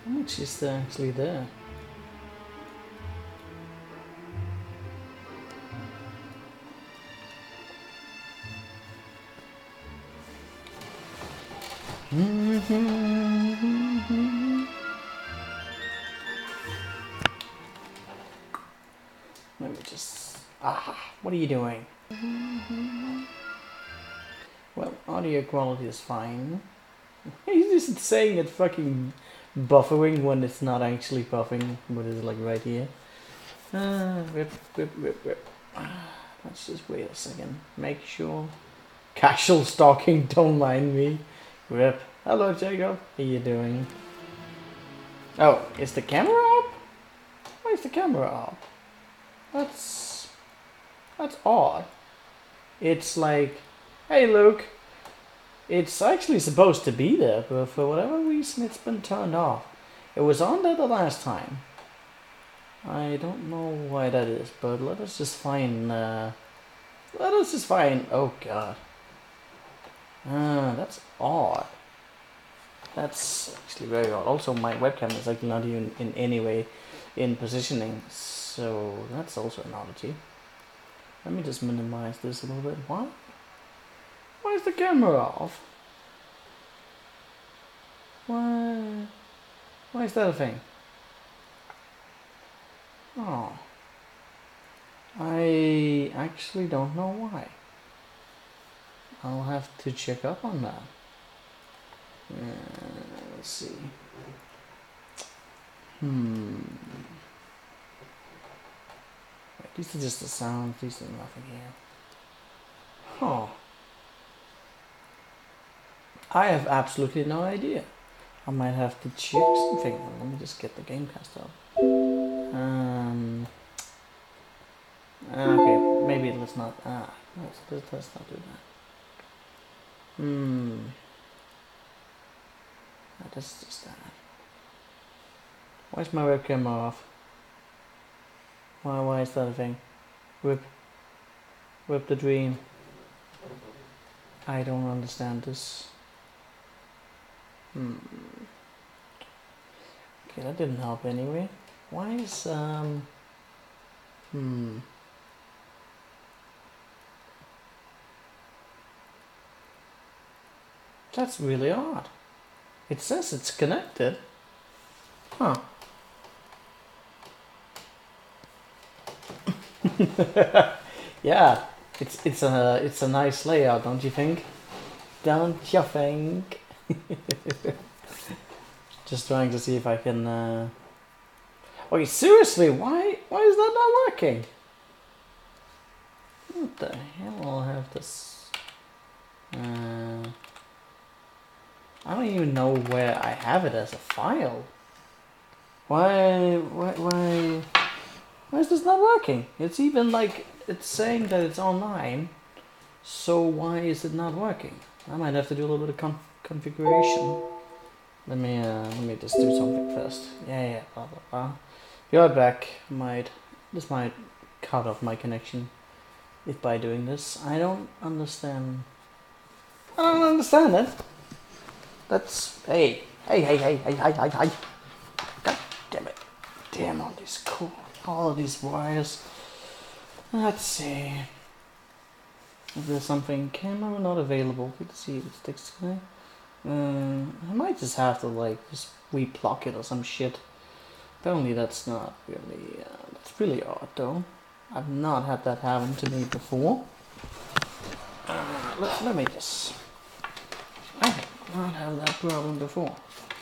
How much is there actually there? Let me just... what are you doing? Well, audio quality is fine. He's just saying it fucking buffering when it's not actually buffering, but it's like right here. Rip. Let's just wait a second. Make sure. Casual stalking, don't mind me. Rip. Hello, Jacob. How you doing? Oh, is the camera up? Why is the camera up? That's odd. It's like, hey Luke. It's actually supposed to be there, but for whatever reason it's been turned off. It was on there the last time. I don't know why that is, but let us just find, oh god. That's odd. That's actually very odd. Also, my webcam is like not even in any way in positioning, so that's also an oddity. Let me just minimize this a little bit. Why is the camera off? Why is that a thing? Oh. I actually don't know why. I'll have to check up on that. Let's see. These are just the sounds, these are nothing here. Oh. I have absolutely no idea. I might have to check something. Let me just get the Gamecast up. Okay, maybe let's not. Let's not do that. That's just that. Why is my webcam off? Why is that a thing? Whip the dream. I don't understand this. Okay, that didn't help anyway. Why is That's really odd. It says it's connected. Huh. Yeah, it's a nice layout, don't you think? Don't you think? Just trying to see if I can. Okay, seriously, why is that not working? What the hell? I'll have this. I don't even know where I have it as a file. Why is this not working? It's even like it's saying that it's online. So why is it not working? I might have to do a little bit of configuration. Let me just do something first. Yeah, blah blah blah. Be right back. This might cut off my connection if by doing this. I don't understand it. That's hey. God damn it. Damn all of these wires. Let's see. Is there something? Camera not available. Let's see if it sticks today. I might just have to just replug it or some shit. Apparently that's not really, that's really odd though. I've not had that happen to me before. Let me just, I have not had that problem before.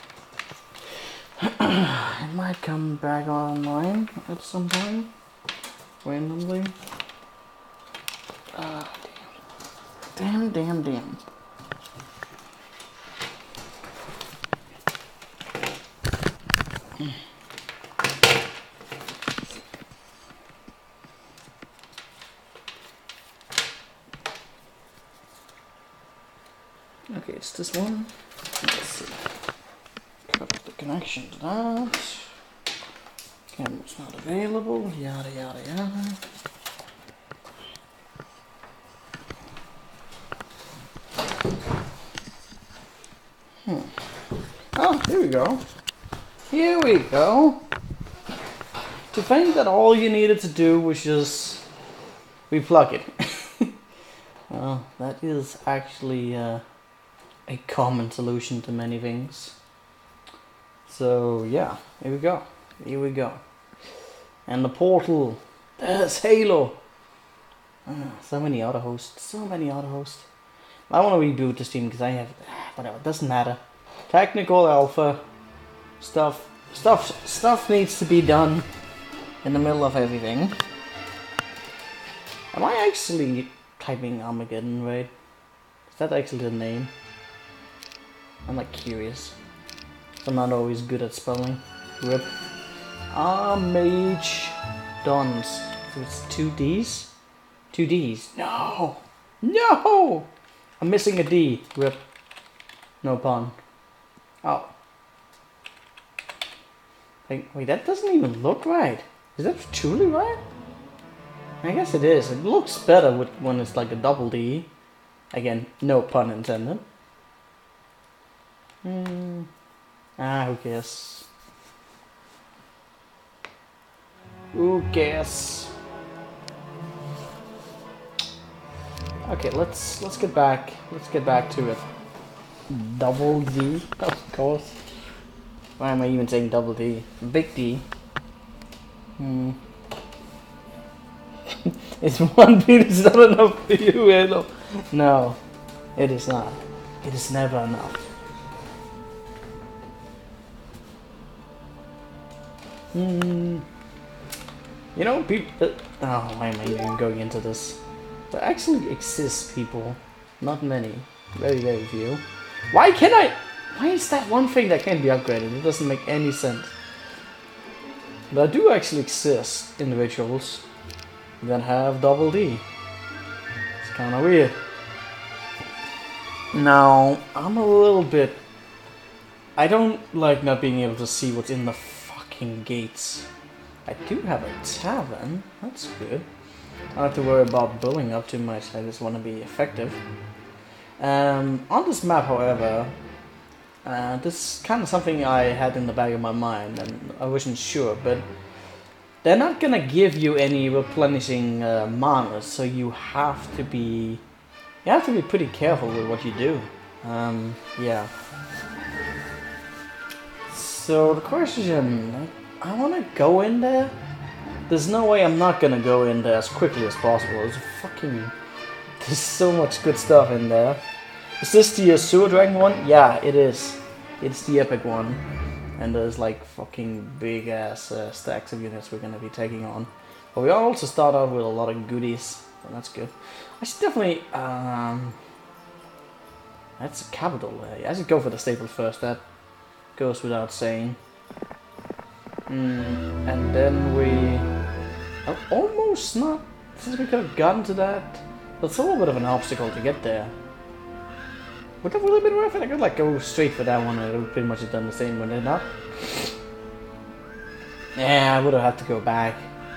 It might come back online at some point, randomly. Damn. Okay, it's this one. Let's see. Cut the connection to that. Camera's not available. Yada yada yada. Oh, here we go. Here we go. To think that all you needed to do was just replug it. Well, that is actually a common solution to many things. So yeah, here we go. Here we go. And the portal. There's Halo. So many auto hosts. So many auto hosts. I want to reboot the stream because I have whatever. It doesn't matter. Technical alpha stuff needs to be done in the middle of everything. Am I actually typing Armageddon right? Is that actually the name? I'm like curious. I'm not always good at spelling. Rip. Mage Dons. So it's 2 D's? 2 D's. No! No! I'm missing a D. Rip. No pun. Oh. Wait, that doesn't even look right. Is that truly right? I guess it is. It looks better when it's like a double D. Again, no pun intended. Who cares? Who cares? Okay, let's get back. Let's get back to it. Double D, of course. Why am I even saying double D? Big D. Is 1 penis not enough for you, Halo? No, it is not. It is never enough. You know, people. Oh, why am I even going into this? There actually exist people. Not many. Very, very few. Why can't I? Why is that one thing that can't be upgraded? It doesn't make any sense. There do actually exist individuals that have double D. It's kind of weird. Now, I'm a little bit... I don't like not being able to see what's in the fucking gates. I do have a tavern. That's good. I don't have to worry about building up too much. I just want to be effective. On this map, however, this is kind of something I had in the back of my mind, and I wasn't sure, but they're not gonna give you any replenishing manas, so you have to be pretty careful with what you do. Yeah. So the question, I want to go in there. There's no way I'm not gonna go in there as quickly as possible. There's so much good stuff in there. Is this the Sewer Dragon one? Yeah, it is. It's the epic one. And there's like fucking big ass stacks of units we're gonna be taking on. But we also start out with a lot of goodies, so that's good. I should definitely that's a capital. I should go for the staple first. That goes without saying. And then we almost not. Since we could have gotten to that, that's a little bit of an obstacle to get there. Would that really been worth it? I could like go straight for that one and it would pretty much have done the same, would it not? Yeah, I would have had to go back.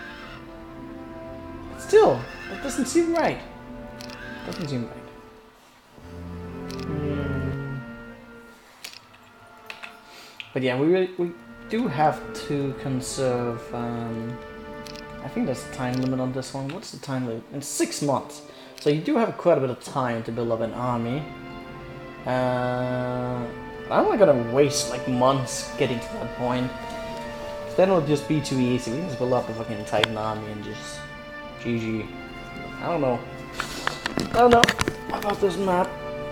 But still, it doesn't seem right. Doesn't seem right. But yeah, we do have to conserve. I think there's a time limit on this one. What's the time limit? It's 6 months. So you do have quite a bit of time to build up an army. I'm not gonna waste like months getting to that point. Then it'll just be too easy. We can just build up a fucking Titan army and just GG. I don't know about this map.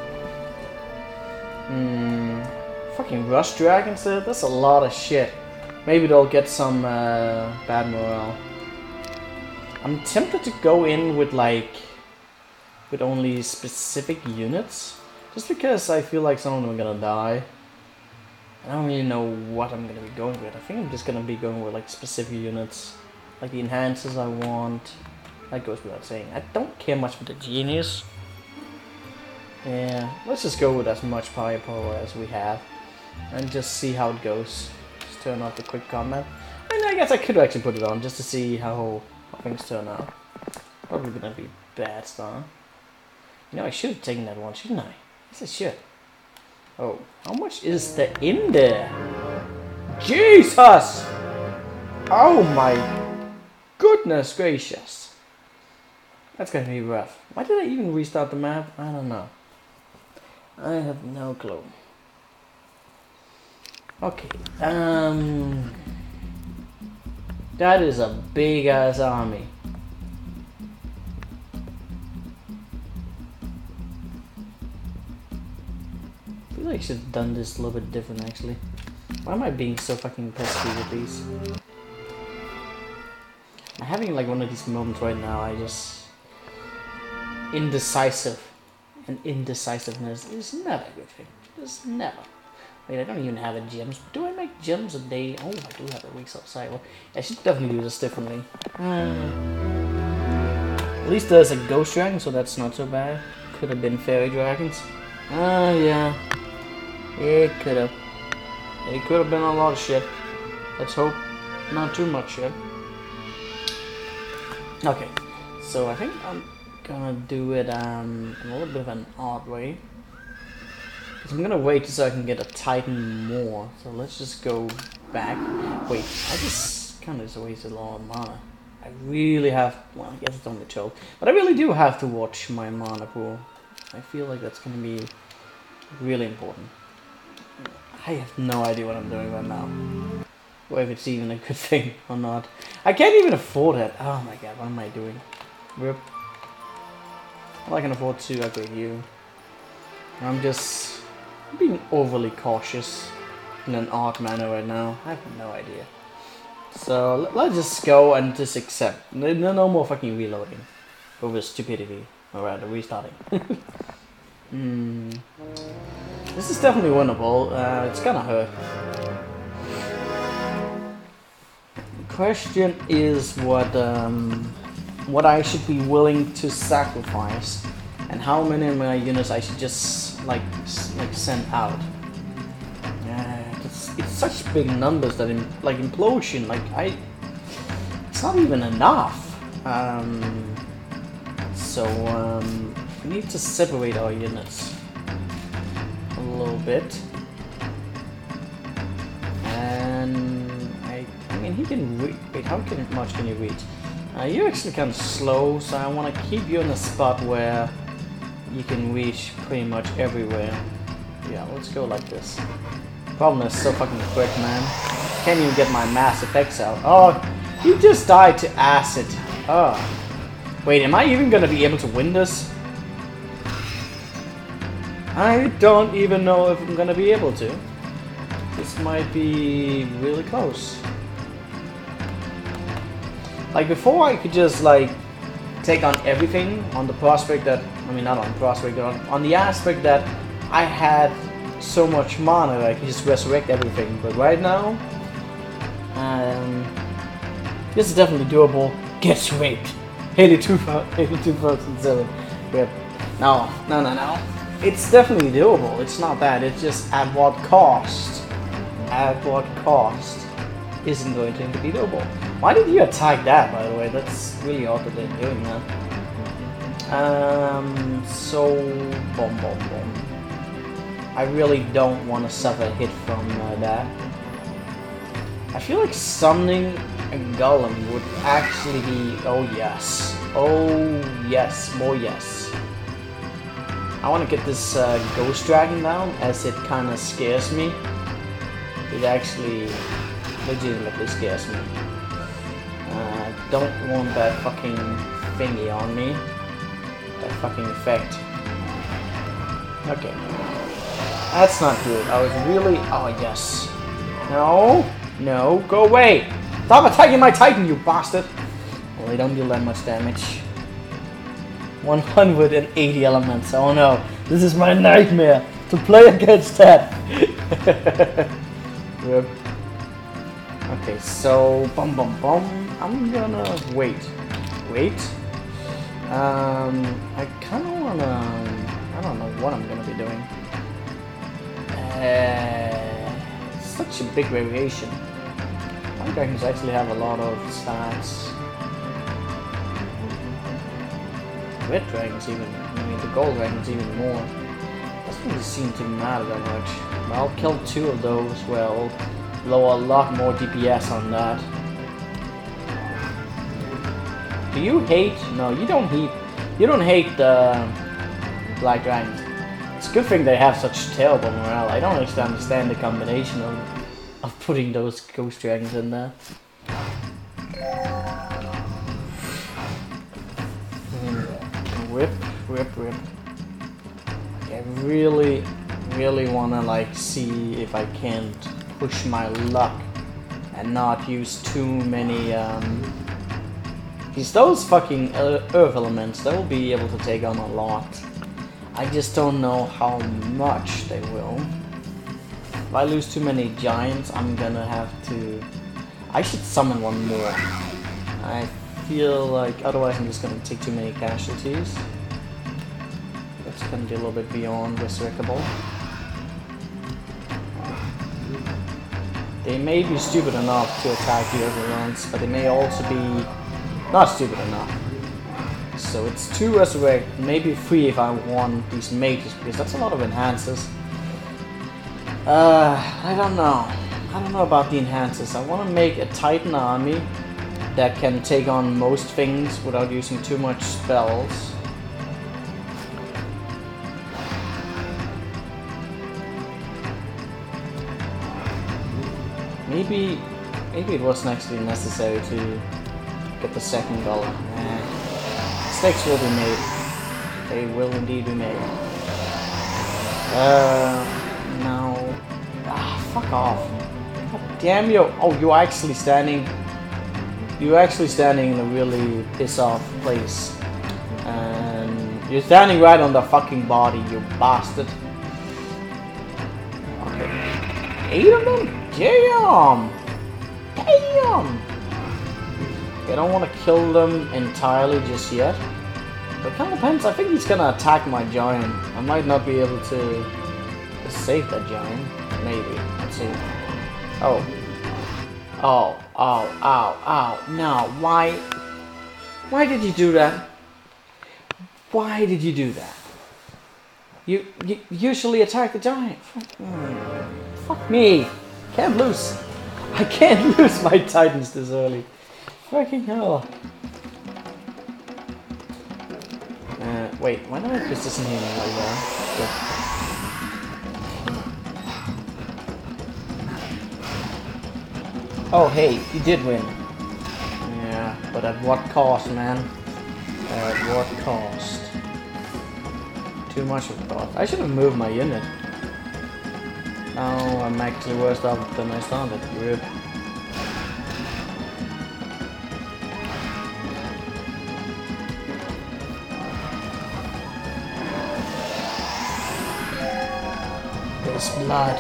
Fucking Rush Dragons there? That's a lot of shit. Maybe they'll get some bad morale. I'm tempted to go in with only specific units. Just because I feel like some of them are gonna die. I don't really know what I'm gonna be going with. I think I'm just gonna be going with like specific units. Like the enhancers I want. That goes without saying. I don't care much for the genius. Yeah, let's just go with as much firepower as we have. And just see how it goes. Just turn off the quick combat. And I guess I could actually put it on just to see how things turn out. Probably gonna be bad stuff. You know, I should have taken that one, shouldn't I? Yes, I should. Oh, how much is there in there? Jesus! Oh my goodness gracious. That's gonna be rough. Why did I even restart the map? I don't know. I have no clue. Okay, that is a big ass army. I feel like I should have done this a little bit different actually. Why am I being so fucking pesky with these? I'm having like one of these moments right now. I just indecisive, and indecisiveness is never a good thing. Just never. Wait, I don't even have a gems. Do I make gems a day? Oh, I do have a week's outside. Well, I should definitely do this differently. At least there's a ghost dragon, so that's not so bad. Could have been fairy dragons. Yeah. It could have. It could have been a lot of shit. Let's hope not too much shit. Okay, so I think I'm gonna do it in a little bit of an odd way. I'm gonna wait so I can get a Titan more. So let's just go back. Wait, I just kind of just wasted a lot of mana. I really have. Well, I guess it's only 12, but I really do have to watch my mana pool. I feel like that's gonna be really important. I have no idea what I'm doing right now, or if it's even a good thing or not. I can't even afford it. Oh my god, what am I doing? Rip. All I can afford to upgrade you. I'm just being overly cautious in an odd manner right now. I have no idea. So let's just go and just accept. No more fucking reloading over stupidity, or rather restarting. This is definitely winnable. It's gonna hurt. The question is what I should be willing to sacrifice, and how many of my units I should just like send out. It's such big numbers that like implosion, it's not even enough. We need to separate our units a little bit, and I mean he can wait. How much can you reach? You're actually kind of slow, so I want to keep you in a spot where you can reach pretty much everywhere. Yeah, let's go like this. Problem is so fucking quick, man. Can't even get my mass effects out. Oh, he just died to acid. Oh. Wait, am I even gonna be able to win this? I don't even know if I'm gonna be able to. This might be really close. Like before I could just like take on everything on the prospect that, I mean not on the prospect, but on the aspect that I had so much mana that I could just resurrect everything. But right now, this is definitely doable. Gets raped. 2007. Yep. No. It's definitely doable. It's not bad. It's just at what cost? At what cost isn't going to be doable. Why did you attack that, by the way? That's really odd that they're doing that. So boom. I really don't want to suffer a hit from that. I feel like summoning a golem would actually be... Oh yes, more yes. I want to get this ghost dragon down, as it kind of scares me. It actually legitimately scares me. I don't want that fucking thingy on me. That fucking effect. Okay. That's not good. I was really... Oh yes. No, go away! Stop attacking my Titan, you bastard! Well, they don't deal that much damage. 180 elements. Oh no, this is my nightmare to play against that. Yep. Okay, so bum. I'm gonna wait. I kind of wanna. I don't know what I'm gonna be doing. Such a big variation. My dragons actually have a lot of stats. Red dragons even, the gold dragons even more. Doesn't really seem to matter that much. But I'll kill 2 of those, well, blow a lot more DPS on that. Do you hate? No, you don't hate. You don't hate the Black Dragons. It's a good thing they have such terrible morale. I don't actually understand the combination of putting those Ghost Dragons in there. Rip. I really wanna like see if I can't push my luck and not use too many because those fucking earth elements, they will be able to take on a lot. I just don't know how much they will. If I lose too many giants, I'm gonna have to... I should summon one more. I feel like otherwise I'm just gonna take too many casualties. That's gonna be a little bit beyond resurrectable. They may be stupid enough to attack the overruns, but they may also be not stupid enough. So it's 2 resurrect, maybe 3 if I want these mages, because that's a lot of enhancers. I don't know. I don't know about the enhancers. I want to make a Titan army that can take on most things without using too much spells. Maybe it wasn't actually necessary to get the second dollar. Mistakes will be made. They will indeed be made. No. Fuck off. God damn you. Oh, you're actually standing. You're actually standing in a really piss off place. And you're standing right on the fucking body, you bastard. Okay. 8 of them? Damn! Damn! I don't want to kill them entirely just yet. But it kind of depends. I think he's gonna attack my giant. I might not be able to save that giant. Maybe. Let's see. Oh. Oh. Oh. Ow. Ow. No. Why? Why did you do that? Why did you do that? You usually attack the giant. Fuck me. Can't lose. I can't lose my titans this early. Fucking hell. Wait, why don't I position him like that? Oh, hey, you did win. Yeah, but at what cost, man? At what cost? Too much of a cost. I should have moved my unit. Oh, I'm actually worse off than I started. Rip. There's blood.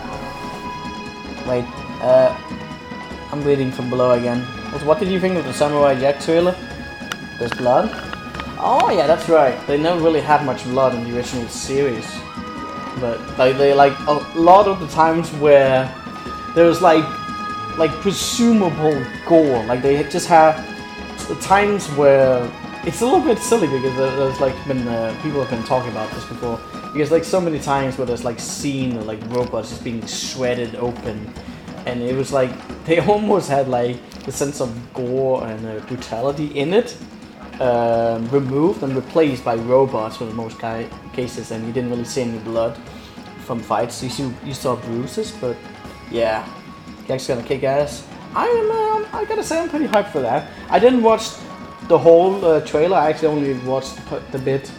Wait, I'm bleeding from below again. What did you think of the Samurai Jack trailer? There's blood? Oh yeah, that's right. They never really had much blood in the original series. But they like a lot of the times where there's like presumable gore. Like they just have the times where it's a little bit silly because there's like been people have been talking about this before. Because like so many times where there's like scene like robots just being shredded open, and it was like they almost had like the sense of gore and brutality in it removed and replaced by robots for the most cases, and you didn't really see any blood from fights. You saw bruises, but yeah, Jack's gonna kick ass. I gotta say I'm pretty hyped for that. I didn't watch the whole trailer. I actually only watched the bit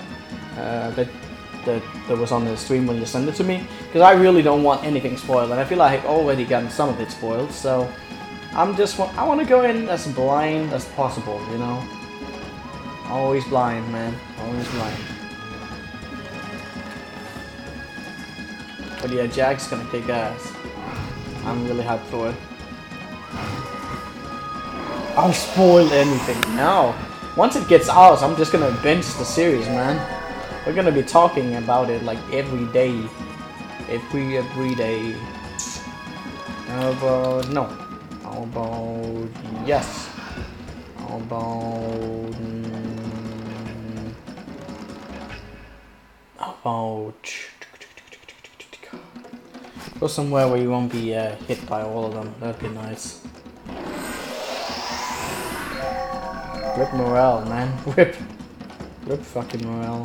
that was on the stream when you sent it to me, because I really don't want anything spoiled, and I feel like I've already gotten some of it spoiled. So I want to go in as blind as possible, you know. Always blind, man. Always blind. But yeah, Jack's gonna kick ass. I'm really hyped for it. I'll spoil anything. No. Once it gets out, I'm just gonna binge the series, man. We're gonna be talking about it like every day. Every day. How about... no. How about... yes. How about... how about... Go somewhere where you won't be hit by all of them. That'd be nice. Rip morale, man. Rip fucking morale.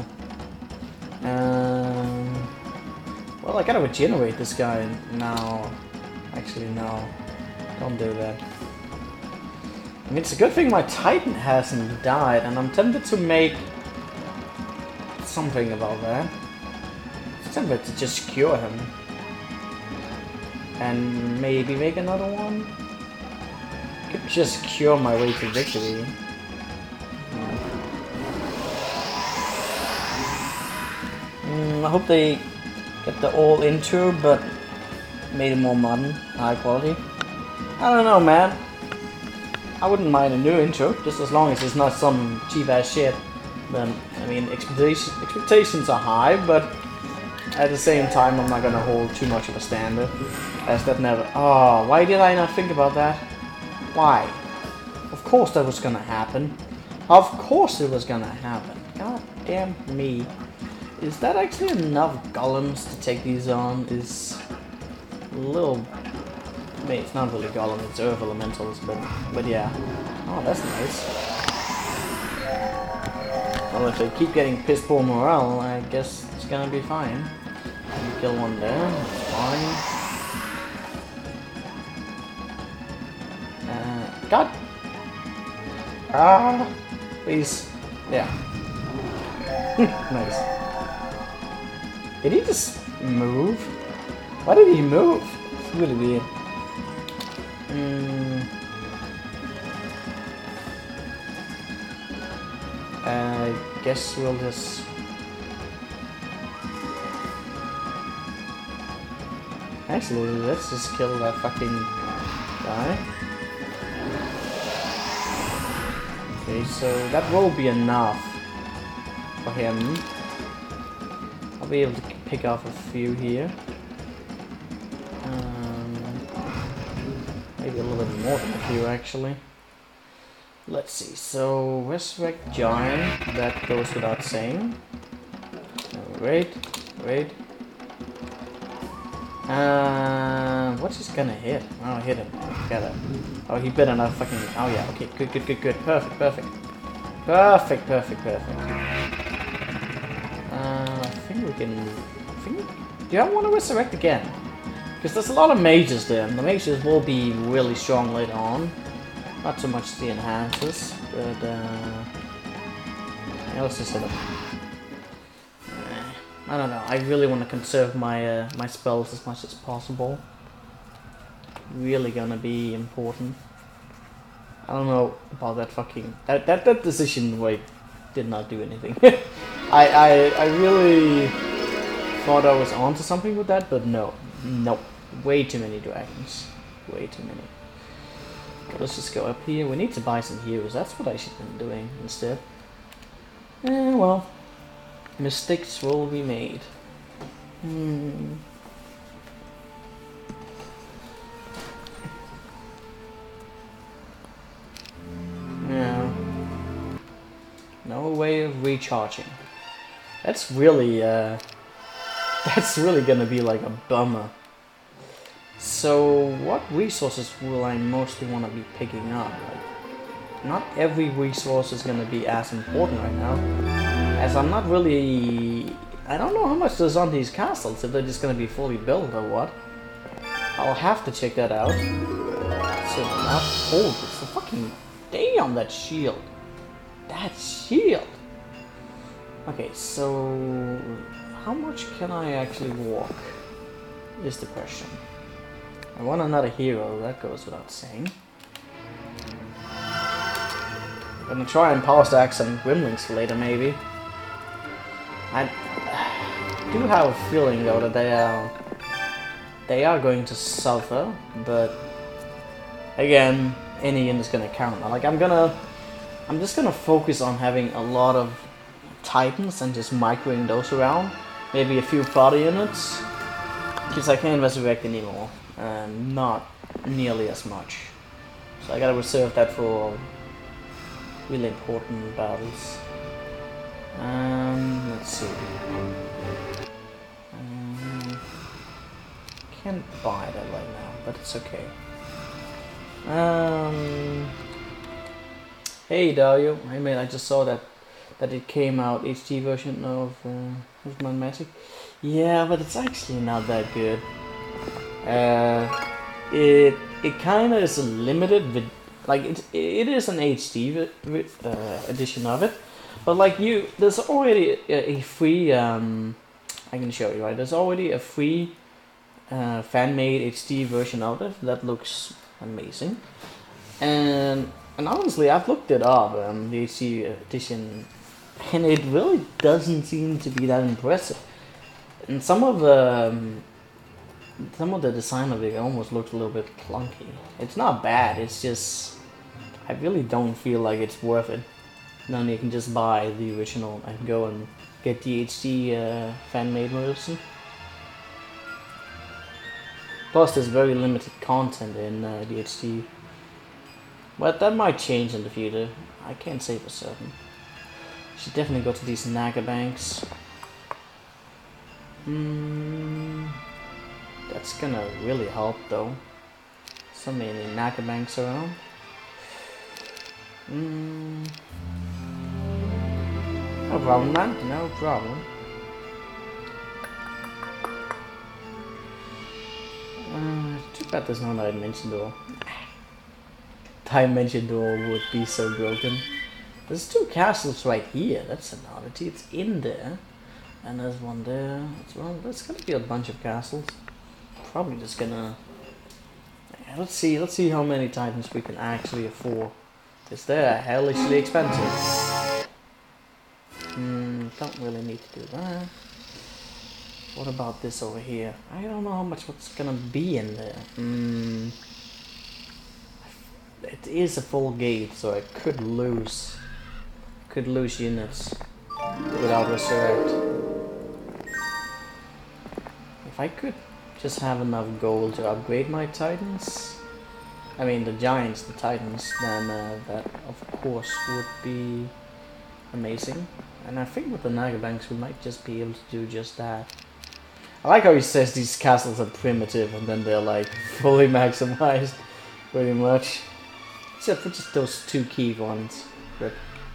Well, I gotta regenerate this guy now. Actually, no. Don't do that. I mean, it's a good thing my Titan hasn't died, and I'm tempted to make something about that. I'm tempted to just cure him. And maybe make another one? I could just cure my way to victory. I hope they get the all intro, but made it more modern, high quality. I don't know, man. I wouldn't mind a new intro, just as long as it's not some cheap ass shit. But I mean, expectations are high, but at the same time, I'm not gonna hold too much of a standard, as that never. Oh, why did I not think about that? Why? Of course that was gonna happen. Of course it was gonna happen. God damn me. Is that actually enough golems to take these on? Is a little. I mean, it's not really golem, it's earth elementals, but yeah. Oh, that's nice. Well, if they keep getting piss poor morale, I guess it's gonna be fine. You kill one there, that's fine. God. Ah, please. Yeah. Nice. Did he just move? Why did he move? It's really weird. I guess we'll just... Actually, let's just kill that fucking guy. Okay, so that will be enough for him. I'll be able to pick off a few here. Maybe a little bit more than a few, actually. Let's see, so Resurrect Giant, that goes without saying. Wait. What's this gonna hit? Oh, hit him. Got it. Oh, he better not fucking... Oh yeah, okay, good. Perfect. I think we can... Do I want to resurrect again? Because there's a lot of mages there, and the mages will be really strong later on. Not so much the enhancers, but yeah, let's just hit them. I don't know. I really want to conserve my my spells as much as possible. Really gonna be important. I don't know about that fucking that decision. Wait, did not do anything. I really thought I was onto something with that, but no, nope. Way too many dragons. Way too many. Okay, let's just go up here. We need to buy some heroes. That's what I should have been doing instead. Well, mistakes will be made. Yeah. No way of recharging. That's really gonna be like a bummer. So what resources will I mostly want to be picking up? Like, not every resource is gonna be as important right now, as I'm not really... I don't know how much there's on these castles, if they're just gonna be fully built or what. I'll have to check that out. So not hold it's the fucking... Damn, that shield! That shield! Okay, so... How much can I actually walk? Is the question. I want another hero, that goes without saying. I'm gonna try and power stack some Gremlins for later, maybe. I do have a feeling though that they are going to suffer, but again, any unit is gonna count. Like I'm just gonna focus on having a lot of Titans and just microing those around. Maybe a few fodder units, because I can't resurrect anymore. Not nearly as much. So I gotta reserve that for really important battles. Let's see. can't buy that right now, but it's okay. Hey Dario, I just saw that it came out HD version of Pokemon Magic. Yeah, but it's actually not that good. It kind of is a limited like it is an HD edition of it, but like there's already a free I can show you, right? There's already a free fan-made HD version of it that looks amazing, and honestly I've looked it up, the HD edition, and it really doesn't seem to be that impressive. And some of the design of it almost looks a little bit clunky. It's not bad, it's just I really don't feel like it's worth it. Then you can just buy the original and go and get the HD fan-made version. Plus there's very limited content in the HD. But that might change in the future. I can't say for certain. Should definitely go to these Naga banks. That's gonna really help though. So many Naga banks around. No problem, man. No problem. Too bad there's no Dimension Door. Dimension Door would be so broken. There's 2 castles right here. That's an oddity. It's in there. And there's one there. There's gonna be a bunch of castles. Probably just gonna... Yeah, let's see how many Titans we can actually afford. Is they're hellishly expensive. Don't really need to do that. What about this over here? I don't know how much what's gonna be in there. It is a full gate, so I could lose units without resurrect. If I could just have enough gold to upgrade my Titans, I mean the Giants, the Titans, then that of course would be amazing. And I think with the Naga banks we might just be able to do just that. I like how he says these castles are primitive and then they're like fully maximized, pretty much. Except for just those 2 key ones. But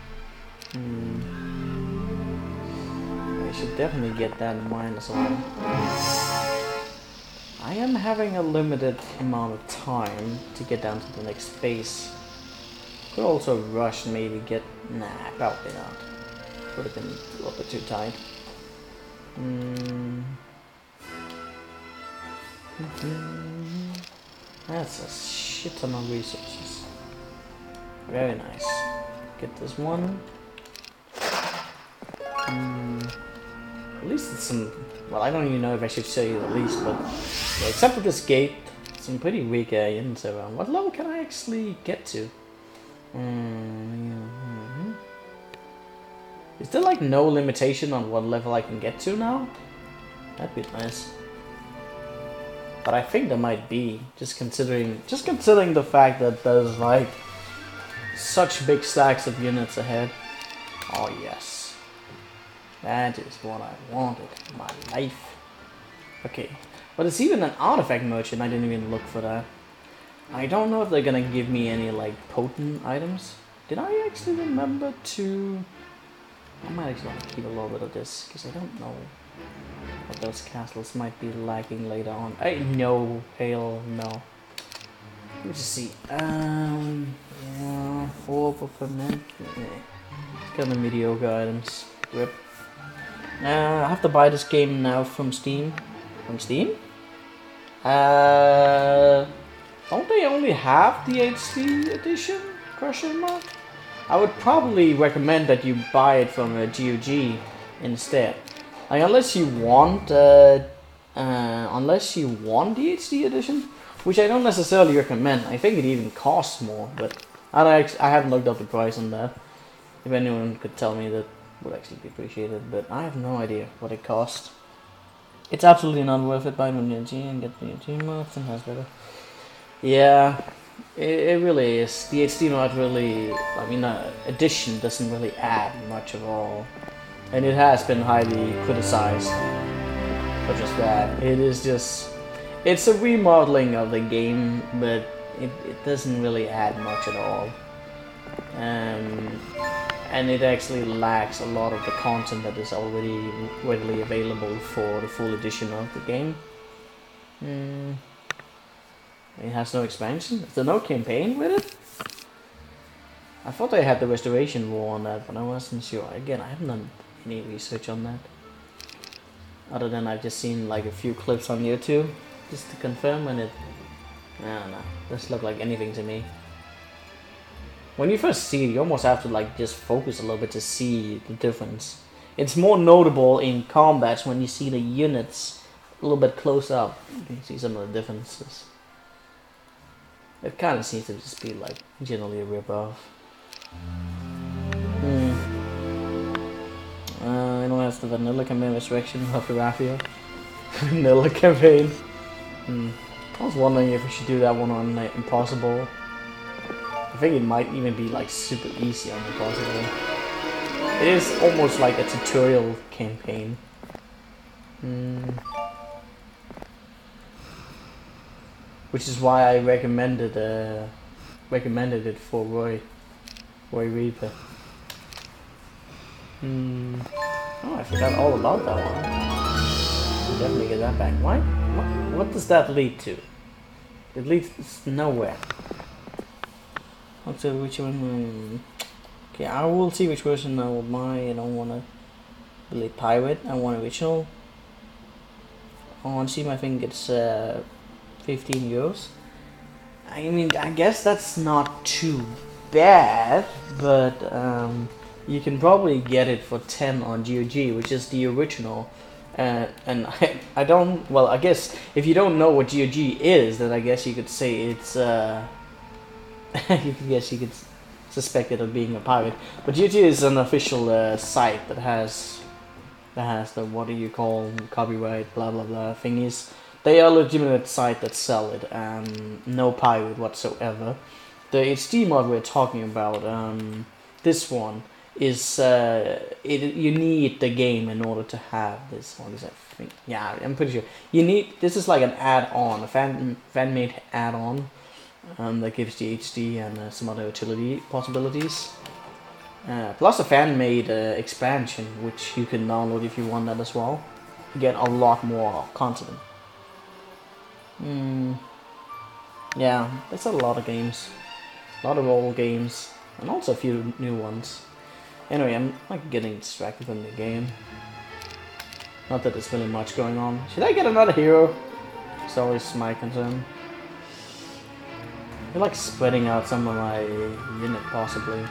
I should definitely get that in mind as well. I am having a limited amount of time to get down to the next base. Could also rush, maybe get... Nah, probably not. Would have been a little bit too tight. That's a shit ton of resources. Very nice. Get this one. At least it's some... Well, I don't even know if I should show you the least, but... Yeah, except for this gate, some pretty weak units around. What level can I actually get to? Is there like no limitation on what level I can get to now? That'd be nice. But I think there might be, just considering the fact that there's like such big stacks of units ahead. Oh yes, that is what I wanted in my life. Okay, but it's even an artifact merchant. I didn't even look for that. I don't know if they're gonna give me any like potent items. Did I actually remember to? I might actually want to keep a little bit of this because I don't know what those castles might be lacking later on. No, hell no. Let me just see. Yeah, 4 per minute. Yeah. It's kind of mediocre items. Rip. I have to buy this game now from Steam. From Steam? Don't they only have the HD edition? Question mark? I would probably recommend that you buy it from a GOG instead. Like, unless you want the HD edition, which I don't necessarily recommend. I think it even costs more, but I haven't looked up the price on that. If anyone could tell me, that would actually be appreciated, but I have no idea what it costs. It's absolutely not worth it. Buy from GOG and get the HD mod, and has better. Yeah, it really is. The HD mod really, I mean, edition doesn't really add much at all. And it has been highly criticized for just that. It's a remodeling of the game, but it doesn't really add much at all. And it actually lacks a lot of the content that is already readily available for the full edition of the game. It has no expansion. Is there no campaign with it? I thought they had the Restoration War on that, but I wasn't sure. Again, I haven't done any research on that. Other than I've just seen like a few clips on YouTube, just to confirm, and it... I don't know. Doesn't look like anything to me. When you first see it, you almost have to like just focus a little bit to see the difference. It's more notable in combats when you see the units a little bit close up. You can see some of the differences. It kind of seems to just be like generally a rip-off. I don't have the vanilla campaign Resurrection of Raphia. Vanilla campaign. I was wondering if we should do that one on Impossible. I think it might even be like super easy on Impossible. It is almost like a tutorial campaign. Which is why I recommended it for Roy Reaper. Oh, I forgot all about that one. I'll definitely get that back. Why? What does that lead to? It leads nowhere. Okay, which one? Okay, I will see which version I will buy. I don't want to really pirate. I want original. On Steam, I think it's 15 euros. I mean, I guess that's not too bad, but you can probably get it for 10 on GOG, which is the original. And I don't, well, I guess if you don't know what GOG is, then I guess you could say it's, you could suspect it of being a pirate. But GOG is an official site that has the, what do you call, copyright, blah blah blah thingies. They are a legitimate site that sell it, no pirate whatsoever. The HD mod we're talking about, this one, is you need the game in order to have this one. I think, yeah, I'm pretty sure you need. This is like an add-on, a fan-made add-on that gives you HD and some other utility possibilities. Plus a fan-made expansion, which you can download if you want that as well. You get a lot more content. Yeah, there's a lot of games, a lot of old games, and also a few new ones. Anyway, I'm like getting distracted from the game. Not that there's really much going on. Should I get another hero? It's always my concern. I feel like spreading out some of my unit, possibly.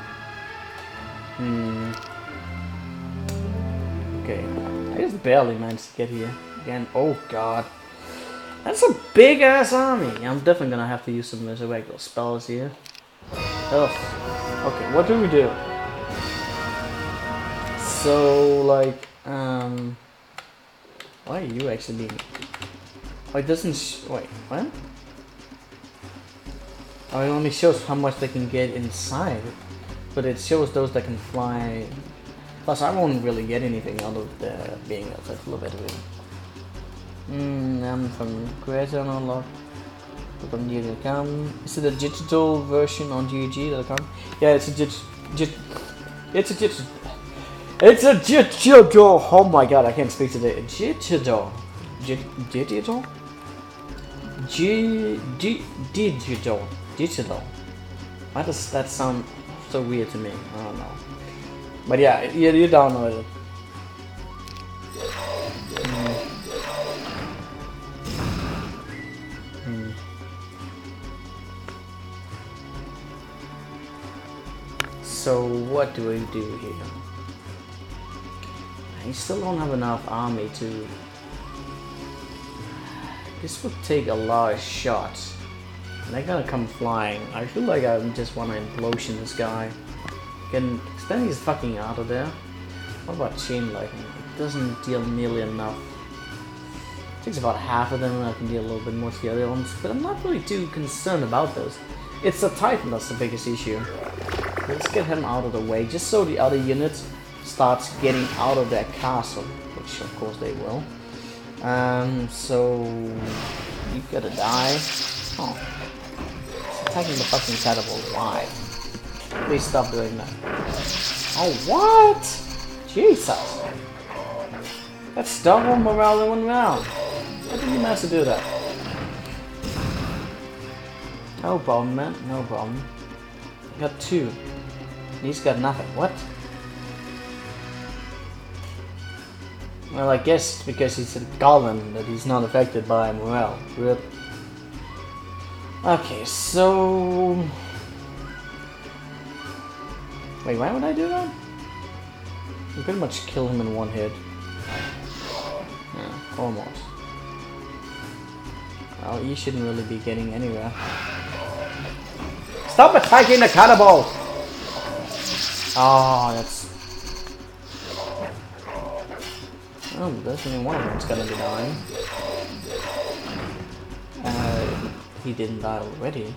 Okay, I just barely managed to get here again. Oh god, that's a big ass army. I'm definitely gonna have to use some resurrectable spells here. Ugh. Okay, what do we do? So, like, why are you actually being... Oh, it doesn't wait, what? Oh, it only shows how much they can get inside, but it shows those that can fly. Plus, I won't really get anything out of the being outside for a little bit of it. I'm from Creator Unlock. From GOG.com. Is it a digital version on GOG.com? Yeah, it's a digital. Oh my god, I can't speak today. Digital. Digital. Digital. Why does that sound so weird to me? I don't know. But yeah, you download it. So what do we do here? I still don't have enough army to... This would take a lot of shots. And they're gonna come flying. I feel like I just want to implosion this guy. Can extend his fucking out of there. What about chain lightning? It doesn't deal nearly enough. It takes about half of them and I can deal a little bit more to the other ones. But I'm not really too concerned about those. It's the Titan that's the biggest issue. Let's get him out of the way, just so the other units starts getting out of their castle, which of course they will. So you Gotta die. Oh. It's attacking the fucking catapult. Why? Please stop doing that. Oh, what? Jesus. That's double morale in one round. How did you manage to do that? No problem, man. No problem. You got 2. He's got nothing. What? Well, I guess it's because he's a golem that he's not affected by morale. Rip. Okay, so... Wait, why would I do that? You pretty much kill him in one hit. Yeah, almost. Well, you shouldn't really be getting anywhere. Stop attacking the cannibal! Oh, that's... Oh, there's only one of them's gonna be dying. He didn't die already.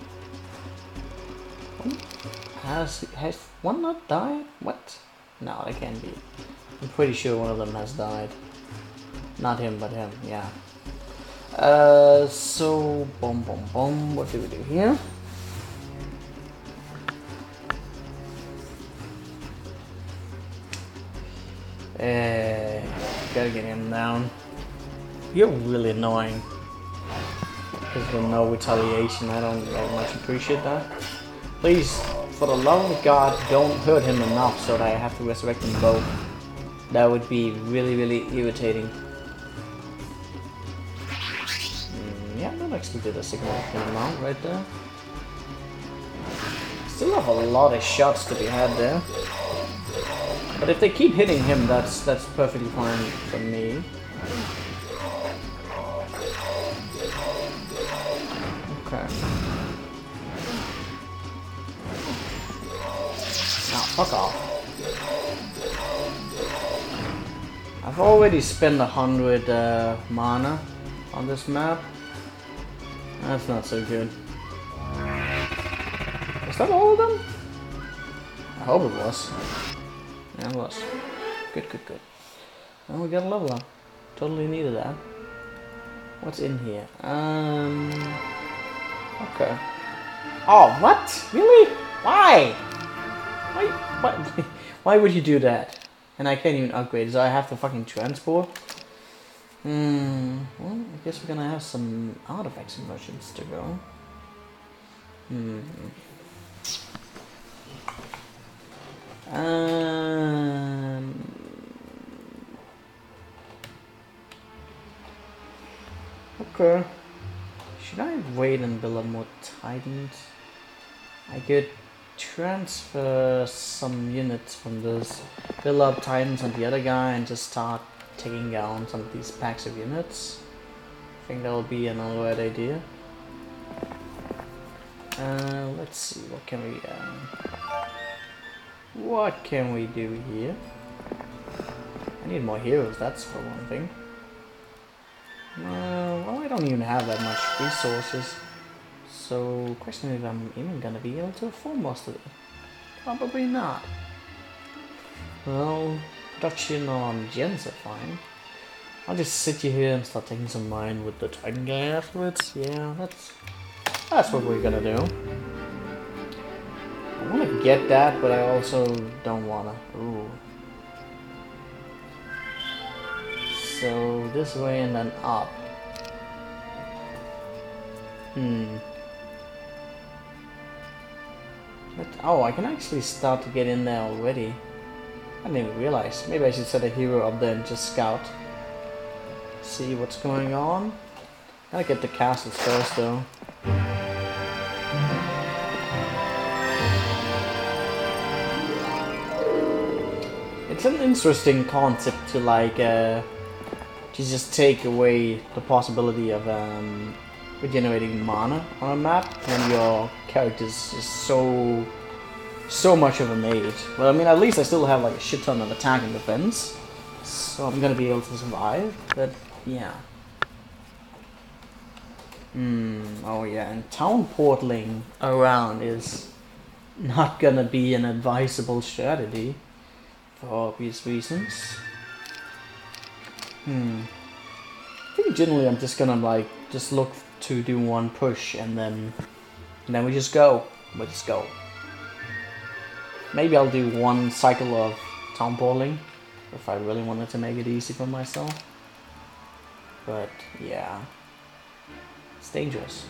Has one not died? What? No, that can't be. I'm pretty sure one of them has died. Not him, but him, yeah. So, boom, boom, boom. What do we do here? Gotta get him down. You're really annoying. There's been no retaliation. I don't very much appreciate that. Please, for the love of God, don't hurt him enough so that I have to resurrect them both. That would be really, really irritating. Yeah, that actually did a significant amount right there. Still have a lot of shots to be had there. But if they keep hitting him, that's perfectly fine for me. Okay. Now, fuck off. I've already spent 100 mana on this map. That's not so good. Is that all of them? I hope it was. Yeah, it was. Good, good, good. And we got a level up. Totally needed that. What's in here? Okay. Oh, what? Really? Why? Why? Why would you do that? And I can't even upgrade, so I have to fucking transport? Well, I guess we're gonna have some artifacts and merchants to go. Okay. Should I wait and build up more titans? I could transfer some units from this, build up titans on the other guy, and just start taking down some of these packs of units. I think that will be an alright idea. Let's see, what can we do here? I need more heroes, that's for one thing. Well, I don't even have that much resources. So, question is if I'm even gonna be able to afford most of it. Probably not. Well, production on gens are fine. I'll just sit here and start taking some mine with the Titan guy afterwards. Yeah, that's what we're gonna do. I wanna get that, but I also don't wanna. Ooh. So this way and then up. But, oh, I can actually start to get in there already. I didn't even realize. Maybe I should set a hero up there and just scout. See what's going on. Gotta get the castles first though. It's an interesting concept to like to just take away the possibility of regenerating mana on a map when your character's just so much of a mage. Well, I mean, at least I still have like a shit ton of attack and defense, so I'm gonna be able to survive. But yeah. Oh yeah, and town portaling around is not gonna be an advisable strategy for obvious reasons. I think generally I'm just gonna like just look to do one push and then we just go. We just go. Maybe I'll do one cycle of town balling if I really wanted to make it easy for myself. But yeah, it's dangerous.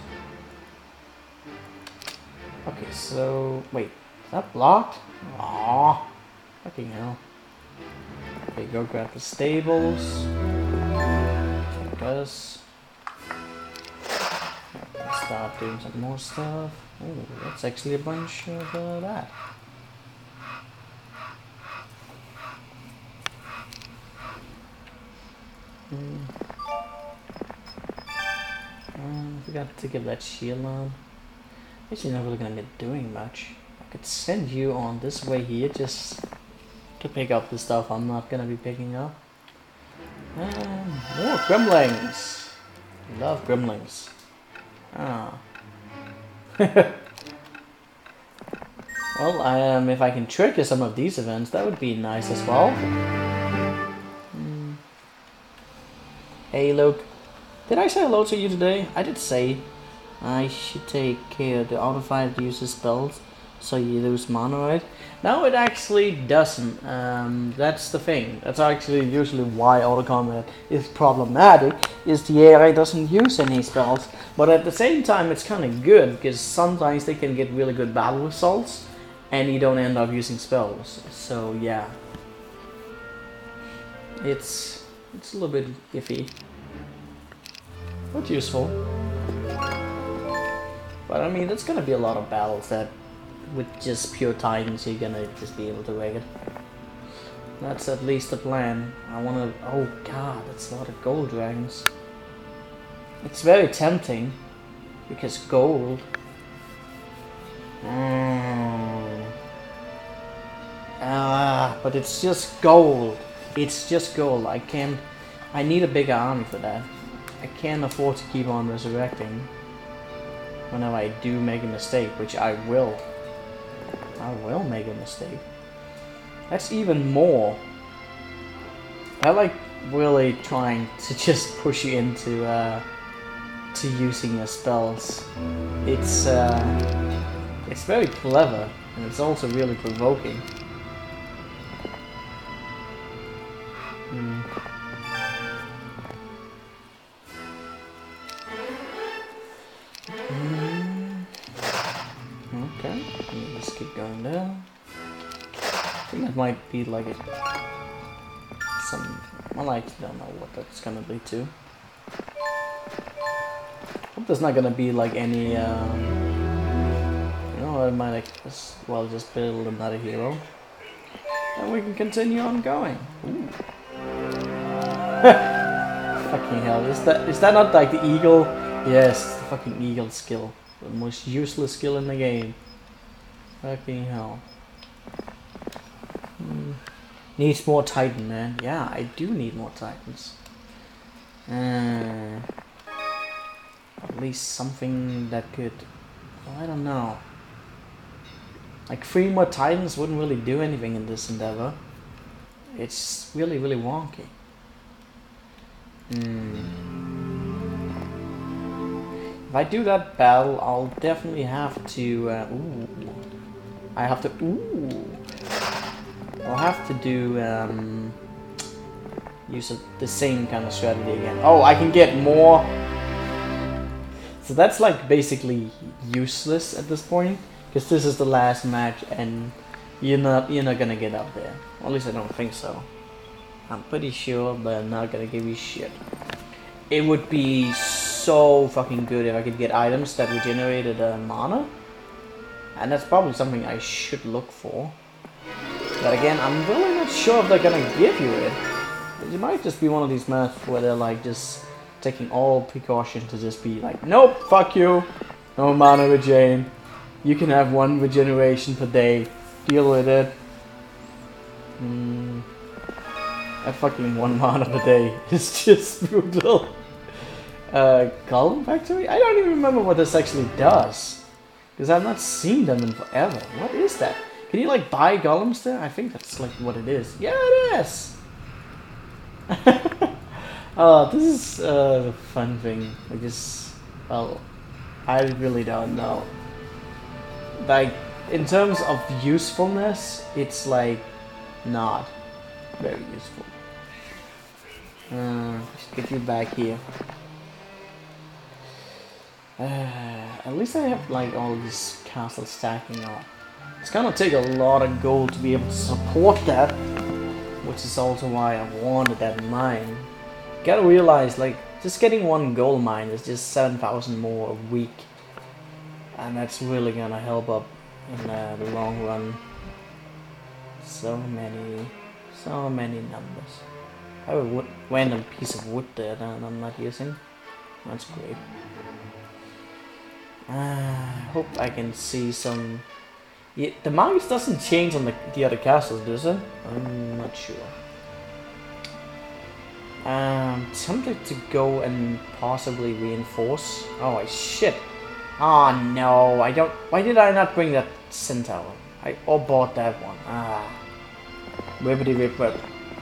Okay, so wait, is that blocked? Aww, fucking hell. Okay, go grab the stables. Because start doing some more stuff. Oh, that's actually a bunch of that. I forgot to give that shield on. Actually, not really gonna be doing much. I could send you on this way here just to pick up the stuff I'm not gonna be picking up. More gremlins. Love gremlins. Ah. Well, if I can trigger some of these events, that would be nice as well. Hey, Luke. Did I say hello to you today? I did say I should take care to auto-fire user spells so you lose mana, right? No, it actually doesn't. That's the thing. That's actually usually why auto-combat is problematic, is the AI doesn't use any spells. But at the same time, it's kind of good, because sometimes they can get really good battle results, and you don't end up using spells. So yeah. It's a little bit iffy. But useful. But I mean, there's gonna be a lot of battles that with just pure titans you're gonna just be able to wreck it. That's at least the plan. I wanna... oh god, that's a lot of gold dragons. It's very tempting, because gold... but it's just gold. It's just gold. I need a bigger army for that. I can't afford to keep on resurrecting whenever I do make a mistake, which I will. I will make a mistake. That's even more. I like really trying to just push you into to using your spells. It's very clever, and it's also really provoking. Okay, let me just keep going down. I think that might be like well, I don't know what that's gonna be too. Hope there's not gonna be like any, I might like just build another hero. And we can continue on going. Ooh. Fucking hell, is that not like the eagle? Yes, it's the fucking eagle skill. The most useless skill in the game. Fucking hell. Needs more titan, man. Yeah, I do need more titans. At least something that could... well, I don't know. Like 3 more titans wouldn't really do anything in this endeavor. It's really, really wonky. If I do that battle, I'll definitely have to... I'll have to do... use the same kind of strategy again. Oh, I can get more... So that's like basically useless at this point, because this is the last match and you're not gonna get up there. Or at least I don't think so. I'm pretty sure they're not gonna give you shit. It would be so fucking good if I could get items that regenerated mana, and that's probably something I should look for. But again, I'm really not sure if they're gonna give you it. It might just be one of these maps where they're like just taking all precaution to just be like, nope, fuck you, no mana regen. You can have 1 regeneration per day. Deal with it. That fucking 1 mana per day is just brutal. Golem Factory? I don't even remember what this actually does, because I've not seen them in forever. What is that? Can you like buy golems there? I think that's like what it is. Yeah, it is. Oh, this is a fun thing. I just, well, I really don't know. Like, in terms of usefulness, it's like not very useful. Just get you back here. At least I have like all these castles stacking up. It's gonna take a lot of gold to be able to support that, which is also why I wanted that mine. Gotta realize, like, just getting one gold mine is just 7,000 more a week, and that's really gonna help up in the long run. So many numbers. I have a random piece of wood there that I'm not using. That's great. Hope I can see some. Yeah, the markets doesn't change on the other castles, does it? I'm not sure. Tempted to go and possibly reinforce. Oh shit! Oh no! I don't. Why did I not bring that centaur? I bought that one. Ribbity rip rip.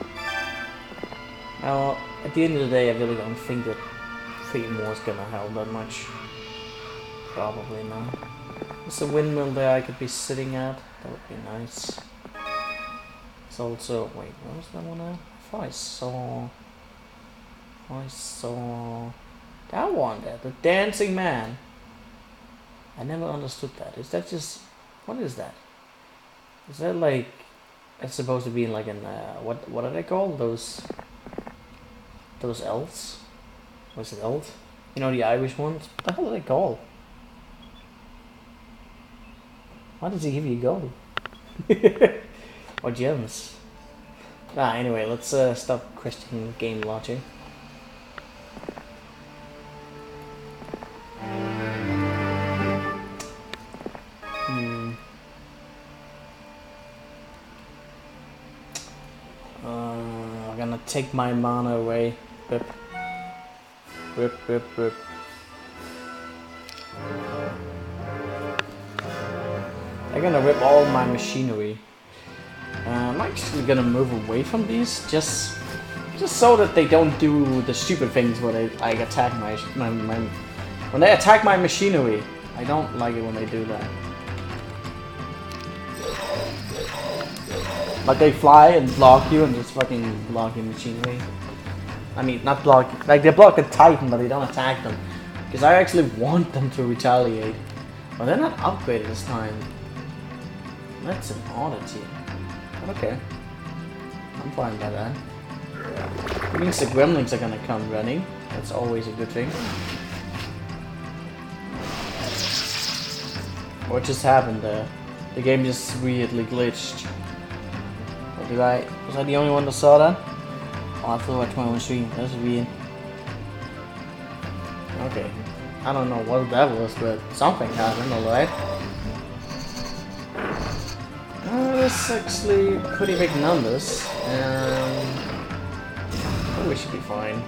Well, at the end of the day, I really don't think that 3 more is gonna help that much. Probably not. There's a windmill there I could be sitting at. That would be nice. It's also... Wait, what was that one now? I thought I saw... that one there. The dancing man. I never understood that. Is that just... What is that? Is that like... It's supposed to be like an... what are they called? Those elves? Was it elves? You know, the Irish ones? What the hell are they called? Why does he give you gold? Or gems? Anyway, let's stop questioning game logic. I'm gonna take my mana away. Rip. Rip, rip, rip. They're gonna rip all my machinery. I'm actually gonna move away from these, just so that they don't do the stupid things where they like attack my when they attack my machinery. I don't like it when they do that. Like they fly and block you and just fucking block your machinery. I mean, not block, like they block the Titan, but they don't attack them. Because I actually want them to retaliate. But they're not upgraded this time. That's an oddity. Okay. I'm fine by that. It means the gremlins are gonna come running. That's always a good thing. What just happened there? The game just weirdly glitched. Or was I the only one that saw that? Oh, I have to watch my own stream. That's weird. Okay. I don't know what that was, but something happened, alright. That's actually pretty big numbers, and we should be fine.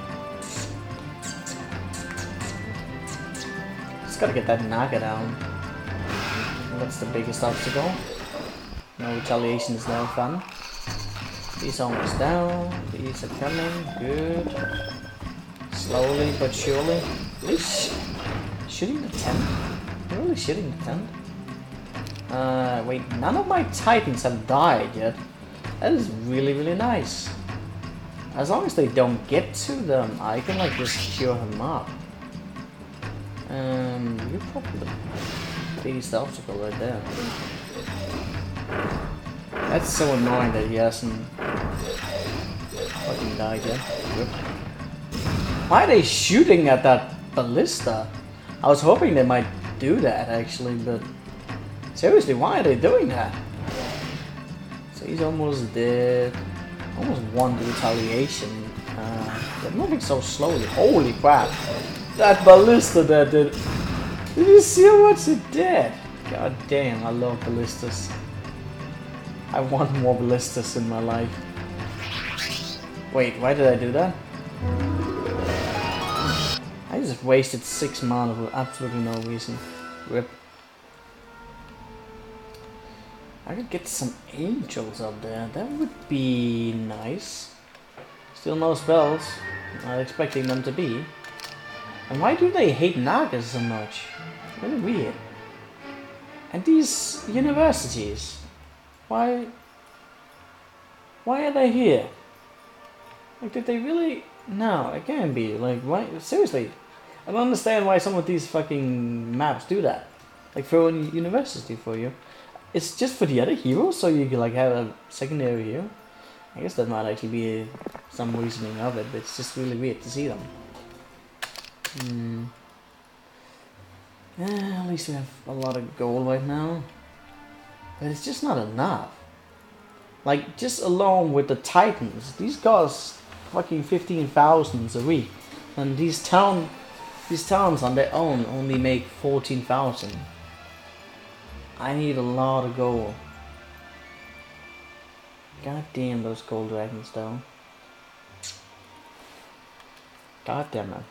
Just gotta get that Naga down. That's the biggest obstacle. No retaliation is no fun. He's almost down. These are coming. Good. Slowly but surely. At least shooting the tent. Really shooting the tent. Wait, none of my Titans have died yet. That is really, really nice. As long as they don't get to them, I can like just cure him up. You're probably the biggest obstacle right there. That's so annoying that he hasn't fucking died yet. Why are they shooting at that ballista? I was hoping they might do that actually, but seriously, why are they doing that? So he's almost dead. Almost won the retaliation. They're moving so slowly. Holy crap! That ballista there did. Did you see how much it did? God damn, I love ballistas. I want more ballistas in my life. Wait, why did I do that? I just wasted 6 mana for absolutely no reason. Rip. I could get some angels up there. That would be nice. Still no spells. Not expecting them to be. And why do they hate Nagas so much? It's really weird. And these universities, why are they here? Like, did they really? No, it can't be. Like, why? Seriously, I don't understand why some of these fucking maps do that. Like, throw in university for you. It's just for the other heroes, so you can like have a secondary hero. I guess that might actually be some reasoning of it, but it's just really weird to see them. At least we have a lot of gold right now. But it's just not enough. Like, just along with the Titans, these cost fucking 15,000 a week. And these towns on their own only make 14,000. I need a lot of gold. God damn those gold dragons though. God damn it.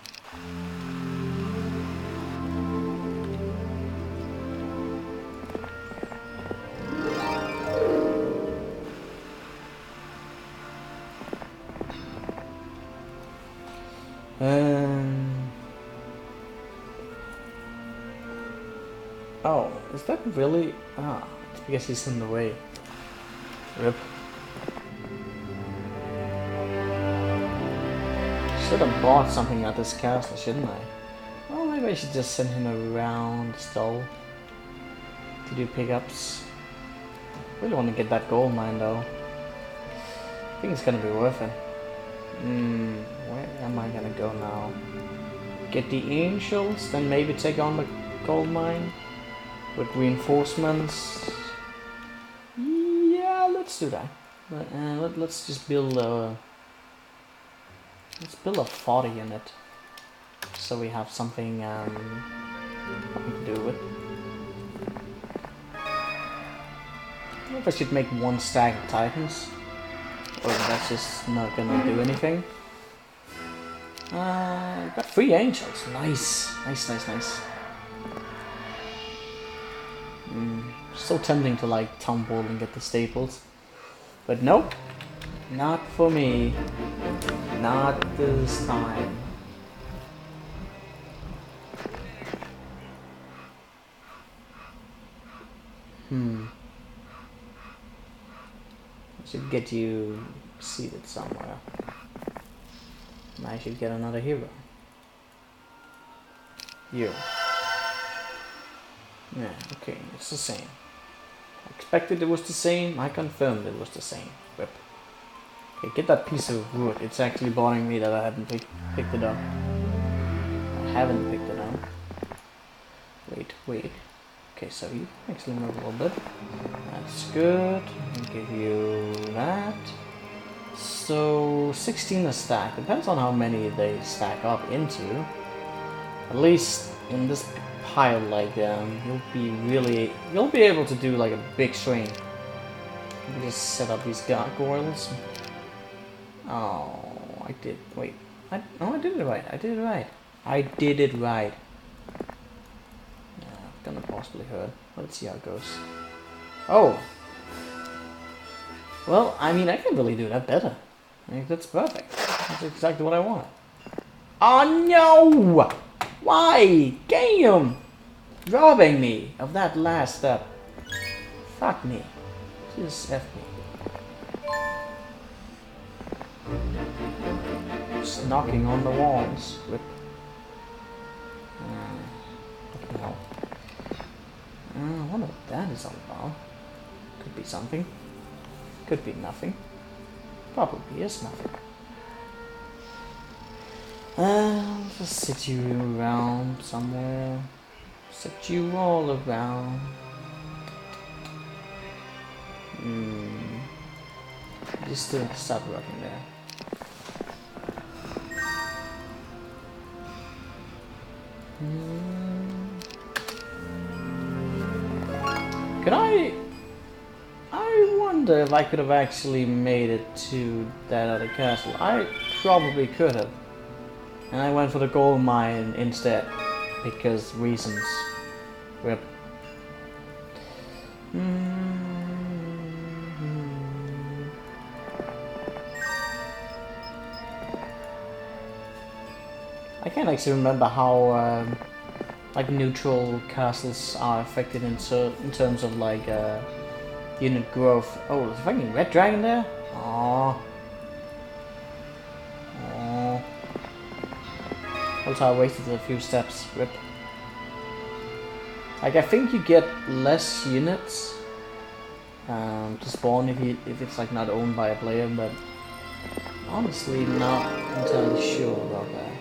Oh, is that really? Ah, it's because he's in the way. Rip. Should have bought something at this castle, shouldn't I? Well, maybe I should just send him around still to do pickups. Really want to get that gold mine though. I think it's gonna be worth it. Where am I gonna go now? Get the angels, then maybe take on the gold mine with reinforcements. Yeah, let's do that. Let's just build a. Let's build a 40 unit, so we have something to do with. I don't know if I should make one stack of Titans, or that's just not gonna do anything. Got 3 angels. Nice. So tempting to like tumble and get the staples, but nope, not for me. Not this time. I should get you seated somewhere. And I should get another hero. You. Yeah, okay, it's the same. I expected it was the same, I confirmed it was the same. Whip. Okay, get that piece of wood. It's actually bothering me that I haven't picked it up. I haven't picked it up. Wait. Okay, so you actually move a little bit. That's good. I'll give you that. So 16 a stack. Depends on how many they stack up into. At least in this pile, like you'll be able to do like a big string. You can just set up these gargoyles. Oh, I did. Wait. I did it right. I did it right. Yeah, gonna possibly hurt. Let's see how it goes. Oh. Well, I mean, I can really do that better. I think that's perfect. That's exactly what I want. Oh no! Why? Damn! Robbing me of that last step. Fuck me. Just F me. Just knocking on the walls with fucking hell. I wonder what that is all about. Could be something. Could be nothing. Probably is nothing. Just sit you around somewhere. Sit you all around. Just stop working there. Could I wonder if I could have actually made it to that other castle. I probably could have. And I went for the gold mine instead. Because reasons. Rip. I can't actually remember how like neutral castles are affected in terms of like unit growth. Oh, there's a fucking red dragon there? Aww. Aww. Also, I wasted a few steps. Rip. Like, I think you get less units to spawn if it's like not owned by a player, but honestly not entirely sure about that.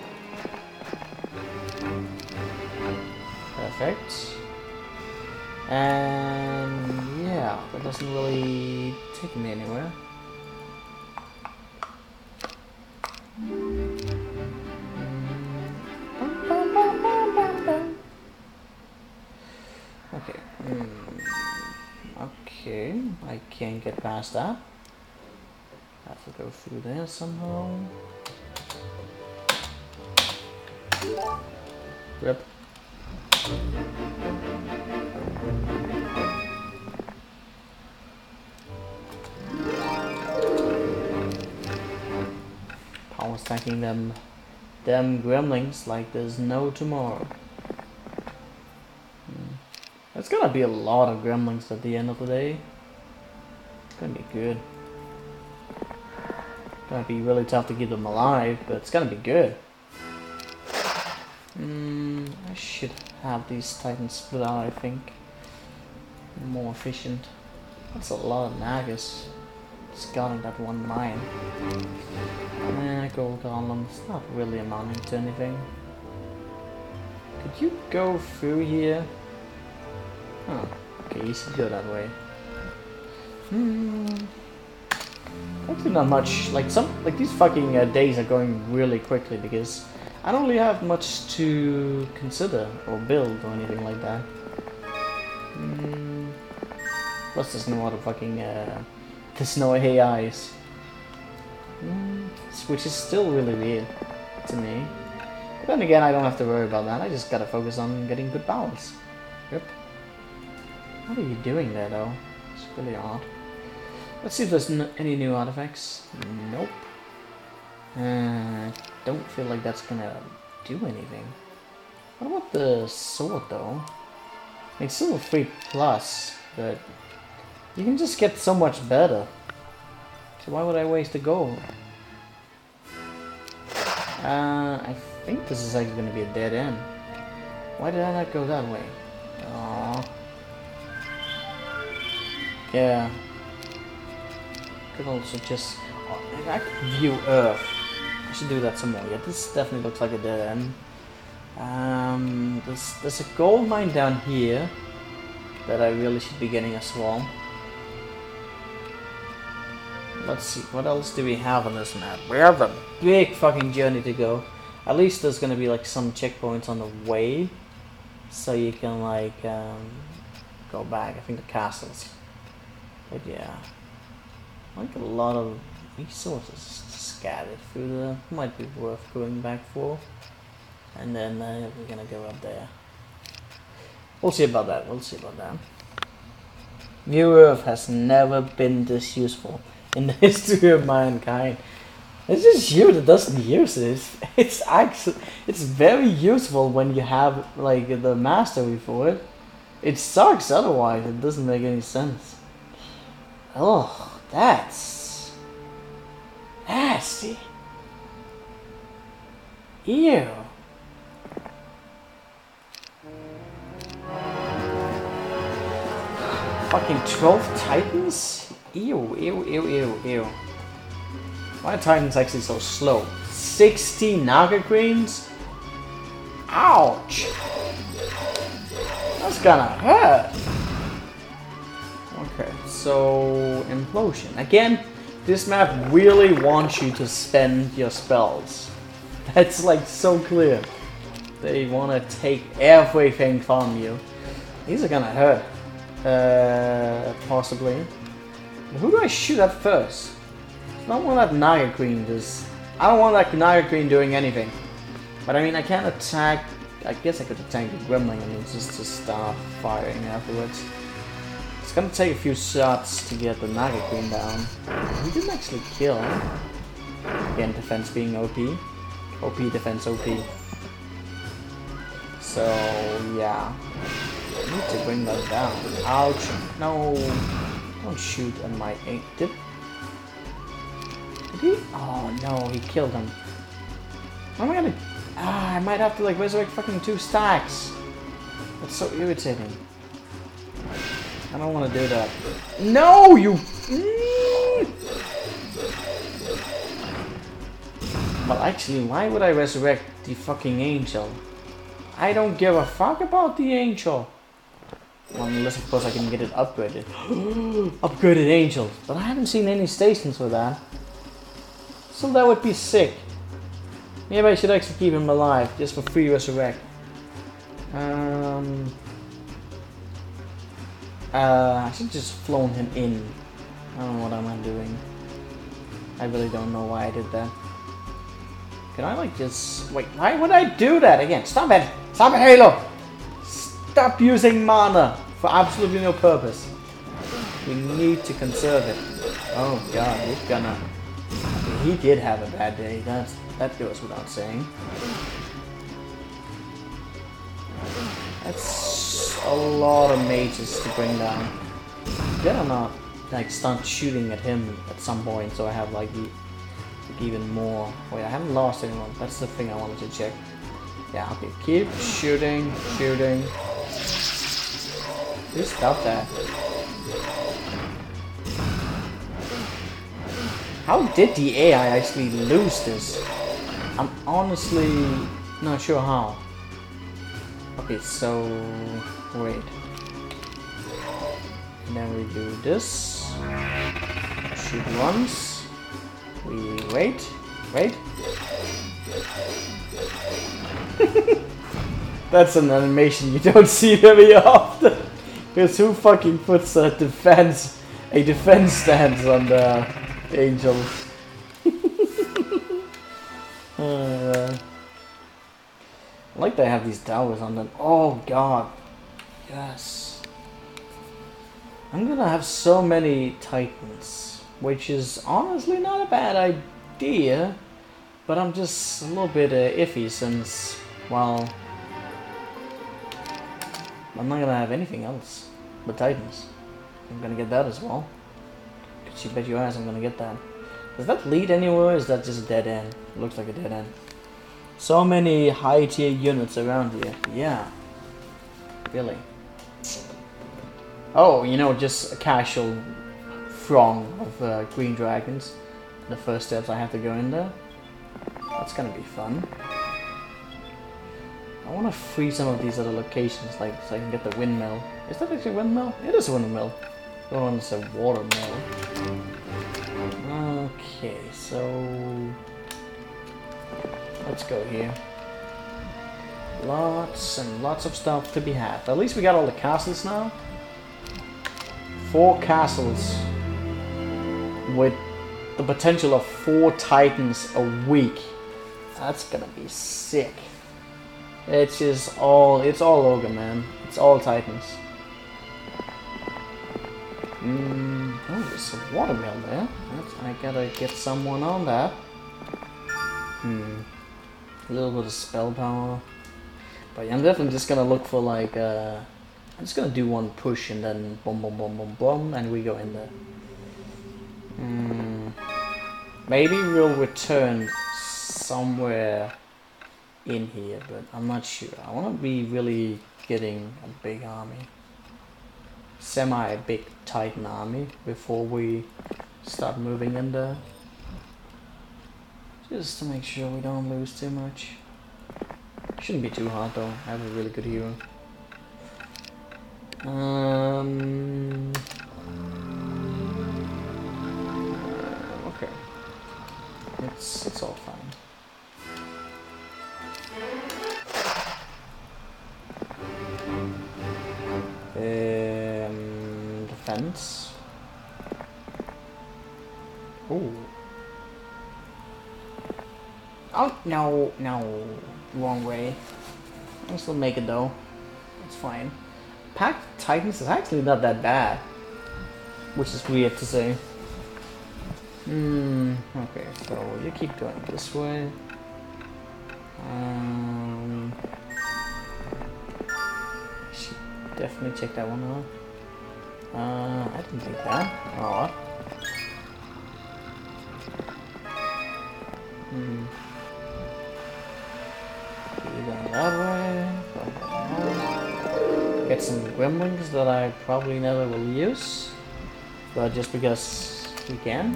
Perfect. And yeah, that doesn't really take me anywhere. Okay. Okay, I can't get past that. Have to go through there somehow. Rip. Power stacking them gremlins like there's no tomorrow. There's gonna be a lot of gremlins at the end of the day. It's gonna be good. Gonna be really tough to keep them alive, but it's gonna be good. I should have these titans split out, I think. More efficient. That's a lot of nagas. Just got in that one mine. Gold golems, not really amounting to anything. Could you go through here? Oh, okay, you should go that way. Actually not much, like these fucking days are going really quickly because I don't really have much to consider or build or anything like that. Plus there's no other fucking, there's no AIs. Which is still really weird to me. But then again, I don't have to worry about that, I just gotta focus on getting good balance. Yep. What are you doing there though? It's really odd. Let's see if there's any new artifacts. Nope. Don't feel like that's gonna do anything. What about the sword though? It's still a 3+, but you can just get so much better. So why would I waste the gold? I think this is actually gonna be a dead end. Why did I not go that way? Aww. Yeah. Could also just... I could view Earth. I should do that some more. Yeah, this definitely looks like a dead end. There's a gold mine down here that I really should be getting as well. Let's see, what else do we have on this map? We have a big fucking journey to go. At least there's gonna be like some checkpoints on the way, so you can like go back. I think the castles. But yeah, like a lot of resources scattered through there. Might be worth going back for. And then we're gonna go up there. We'll see about that. We'll see about that. New Earth has never been this useful in the history of mankind. It's just you that doesn't use it. It's actually, it's very useful when you have like the mastery for it. It sucks otherwise. It doesn't make any sense. Oh, that's nasty. Ew. Fucking 12 titans? Ew, ew, ew, ew, ew. Why are titans actually so slow? 60 Naga Queens? Ouch! That's gonna hurt. Okay, so implosion. Again, this map really wants you to spend your spells. That's like so clear. They want to take everything from you. These are gonna hurt. Possibly. Who do I shoot at first? I don't want that Naga Queen does. I don't want that Naga Queen doing anything. But I mean, I can't attack. I guess I could attack the Gremlin and just to start firing afterwards. It's gonna take a few shots to get the Naga Queen down. He didn't actually kill. Again, defense being OP. OP, defense OP. So yeah, I need to bring that down. Ouch! No, don't shoot at my aim. Did he? Oh no, he killed him. What am I gonna? I might have to like resurrect fucking 2 stacks. That's so irritating. I don't want to do that. No, you. Well, actually, why would I resurrect the fucking angel? I don't give a fuck about the angel. Well, unless, of course, I can get it upgraded. Upgraded angel. But I haven't seen any stations with that. So that would be sick. Maybe I should actually keep him alive, just for free resurrect. I should just flown him in. I don't know what I'm doing. I really don't know why I did that. Can I like just... Wait, why would I do that again? Stop it! Stop it, Halo! Stop using mana for absolutely no purpose. We need to conserve it. Oh god, we're gonna... He did have a bad day. That goes without saying. That's a lot of mages to bring down. Better not like start shooting at him at some point, so I have like even more. Wait, I haven't lost anyone. That's the thing I wanted to check. Yeah, okay. Keep shooting, shooting. Please stop that. How did the AI actually lose this? I'm honestly not sure how. Okay, so wait. And then we do this. Shoot once. We wait. That's an animation you don't see very often. Because who fucking puts a defense stance on the angels? I like they have these towers on them. Oh god. Yes. I'm gonna have so many titans, which is honestly not a bad idea, but I'm just a little bit iffy since, well, I'm not gonna have anything else but titans. I'm gonna get that as well. Cause you bet your ass I'm gonna get that. Does that lead anywhere, or is that just a dead end? It looks like a dead end. So many high tier units around here. Yeah. Really. Oh, you know, just a casual throng of green dragons. The first steps I have to go in there. That's gonna be fun. I want to free some of these other locations, like so I can get the windmill. Is that actually a windmill? It is a windmill. The other one is a water mill. Okay, so let's go here. Lots and lots of stuff to be had. At least we got all the castles now. 4 castles with the potential of 4 titans a week. That's gonna be sick. It's all ogre, man. It's all titans. Oh, there's a watermill there. I gotta get someone on that. A little bit of spell power. But yeah, I'm definitely just gonna look for like I'm just gonna do one push and then boom boom boom boom boom and we go in there. Maybe we'll return somewhere in here, but I'm not sure. I wanna be really getting a big army. Semi-big titan army before we start moving in there. Just to make sure we don't lose too much. Shouldn't be too hard though. I have a really good hero. Okay. It's all fine. Defense. Ooh. Oh no, no, wrong way. I'll still make it though. It's fine. Packed Titans is actually not that bad, which is weird to say. Okay, so you keep going this way. Definitely check that one out. I didn't think that. Alright. Going that way. Get some gremlins that I probably never will use, but just because we can.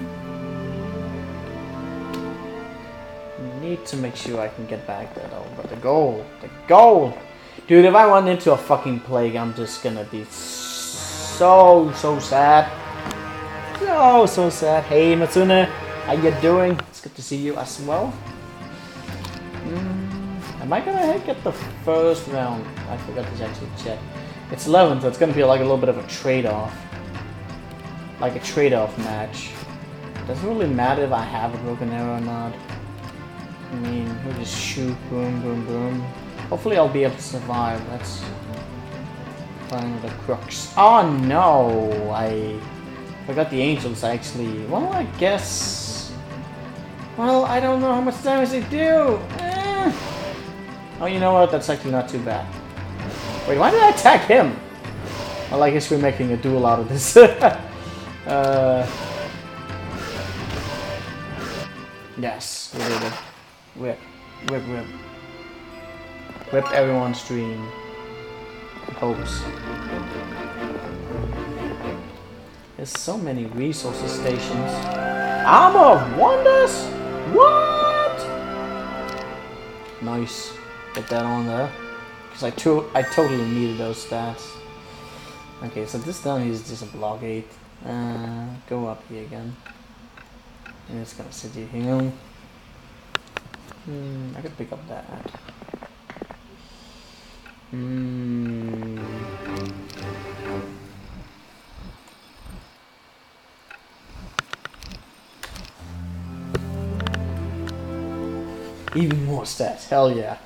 Need to make sure I can get back there though. But the goal, dude! If I run into a fucking plague, I'm just gonna be so sad, so sad. Hey Matsune, how you doing? It's good to see you as well. Am I gonna get the first round? I forgot to actually check. It's 11, so it's gonna be like a little bit of a trade-off. Like a trade-off match. Doesn't really matter if I have a broken arrow or not. I mean, we'll just shoot, boom, boom, boom. Hopefully I'll be able to survive. Let's find the crux. Oh no! I forgot the angels actually. Well, I guess... Well, I don't know how much damage they do. Oh, you know what? That's actually not too bad. Wait, why did I attack him? Well, I guess we're making a duel out of this. Yes, we did it. Whip. Whip, whip. Whip everyone's dream. Hopes. There's so many resources stations. Armor of Wonders? What? Nice. Get that on there. Because I totally needed those stats. Okay, so this down here is just a blockade. Go up here again. And it's gonna sit you here. I could pick up that. Even more stats, hell yeah.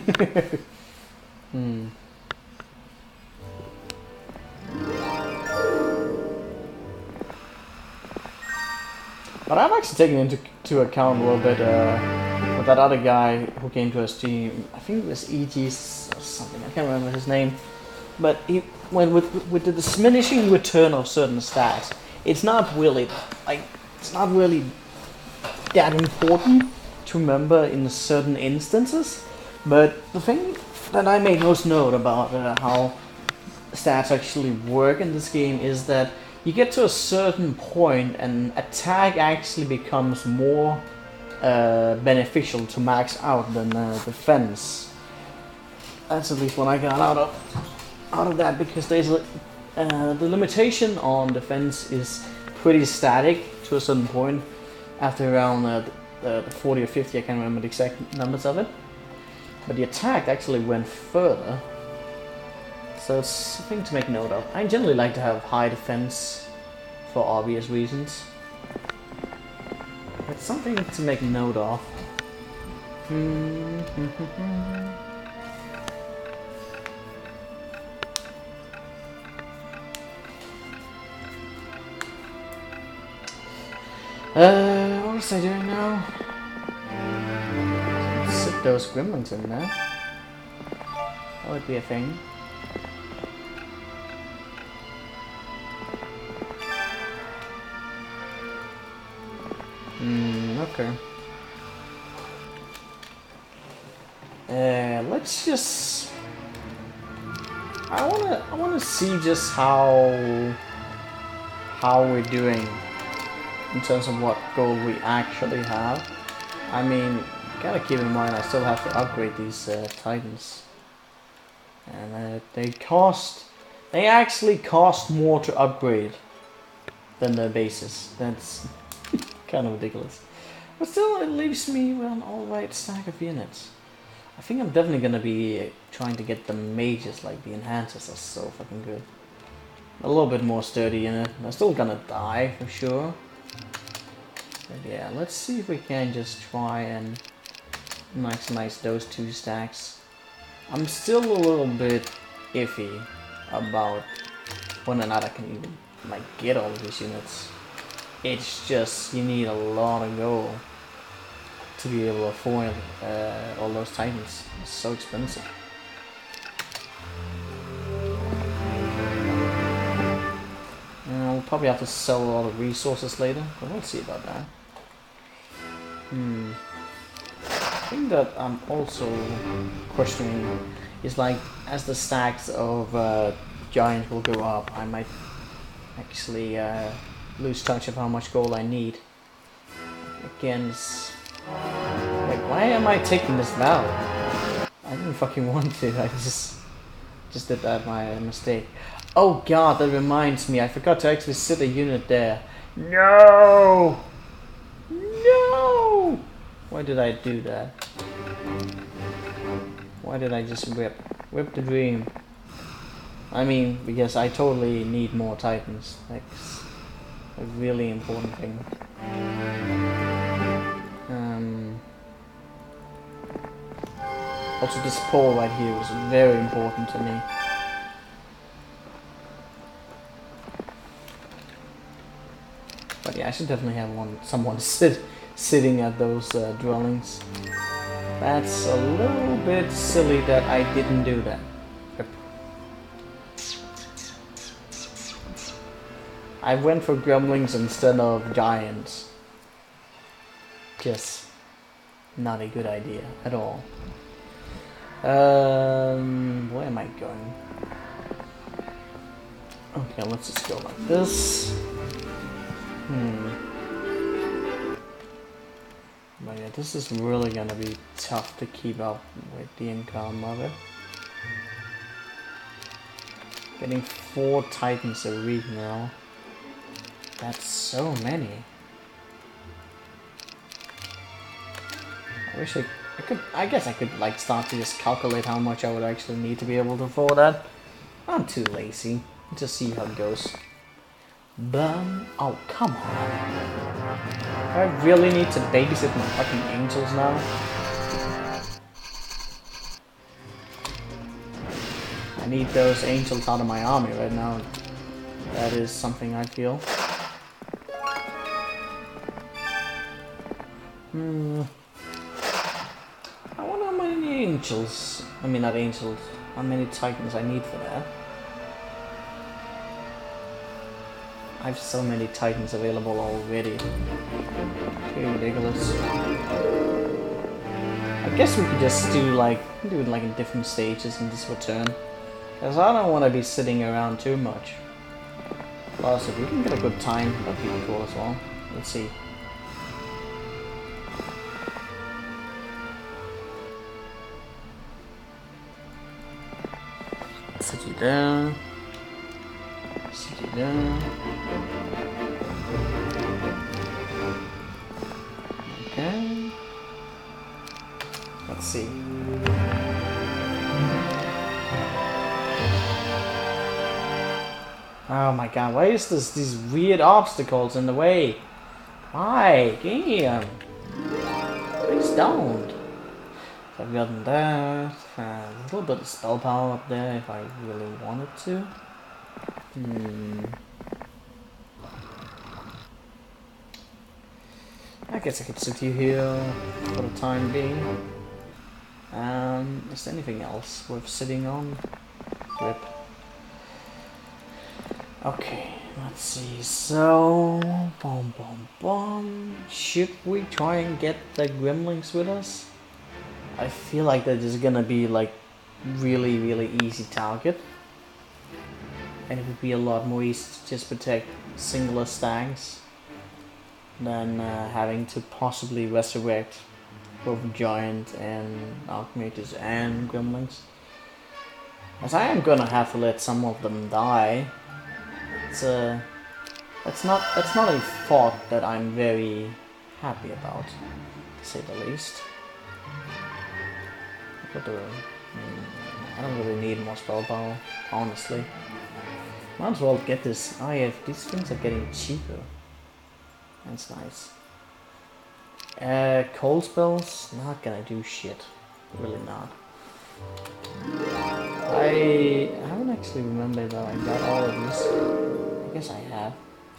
But I'm actually taking into account a little bit with that other guy who came to our stream. I think it was EG or something. I can't remember his name. But he went with the diminishing return of certain stats. It's not really that important to remember in certain instances. But the thing that I made most note about how stats actually work in this game is that you get to a certain point and attack actually becomes more beneficial to max out than defense. That's at least what I got out of that, because there's the limitation on defense is pretty static to a certain point. After around the 40 or 50, I can't remember the exact numbers of it. But the attack actually went further. So it's something to make note of. I generally like to have high defense for obvious reasons. It's something to make note of. What was I doing now? Sit those gremlins in there. That would be a thing. Okay. Let's just... I wanna see just how we're doing in terms of what gold we actually have. I mean, gotta keep in mind I still have to upgrade these titans, and they actually cost more to upgrade than their bases. That's kind of ridiculous. But still, it leaves me with an alright stack of units. I think I'm definitely gonna be trying to get the mages, like the enhancers are so fucking good. A little bit more sturdy in it. I'm still gonna die for sure. But yeah, let's see if we can just try and maximize those two stacks. I'm still a little bit iffy about whether or not I can even like get all of these units. It's just, you need a lot of gold to be able to afford all those titans. It's so expensive. Probably have to sell a lot of resources later, but we'll see about that. I think that I'm also questioning is like, as the stacks of giants will go up, I might actually lose touch of how much gold I need. Again, like, why am I taking this vow? I didn't fucking want to, I just did that by mistake. Oh god, that reminds me, I forgot to actually sit a unit there. No! No! Why did I do that? Why did I just whip the dream? I mean, because I totally need more titans. That's a really important thing. Also, this pole right here was very important to me. But yeah, I should definitely have someone sitting at those dwellings. That's a little bit silly that I didn't do that. Yep. I went for gremlins instead of giants. Just not a good idea at all. Where am I going? Okay, let's just go like this. But yeah, this is really gonna be tough to keep up with the income of it. Getting 4 titans a week now. That's so many. I wish I could. I guess I could like start to just calculate how much I would actually need to be able to afford that. I'm too lazy. Just see how it goes. Oh, come on. Do I really need to babysit my fucking angels now? I need those angels out of my army right now. That is something I feel. I wonder how many angels, I mean not angels, how many titans I need for that. I have so many titans available already. Okay, ridiculous. I guess we could just do it like in different stages and just return. Because I don't want to be sitting around too much. Plus, if we can get a good time, that'd be cool as well. Let's see. City there. City there. Okay. Let's see. Oh my god, why is these weird obstacles in the way? Why? Damn. Please don't. So I've gotten that. A little bit of spell power up there if I really wanted to. I guess I could sit you here for the time being. Is there anything else worth sitting on? Rip. Okay, let's see. So, should we try and get the gremlins with us? I feel like that is gonna be like really easy target. And it would be a lot more easy to just protect singular stags than having to possibly resurrect both giant and archmages and gremlins. As I am gonna have to let some of them die. That's not a thought that I'm very happy about, to say the least. I don't really need more spell power, honestly. Might as well get this. Oh yeah, these things are getting cheaper. That's nice. Cold spells, not gonna do shit. Really not. I haven't actually remembered that I got all of these. I guess I have.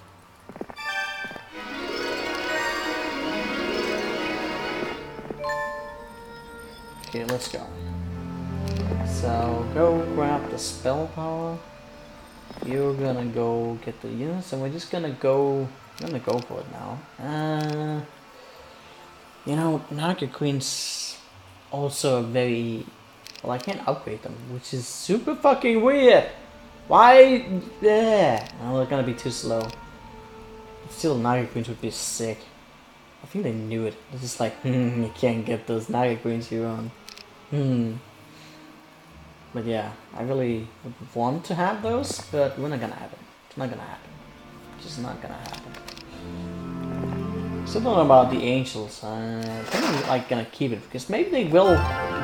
Okay, let's go. So, go grab the spell power. You're gonna go get the units, and we're just gonna go. I'm gonna go for it now. You know, Naga Queen's also a very. Well, I can't upgrade them, which is super fucking weird. Why? Yeah. Well, they're gonna be too slow. Still, Naga Queens would be sick. I think they knew it. It's just like, you can't get those Naga Queens you own. But yeah, I really would want to have those, but we're not gonna have it. It's not gonna happen. It's just not gonna happen. Still don't know about the Angels. I think I'm like gonna keep it because maybe they will.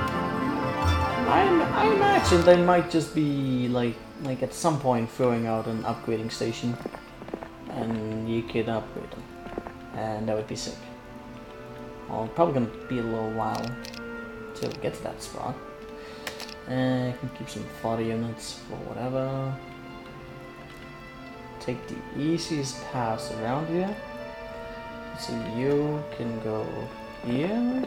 I imagine they might just be like at some point throwing out an upgrading station, and you could upgrade them, and that would be sick. Well, probably gonna be a little while till we get to that spot. I can keep some fodder units for whatever. Take the easiest paths around here. So you can go here.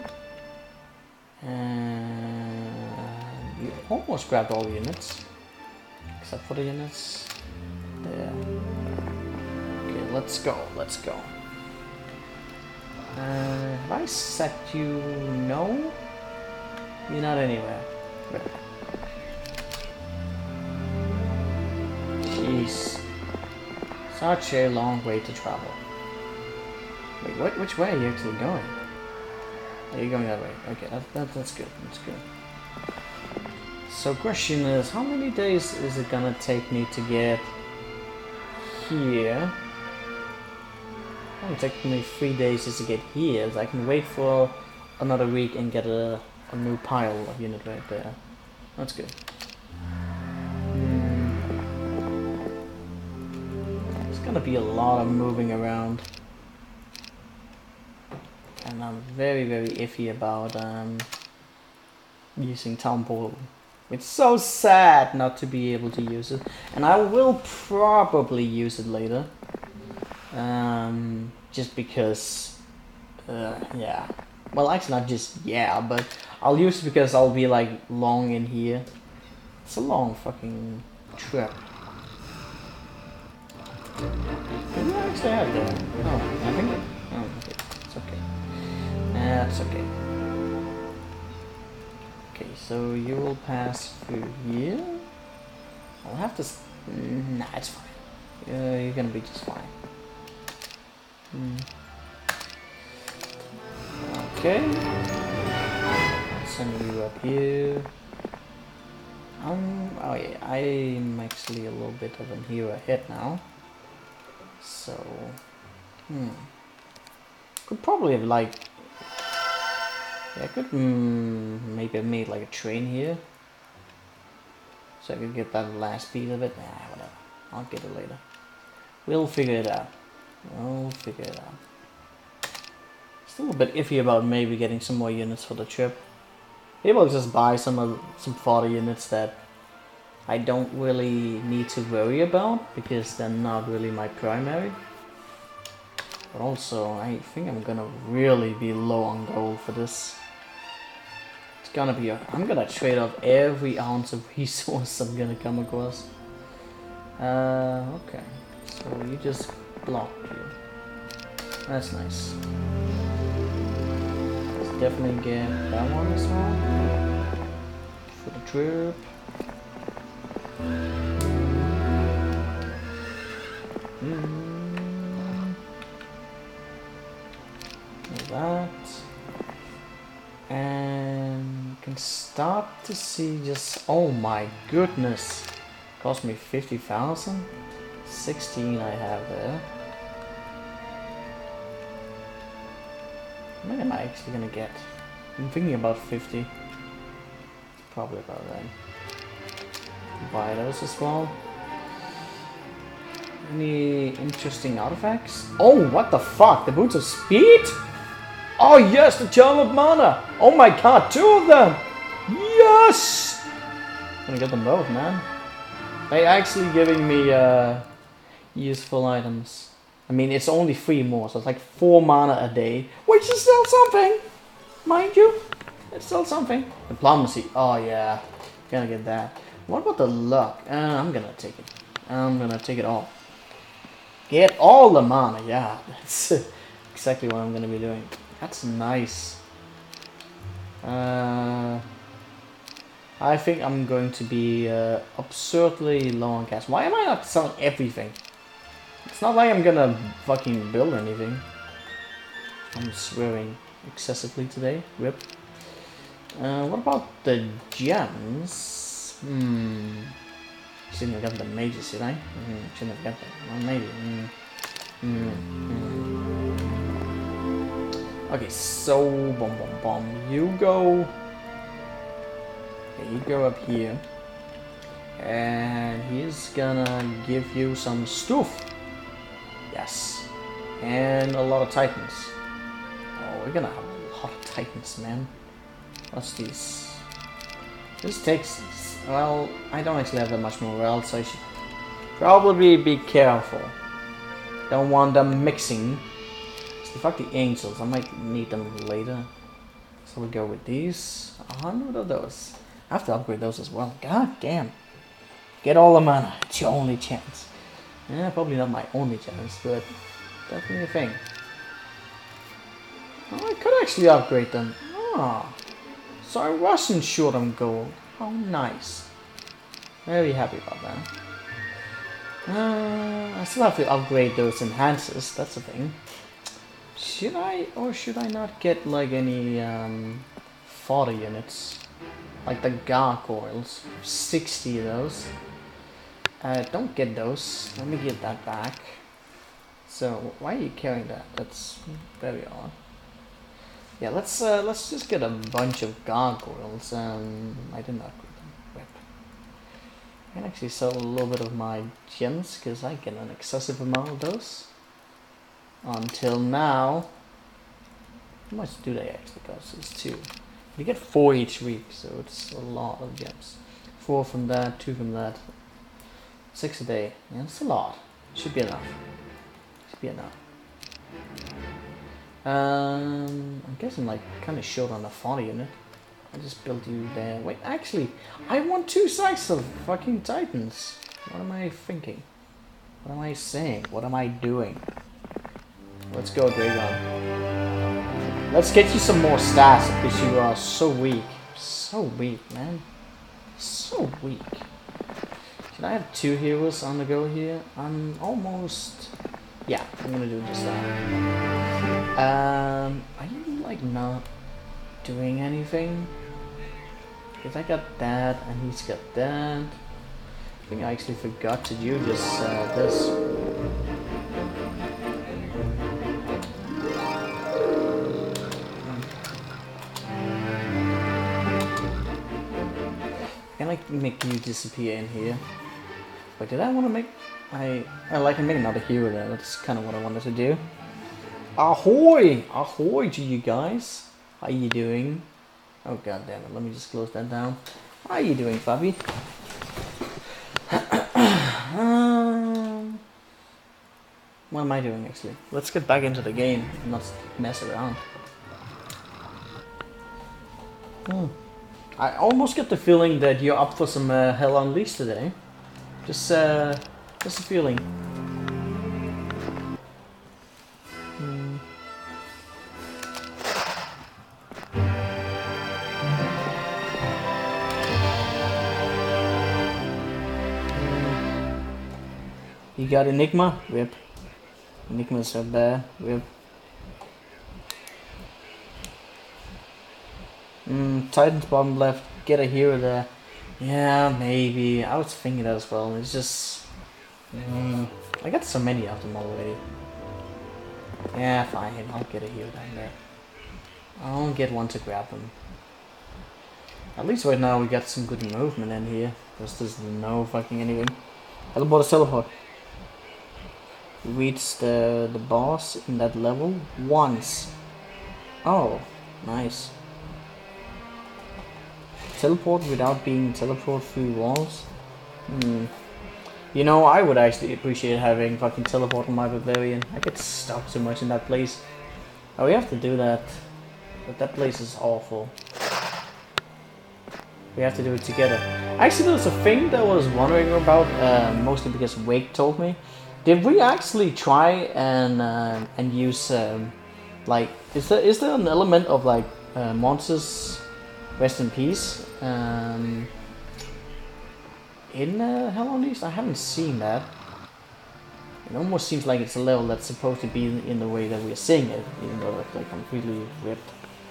And you almost grabbed all the units. Except for the units. There. Okay, let's go, let's go. Have I set you? No? You're not anywhere. Right. Jeez. Such a long way to travel. Wait, which way are you actually going? Are you going that way? Okay, that's good, that's good. So question is, how many days is it gonna take me to get here? It's gonna take me 3 days just to get here, so I can wait for another week and get a new pile of unit right there. That's good. There's gonna be a lot of moving around. And I'm very, very iffy about using Town Portal. It's so sad not to be able to use it. And I will probably use it later. Just because, yeah. Well, actually not just yeah, but I'll use it because I'll be like long in here. It's a long fucking trip. Did I actually have that? Oh, I think it. Oh, okay. It's okay. That's okay. Okay, so you will pass through here. I'll have to. Nah, it's fine. You're gonna be just fine. Okay. I'll send you up here. Oh yeah, I'm actually a little bit of a hero ahead now. So, could probably have like. Yeah, I could maybe have made like a train here. So I could get that last piece of it. Nah, whatever. I'll get it later. We'll figure it out. We'll figure it out. Still a bit iffy about maybe getting some more units for the trip. Maybe I'll just buy some fodder units that I don't really need to worry about because they're not really my primary. But also, I think I'm gonna really be low on gold for this. It's gonna be I'm gonna trade off every ounce of resource I'm gonna come across. Okay. So you just blocked you. That's nice. Let's definitely get that one as well. For the trip. That. And can start to see just, oh my goodness. Cost me 50,000. 16 I have there. How many am I actually gonna get? I'm thinking about 50. Probably about right. Buy those as well. Any interesting artifacts? Oh, what the fuck? The Boots of Speed? Oh yes, the Charm of Mana! Oh my god, 2 of them! Yes! I'm gonna get them both, man. They actually giving me useful items. I mean, it's only 3 more, so it's like 4 mana a day, which is still something, mind you. It's still something. Diplomacy. Oh yeah, gonna get that. What about the luck? I'm gonna take it. I'm gonna take it all. Get all the mana, yeah, that's exactly what I'm gonna be doing. That's nice. I think I'm going to be absurdly low on cash. Why am I not selling everything? It's not like I'm gonna fucking build anything. I'm swearing excessively today. Rip. What about the gems? Shouldn't have got the mages, did I? Shouldn't have got them. Well, maybe. Okay, so bomb. You go. Okay, you go up here, and he's gonna give you some stuff. Yes, and a lot of titans. Oh, we're gonna have a lot of titans, man. What's this? This takes. Well, I don't actually have that much morale, so I should probably be careful. Don't want them mixing. So fuck the angels, I might need them later. So we'll go with these. 100 of those. I have to upgrade those as well. God damn. Get all the mana. It's your only chance. Yeah, probably not my only chance, but definitely a thing. Oh, I could actually upgrade them. Ah. So I wasn't short on gold. How nice. Very happy about that. I still have to upgrade those enhancers, that's the thing. Should I or should I not get like any fodder units? Like the gargoyles. 60 of those. Don't get those. Let me get that back. So why are you carrying that? That's very odd. Yeah, let's just get a bunch of gargoyles. I didn't upgrade them. Rip. I can actually sell a little bit of my gems because I get an excessive amount of those. Until now. How much do they actually cost? It's 2. You get 4 each week, so it's a lot of gems. 4 from that, 2 from that. 6 a day. Yeah, that's a lot. Should be enough. Should be enough. I'm guessing like kind of short on the fodder unit. I just built you there. Wait, actually, I want 2 sides of fucking titans. What am I thinking? What am I saying? What am I doing? Let's go, Dragon. Let's get you some more stats because you are so weak. So weak, man. So weak. Should I have 2 heroes on the go here? I'm almost... Yeah, I'm gonna do just that. Are you like not doing anything? Because I got that and he's got that. I think I actually forgot to do just this. Can I make you disappear in here? But did I want to make... I can make another hero there. That's kind of what I wanted to do. Ahoy! Ahoy to you guys. How you doing? Oh god damn it, let me just close that down. How you doing, Fabi? What am I doing actually? Let's get back into the game and not mess around. I almost get the feeling that you're up for some Hell Unleashed today. Just a feeling. You got Enigma? Rip. Enigma's so bad. Rip. Titan's bottom left. Get a hero there. Yeah, maybe. I was thinking that as well. It's just... I got so many of them already. Yeah, fine. I'll get a hero down there. I'll get one to grab them. At least right now we got some good movement in here. Because there's no fucking anything. Teleport is teleport. We reached the boss in that level once. Oh, nice. Teleport without being teleport through walls? You know, I would actually appreciate having fucking teleport on my Bavarian. I get stuck so much in that place. Oh, we have to do that. But that place is awful. We have to do it together. Actually, there's a thing that I was wondering about, mostly because Wake told me. Did we actually try and use like is there an element of like monsters rest in peace in Hell Unleashed? I haven't seen that. It almost seems like it's a level that's supposed to be in the way that we're seeing it, even though it's like completely ripped.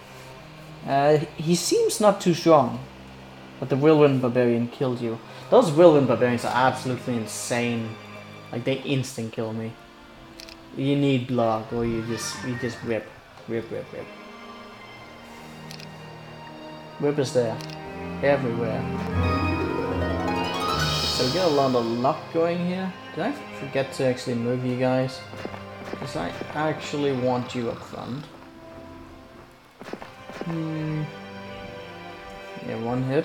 He seems not too strong, but the Whirlwind Barbarian killed you. Those Whirlwind Barbarians are absolutely insane. Like, they instant kill me. You need block, or you just rip. Rip. Rip is there. Everywhere. So we get a lot of luck going here. Did I forget to actually move you guys? Because I actually want you up front. Yeah, one hit.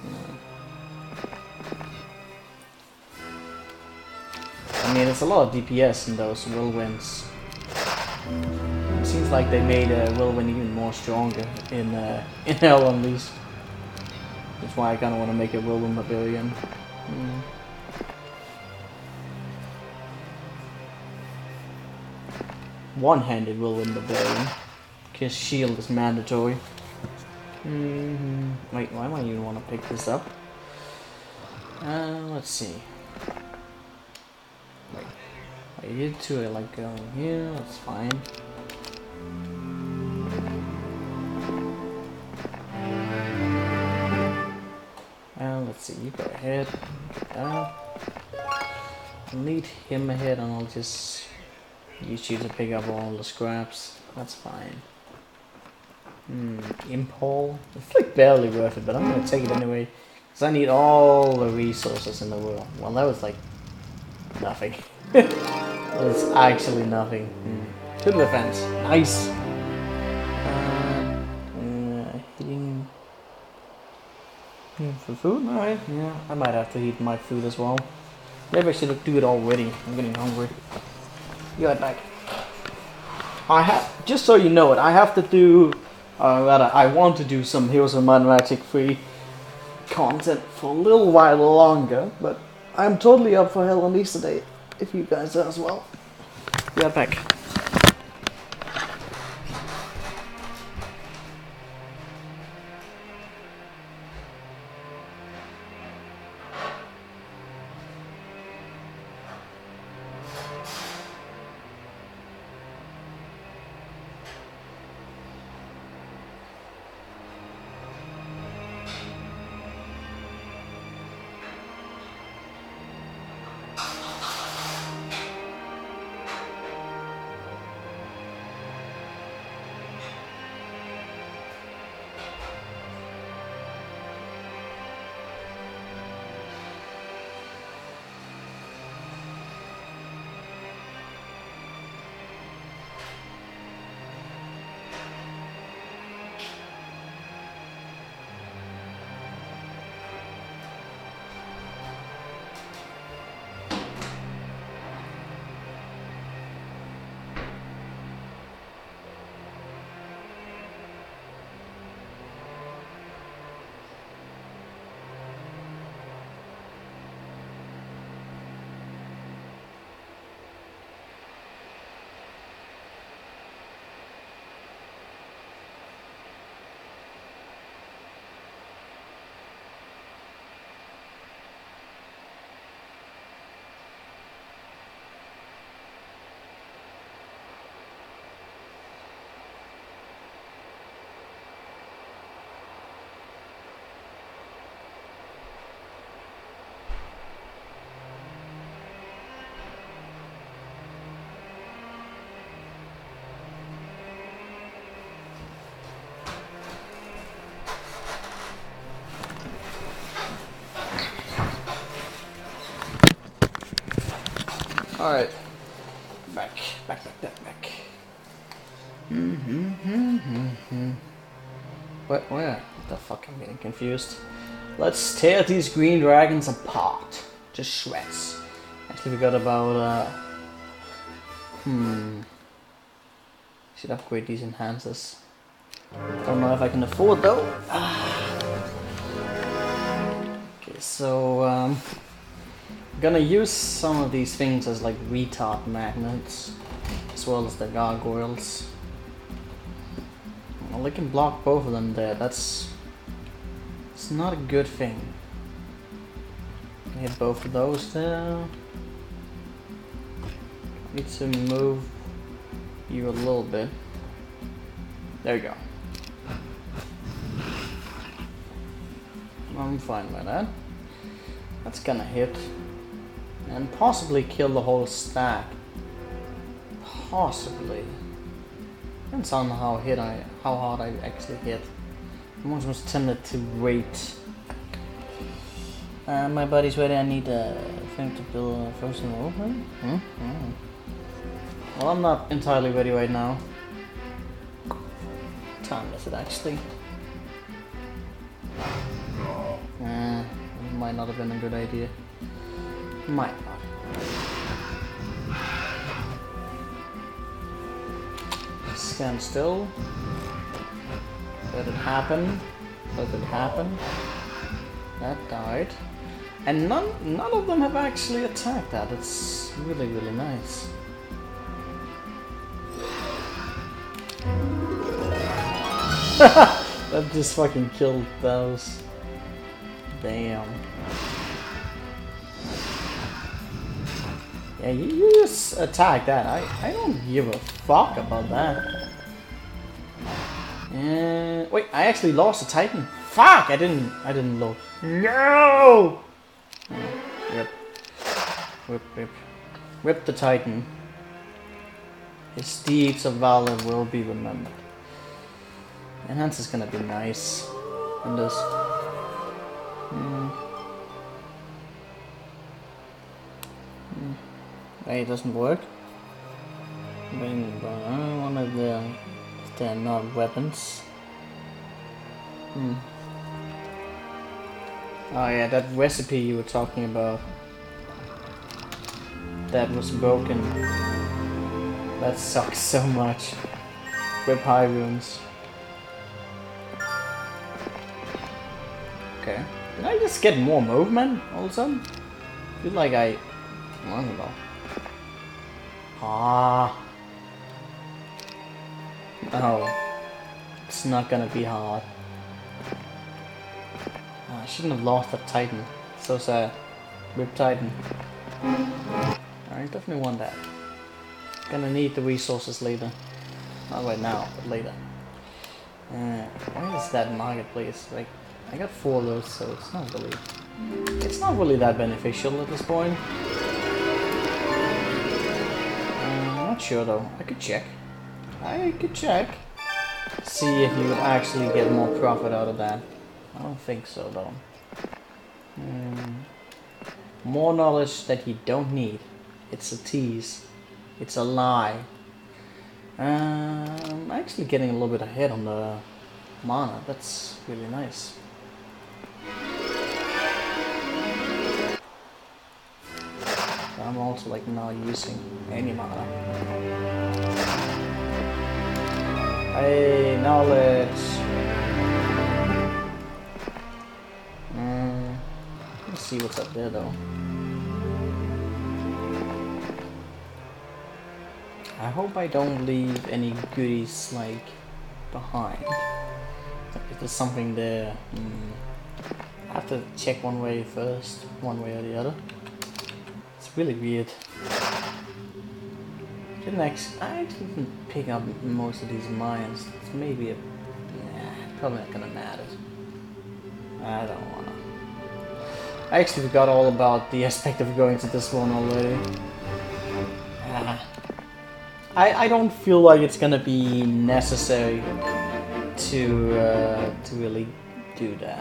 I mean, it's a lot of DPS in those whirlwinds. It seems like they made a whirlwind even more stronger in Hell Unleashed. That's why I kind of want to make a whirlwind barbarian. One-handed whirlwind barbarian, because shield is mandatory. Wait, why might you want to pick this up? Let's see. Wait, I did two. I like going here. That's fine. Let's see. You go ahead. I'll lead him ahead, and I'll just use you to pick up all the scraps. That's fine. Impole. It's like barely worth it, but I'm gonna take it anyway. Because I need all the resources in the world. Well, that was like nothing. That was actually nothing. Good defense. Nice. Heating. For food? Alright. Yeah, I might have to eat my food as well. Maybe I should do it already. I'm getting hungry. Be right back. Just so you know it, I have to do, rather, I want to do some Heroes of Might and Magic free content for a little while longer, but I'm totally up for Hell Unleashed today, if you guys are as well. Be right back. Alright. Back. What? Where? What the fuck? I'm getting confused. Let's tear these green dragons apart. To shreds. Actually, we got about, should upgrade these enhancers. Don't know if I can afford though. Okay, so gonna use some of these things as like retard magnets, as well as the gargoyles. Well, they can block both of them there. It's not a good thing. Hit both of those there. Need to move you a little bit. There you go. I'm fine with that. That's gonna hit. And possibly kill the whole stack. Possibly. Depends on how hard I actually hit. I'm almost tempted to wait. My buddy's ready. I need a thing to build a frozen movement. Well, I'm not entirely ready right now. What time is it actually? It might not have been a good idea. Might not. Stand still. Let it happen. Let it happen. That died. And none of them have actually attacked that. It's really, really nice. That just fucking killed those. Damn. Yeah, you just attack that. I don't give a fuck about that. Wait, I actually lost a Titan. Fuck! I didn't look. No! Rip. Rip, rip. Rip the Titan. His deeds of valor will be remembered. Enhance is gonna be nice in this. Wait, it doesn't work. One of they're not weapons. Oh yeah, that recipe you were talking about. That was broken. That sucks so much. Whip high runes. Okay. Did I just get more movement all of a sudden? I feel like I don't know. Oh. It's not gonna be hard. I shouldn't have lost that Titan. So sad. Rip Titan. I definitely want that. Gonna need the resources later. Not right now, but later. Why is that marketplace? Like, I got 4 of those, so it's not really that beneficial at this point. I'm not sure though. I could check. See if you would actually get more profit out of that. I don't think so though. More knowledge that you don't need. It's a tease. It's a lie. I'm actually getting a little bit ahead on the mana. That's really nice. I'm also like not using any mana. Hey, knowledge. Let's see what's up there though. I hope I don't leave any goodies like behind. If there's something there, I have to check one way first, one way or the other. It's really weird. I actually didn't pick up most of these mines. It's maybe probably not gonna matter. I don't wanna. I actually forgot all about the aspect of going to this one already. I don't feel like it's gonna be necessary to really do that.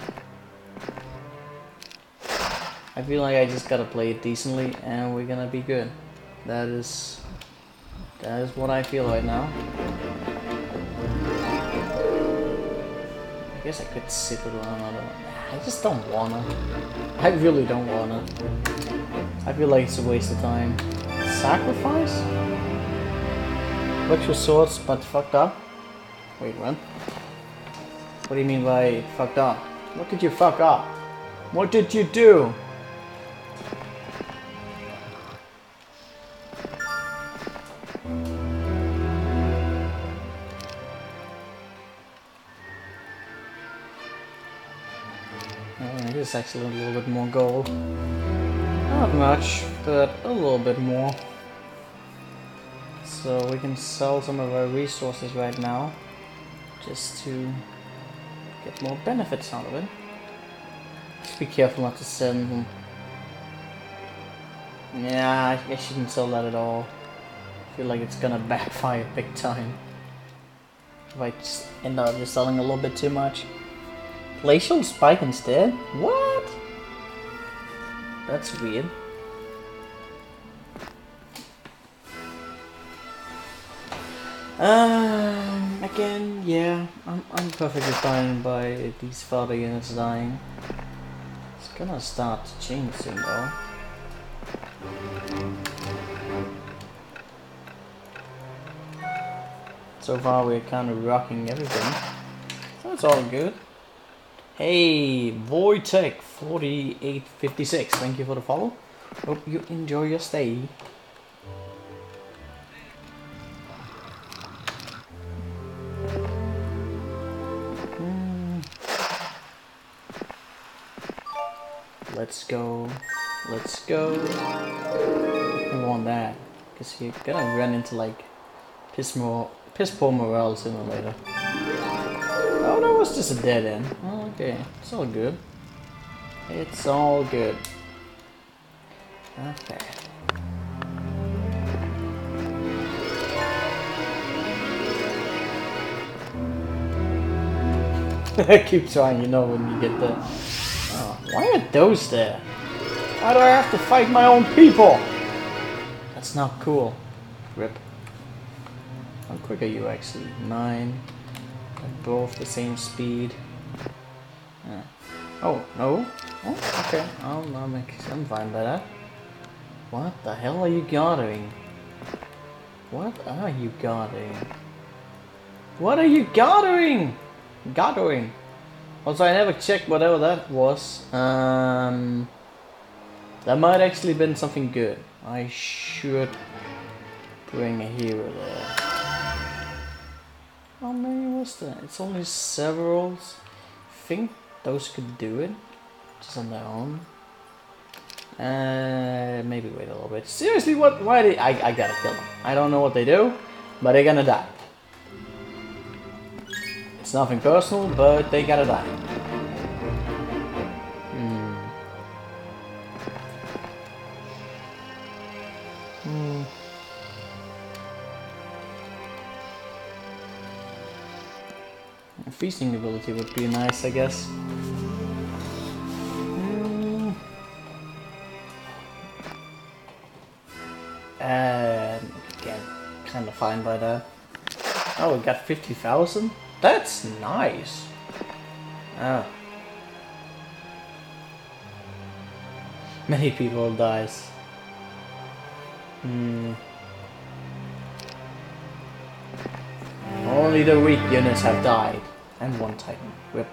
I feel like I just gotta play it decently and we're gonna be good. That is what I feel right now. I guess I could sit with another one. I just don't wanna. I really don't wanna. I feel like it's a waste of time. Sacrifice? What's your swords but fucked up? Wait, what? What do you mean by fucked up? What did you fuck up? What did you do? This is actually a little bit more gold. Not much, but a little bit more. So we can sell some of our resources right now, just to get more benefits out of it. Just be careful not to send them. Yeah, I shouldn't sell that at all. I feel like it's gonna backfire big time if I just end up just selling a little bit too much. Glacial Spike instead? What? That's weird. Again, yeah, I'm perfectly fine by these fodder units dying. It's gonna start to change soon though. So far we're kind of rocking everything, so it's all good. Hey, Voitech 4856, thank you for the follow. Hope you enjoy your stay. Let's go. Let's go. I want that, because you're gonna run into like piss poor morale sooner or later. Oh, that was just a dead end. Oh, okay, it's all good. It's all good. Okay. I keep trying, you know, when you get the... Oh, why are those there? Why do I have to fight my own people? That's not cool. Rip. How quick are you actually? 9. They're both the same speed. Yeah. Oh, no? Oh, okay. I'm fine by that. What the hell are you gathering? What are you gathering? What are you gathering? Gathering. Also, I never checked whatever that was. That might actually been something good. I should bring a hero there. How many was that? It's only several. I think those could do it, just on their own. Maybe wait a little bit. Seriously, what? Why did I gotta kill them? I don't know what they do, but they're gonna die. It's nothing personal, but they gotta die. A feasting ability would be nice, I guess. Again, kind of fine by that. Oh, we got 50,000? That's nice. Oh. Many people dies. Only the weak units have died. And one Titan. Whip.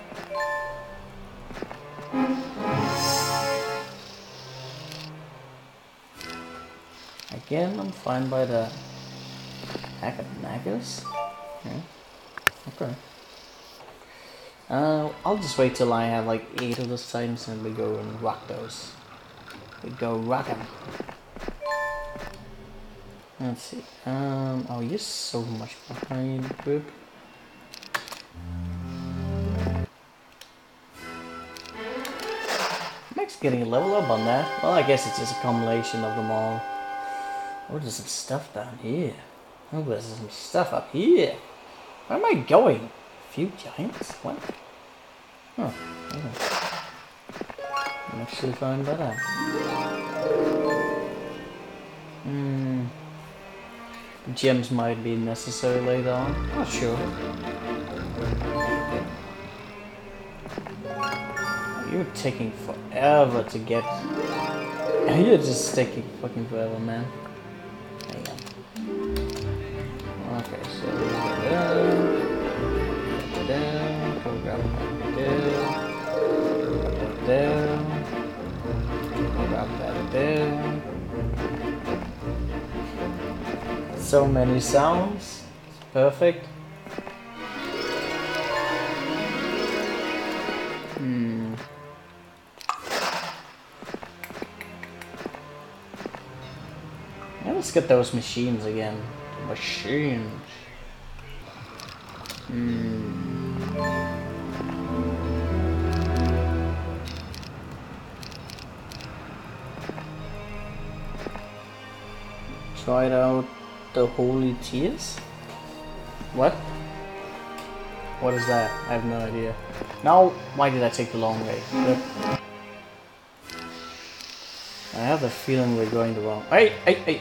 Again, I'm fine by the Pack of Nagas. Yeah. Okay. I'll just wait till I have like 8 of those Titans and we go and rock those. We go rock 'em. Let's see. Oh, you're so much behind, Whip. Max getting a level up on that. Well, I guess it's just a combination of them all. Oh, there's some stuff down here. Oh, there's some stuff up here. Where am I going? A few giants? What? Oh, okay. I'm actually fine by that. Gems might be necessary later on. Not sure. You're taking forever to get. You're just taking fucking forever, man. Hang on. Okay, so go down, go grab there. Grab that there. So many sounds. Perfect. Yeah, let's get those machines again. Machines. Tried out the Holy Tears? What? What is that? I have no idea. Now, why did I take the long way? Yep. I have a feeling we're going the wrong... Hey!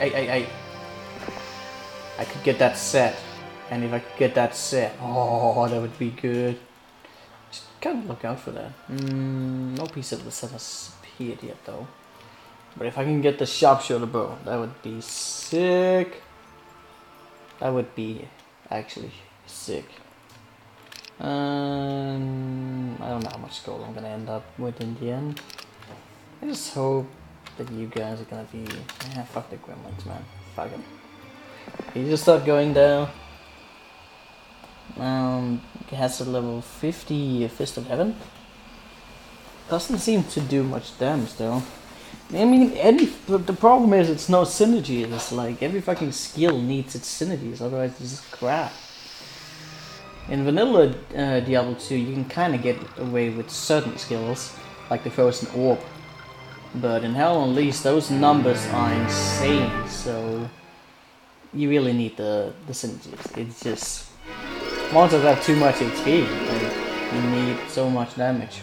I could get that set. And if I could get that set, oh, that would be good. Just gotta look out for that. No piece of the set has appeared yet though. But if I can get the sharpshooter bow, that would be sick. That would be actually sick. I don't know how much gold I'm gonna end up with in the end. I just hope that you guys are gonna be... Yeah, fuck the gremlins, man. Fuck them. You just start going down. It has a level 50 Fist of Heaven. Doesn't seem to do much damage though. I mean, the problem is it's no synergy. It's like every fucking skill needs its synergies, otherwise it's just crap. In vanilla Diablo 2, you can kind of get away with certain skills, like the Frozen Orb. But in Hell Unleashed, those numbers are insane, so you really need the synergies. It's just... monsters have too much HP, like, you need so much damage.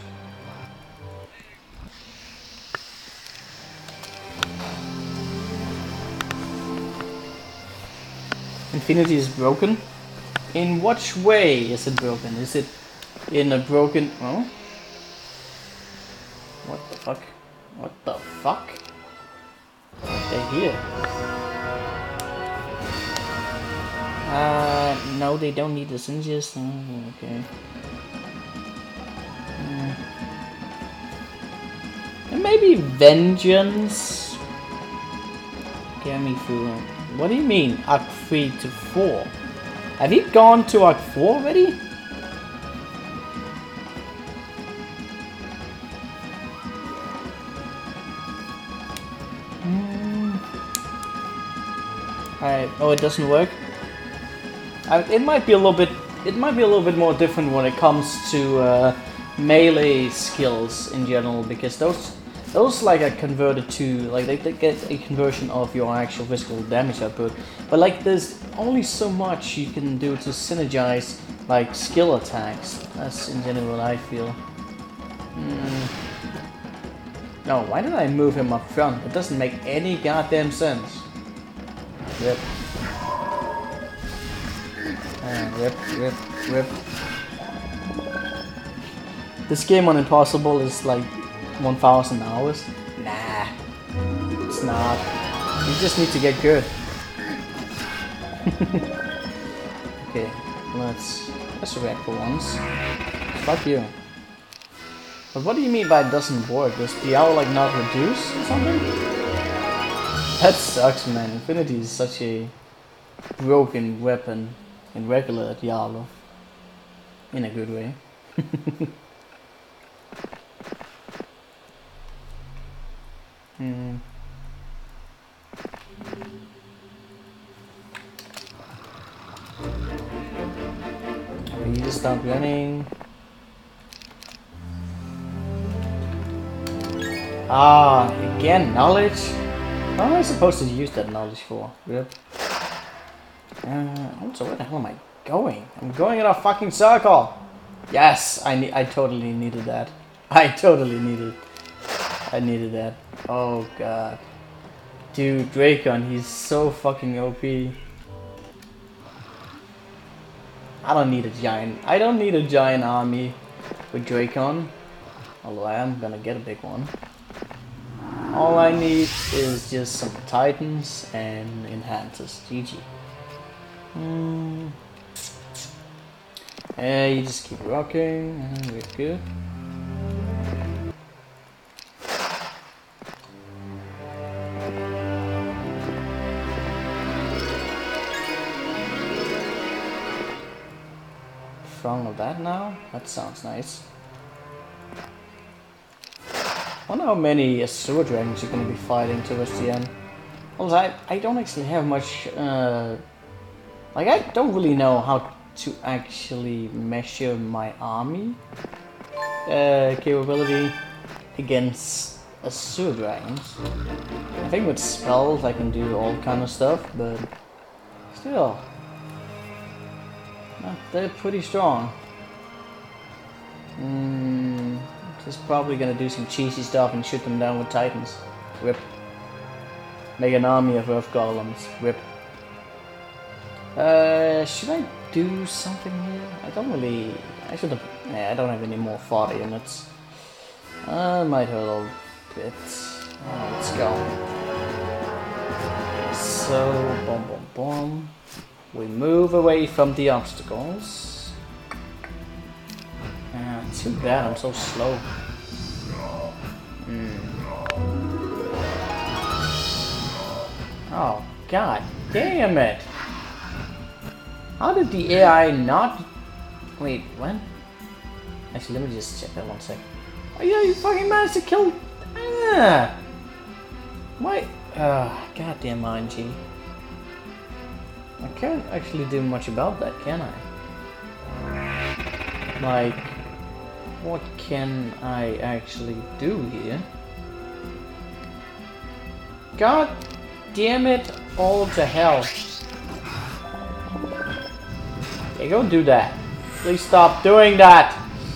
Infinity is broken? In which way is it broken? Is it in a broken... Oh? What the fuck? What the fuck? They're here. No, they don't need the synergies. Oh, okay. And maybe Vengeance? Get me through. What do you mean, Arc 3 to 4? Have you gone to Arc 4 already? Alright, oh, it doesn't work? It might be a little bit more different when it comes to melee skills in general, because those like are converted to, like, they get a conversion of your actual physical damage output, but like there's only so much you can do to synergize like skill attacks. That's in general I feel. No, why did I move him up front? It doesn't make any goddamn sense. Rip. Rip. This game on Impossible is like 1,000 hours. Nah, it's not. You just need to get good. Okay, let's react for once. Fuck you. But what do you mean by it doesn't work? Does Diablo like not reduce or something? That sucks, man. Infinity is such a broken weapon in regular Diablo. In a good way. You just stop running. Ah, again, knowledge? What am I supposed to use that knowledge for? Yep. Also, where the hell am I going? I'm going in a fucking circle! Yes, I totally needed that. I needed that. Oh god. Dude, Drakon, he's so fucking OP. I don't need a giant army with Drakon. Although I am gonna get a big one. All I need is just some Titans and Enhancers. GG. Yeah, you just keep rocking and we're good. strong of that now? That sounds nice. I wonder how many Azure Dragons you're going to be fighting towards the end. Also, I don't actually have much... like, I don't really know how to actually measure my army capability against Azure Dragons. I think with spells I can do all kind of stuff, but still, they're pretty strong. Just probably gonna do some cheesy stuff and shoot them down with Titans. Rip. Make an army of Earth Golems. Rip. Should I do something here? I don't really... I should have... Yeah, I don't have any more fodder units. Might hurt a little bit. Let's go. So, boom, boom, boom. We move away from the obstacles. Too bad I'm so slow. Oh, god damn it! How did the AI not... Wait, what? Actually, let me just check that one sec. Oh yeah, you fucking managed to kill... Why? Goddamn RNG. I can't actually do much about that, can I? Like... What can I actually do here? God damn it all to hell. Okay, go do that. Please stop doing that.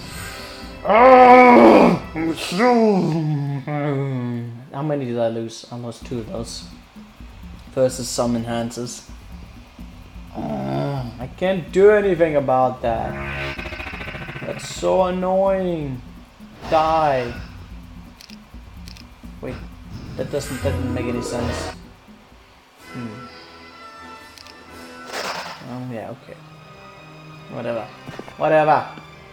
How many did I lose? I lost 2 of those. Versus some enhancers. I can't do anything about that. That's so annoying. Die. Wait, that doesn't make any sense. Oh yeah, okay. Whatever. Whatever.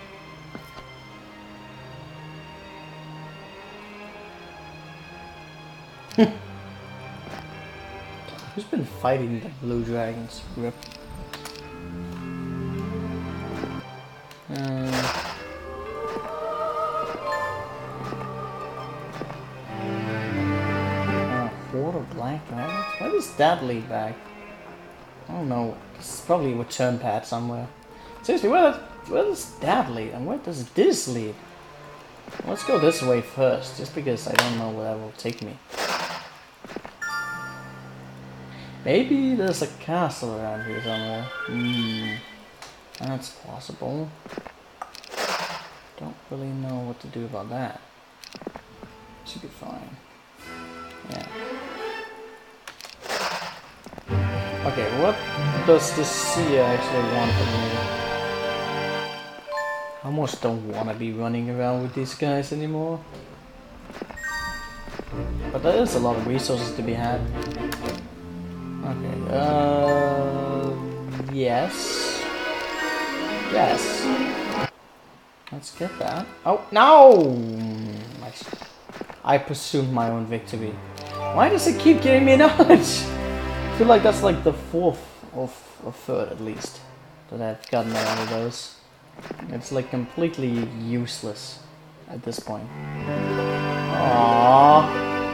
Who's been fighting the blue dragons? Rip. Horde of black dragons? Where does that lead back? I don't know. It's probably a return pad somewhere. Seriously, where does that lead? And where does this lead? Let's go this way first, just because I don't know where that will take me. Maybe there's a castle around here somewhere. That's possible. Don't really know what to do about that. Should be fine. Yeah. Okay, what does this seer actually want from me? I almost don't want to be running around with these guys anymore. But there is a lot of resources to be had. Okay, yes. Yes. Let's get that. Oh, no! I presumed my own victory. Why does it keep giving me knowledge? I feel like that's like the 4th or 3rd at least that I've gotten out of those. It's like completely useless at this point. Aww.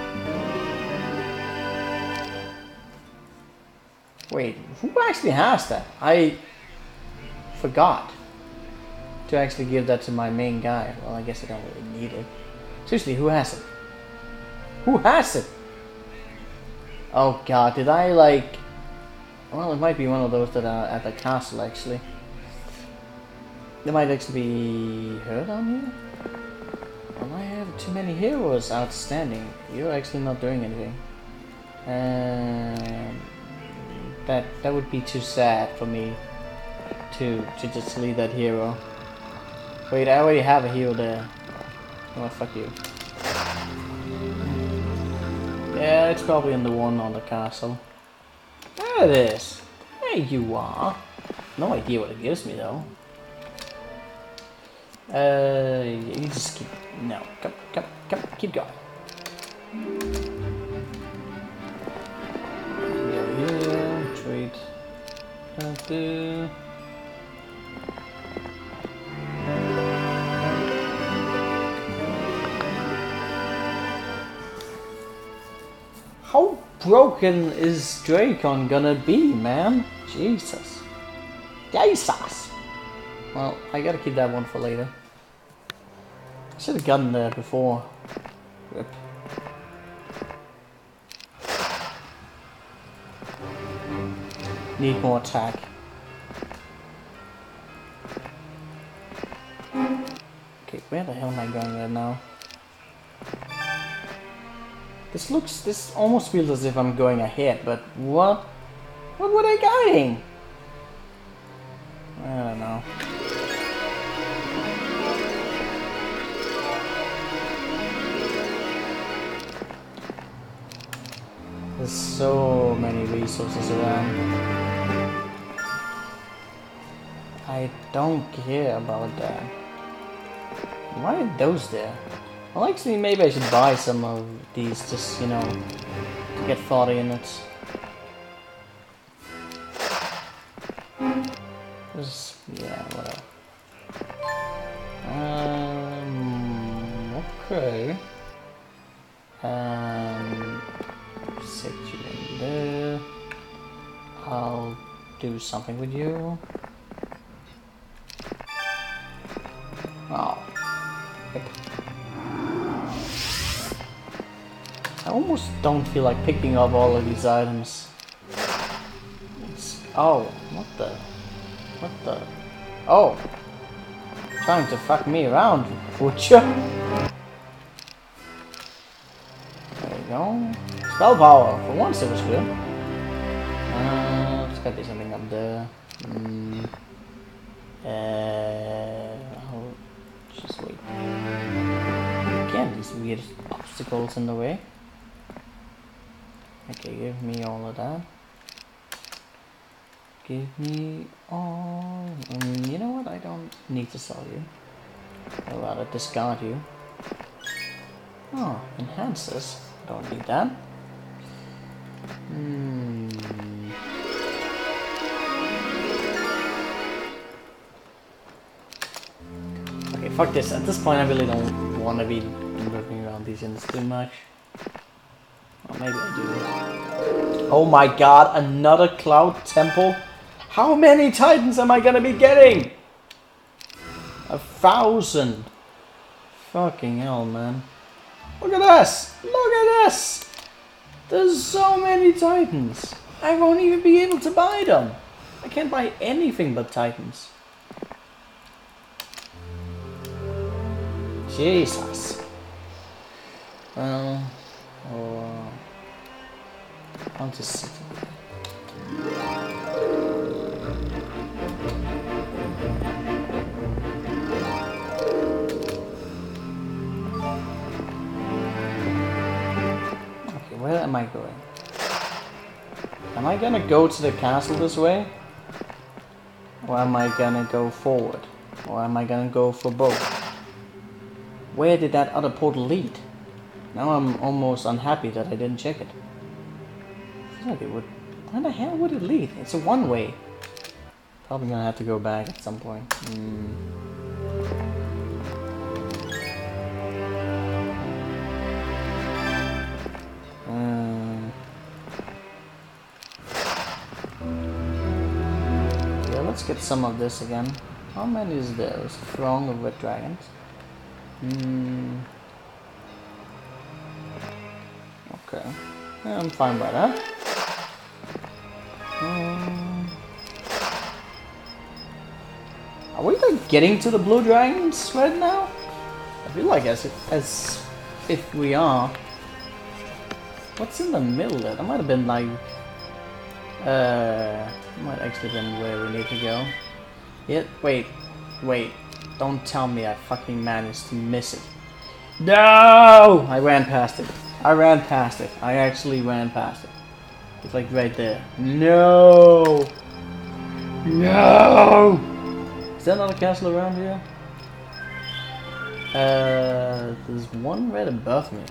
Wait, who actually has that? I forgot to actually give that to my main guy. Well, I guess I don't really need it. Seriously, who has it? Who has it? Oh god, did I like... Well, it might be one of those that are at the castle actually. There might actually be her down here? Well, I have too many heroes outstanding. You're actually not doing anything. That would be too sad for me to just leave that hero. Wait, I already have a hero there. Oh, fuck you. Yeah, it's probably in the one on the castle. There it is. There you are. No idea what it gives me though. You just keep... No, come, keep going. Trade. broken is Dracon gonna be, man? Jesus. Jesus! Well, I gotta keep that one for later. I should have gotten there before. Rip. Need more attack. Okay, where the hell am I going right now? This almost feels as if I'm going ahead, but what? What were they guiding? I don't know. There's so many resources around. I don't care about that. Why are those there? Well, actually, maybe I should buy some of these, just, you know, to get 40 units. Just, yeah, whatever. Okay. Set you in there. I'll do something with you. Oh. Yep. I almost don't feel like picking up all of these items. Oh, what the? What the? Oh! Trying to fuck me around, would you? There you go. Spell power! For once it was good. There's gotta be something up there. I'll just wait. Again, these weird obstacles in the way. Okay, give me all of that. Give me all... you know what? I don't need to sell you. I'd rather discard you. Oh, enhances. Don't need that. Okay, fuck this. At this point, I really don't want to be moving around these units too much. Or maybe I do. Oh my god, another Cloud Temple? How many Titans am I gonna be getting? 1,000. Fucking hell, man. Look at this! Look at this! There's so many Titans. I won't even be able to buy them. I can't buy anything but Titans. Jesus. Well, I'll just sit. Where am I going? Am I gonna go to the castle this way? Or am I gonna go forward? Or am I gonna go for both? Where did that other portal lead? Now I'm almost unhappy that I didn't check it. I feel like it would... Where the hell would it lead? It's a one-way. Probably gonna have to go back at some point. Let's get some of this again. How many is there? There's a throng of red dragons. Okay. Yeah, I'm fine by that. Are we like getting to the blue dragons right now? I feel like as if we are. What's in the middle there? That might have been like... might actually been where we need to go. Yeah, wait. Don't tell me I fucking managed to miss it. No! I ran past it. I actually ran past it. It's like right there. No! No! Is there another castle around here? There's one right above me.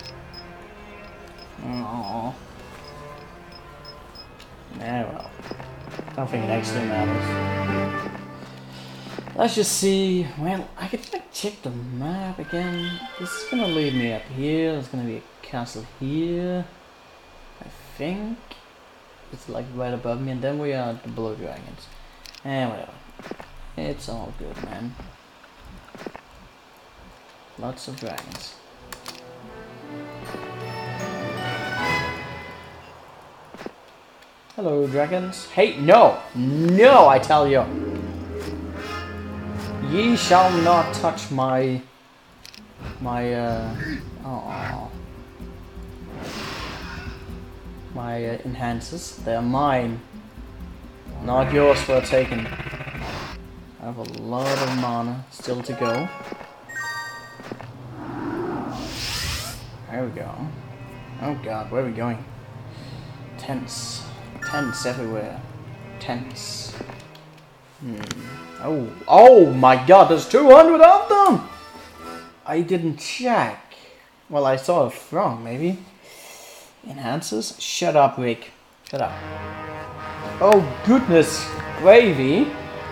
Aww. Yeah, well. I don't think it actually matters. Let's just see. Well, I could like check the map again. This is gonna lead me up here. There's gonna be a castle here. I think it's like right above me, and then we are the blue dragons. And whatever. It's all good, man. Lots of dragons. Hello, dragons. Hey, no! No, I tell you! Ye shall not touch my enhancers. They're mine. Not yours for a taken. I have a lot of mana still to go. There we go. Oh god, where are we going? Tents. Tents everywhere. Tents. Oh. Oh my god, there's 200 of them! I didn't check. Well, I saw a frog, maybe. Enhances? Shut up, Rick. Shut up. Oh goodness gravy.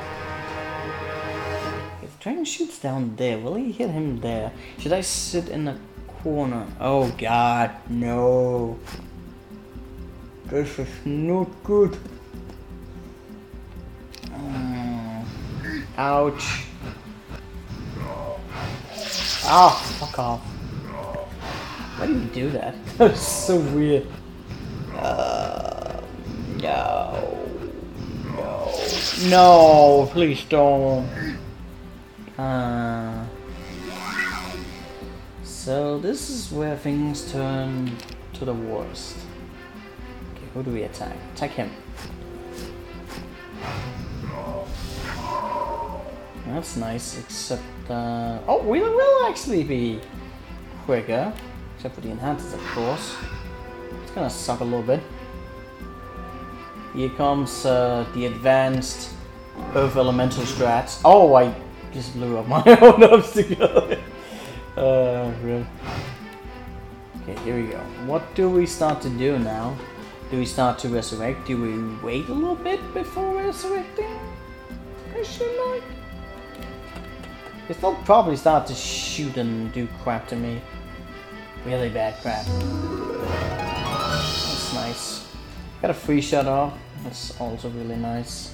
If the dragon shoots down there, will he hit him there? Should I sit in the corner? Oh god, no. This is not good. Ouch. Ah, fuck off. Why do you do that? That was so weird. No. No. No, please don't. So this is where things turn to the worst. Okay, who do we attack? Attack him. That's nice, except oh, we will actually be quicker. Except for the enhancers, of course. It's gonna suck a little bit. Here comes the advanced Earth Elemental strats. Oh, I just blew up my own obstacle. Really. Okay, here we go. What do we start to do now? Do we start to resurrect? Do we wait a little bit before resurrecting? Question mark? Because they'll probably start to shoot and do crap to me. Really bad crap. That's nice. Got a free shot off. That's also really nice.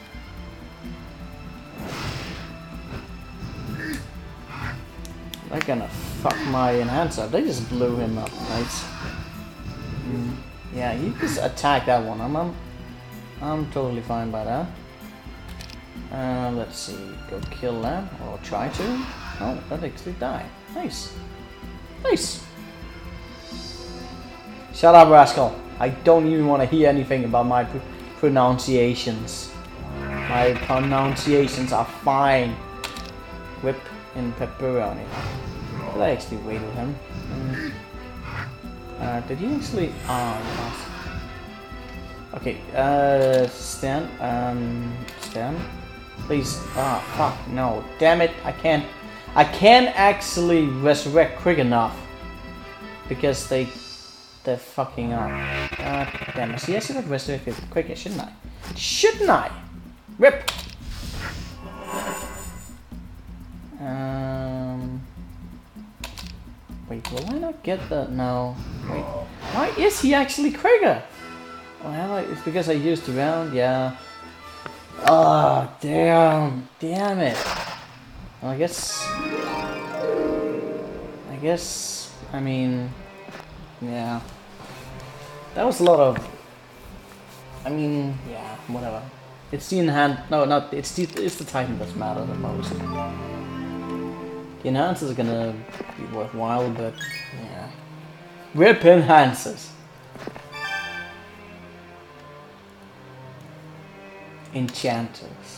They're gonna fuck my enhancer. They just blew him up. Nice. Yeah, you just attack that one. I'm totally fine by that. Let's see. Go kill that, or try to. Oh, that actually died. Nice. Nice. Shut up, rascal. I don't even want to hear anything about my pronunciations. My pronunciations are fine. Whip and pepperoni. Did I actually wait with him? Did he actually... Oh, okay, Stan. Stan? Please. Ah, fuck, no. Damn it, I can't actually resurrect quick enough. Because they're fucking up. God damn it. See, I should have resurrected quicker, shouldn't I? Shouldn't I? Rip! Wait, will I not get the... No. Wait. Why is he actually quicker? Well, it's because I used the round, yeah. Oh, damn. Damn it. Well, I guess, I mean, yeah. That was a lot of, I mean, yeah, whatever. It's the enhanced, no, not, it's the Titan that matters the most. The enhancers are gonna be worthwhile, but, yeah. Rip enhancers. Enchanters.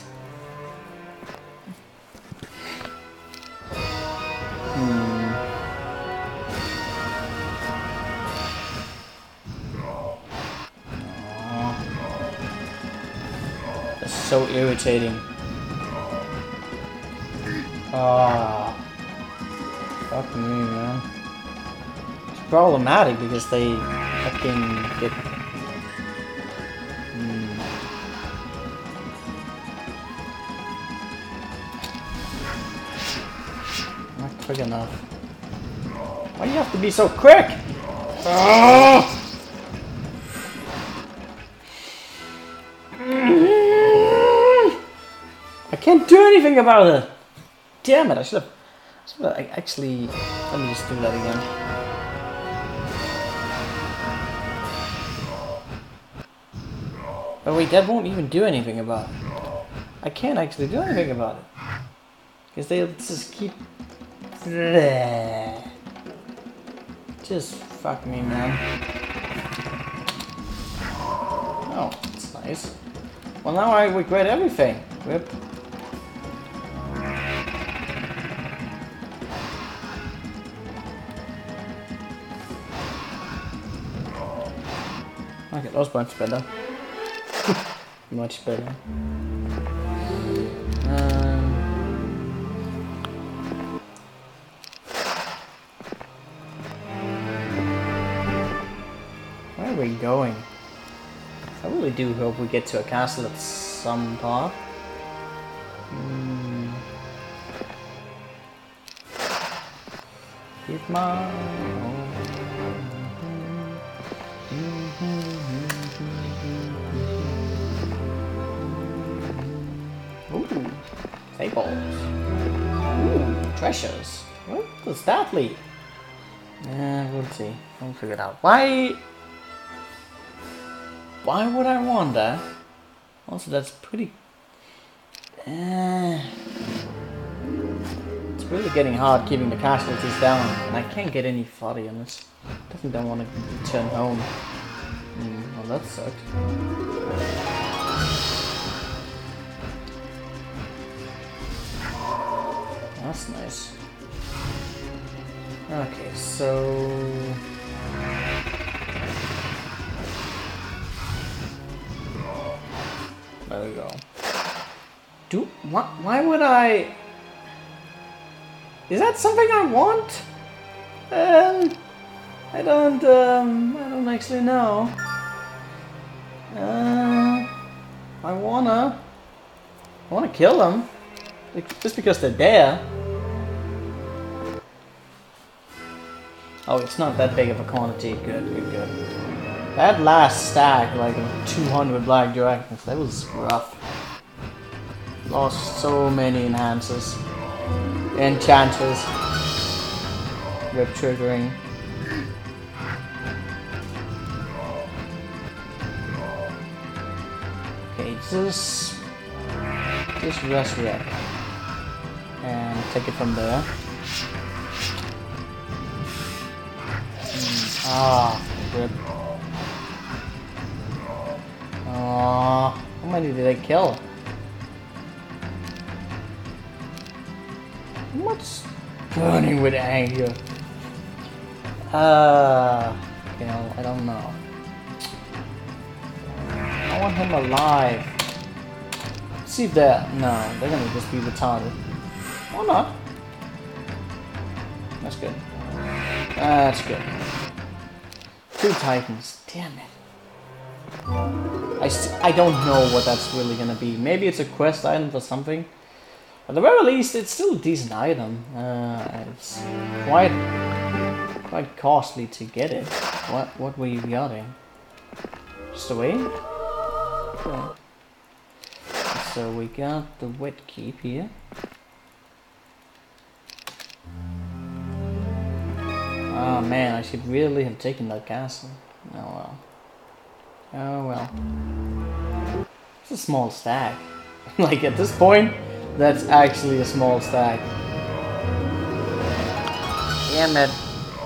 That's so irritating. Ah, fuck me, man. It's problematic because they fucking get. Not quick enough. Why do you have to be so quick? Oh! I can't do anything about it. Damn it! I should have actually. Let me just do that again. Oh wait, that won't even do anything about it. I can't actually do anything about it. Because they'll just keep... Just fuck me, man. Oh, that's nice. Well, now I regret everything. Rip. Okay, that was much better. Much better. Where are we going? I really do hope we get to a castle at some part. Keep my ooh, tables. Ooh, treasures. What does that lead? We'll see. We'll figure it out. Why would I want that? Also, that's pretty... it's really getting hard keeping the casualties down. And I can't get any fodder on this. Definitely don't want to return home. Well, that sucked. That's nice. Okay, so... there we go. Why would I... Is that something I want? I don't actually know. I wanna kill them. Just because they're there. Oh, it's not that big of a quantity. Good. That last stack, like 200 black dragons, that was rough. Lost so many enhancers. Enchanters. Rip triggering. Okay, just resurrect. And take it from there. Rip. How many did I kill? What's burning with anger? Okay, I don't know. I want him alive. See that? No, they're gonna just be retarded. Or not. That's good. That's good. 2 titans. Damn it. I don't know what that's really gonna be. Maybe it's a quest item for something. At the very least, it's still a decent item. It's quite costly to get it. What were you getting? Just a wait? Okay. So we got the wet keep here. Oh man, I should really have taken that castle. Oh well. Oh well. It's a small stack. Like at this point, that's actually a small stack. Damn it.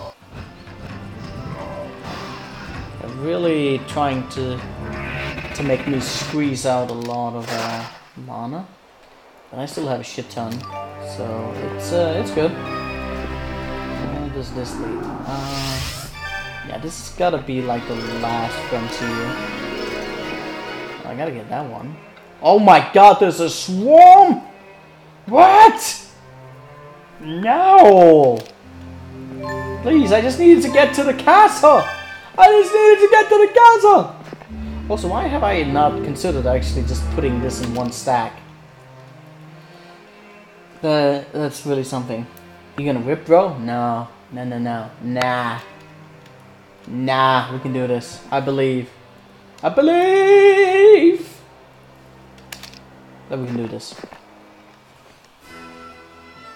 They're really trying to make me squeeze out a lot of mana. But I still have a shit ton. So it's good. Where does this lead? Yeah, this has gotta be like the last frontier. I gotta get that one. Oh my god, there's a swarm! What? No! Please, I just needed to get to the castle! Also, why have I not considered actually just putting this in one stack? That's really something. You gonna whip, bro? No. Nah. Nah, we can do this. I believe that we can do this.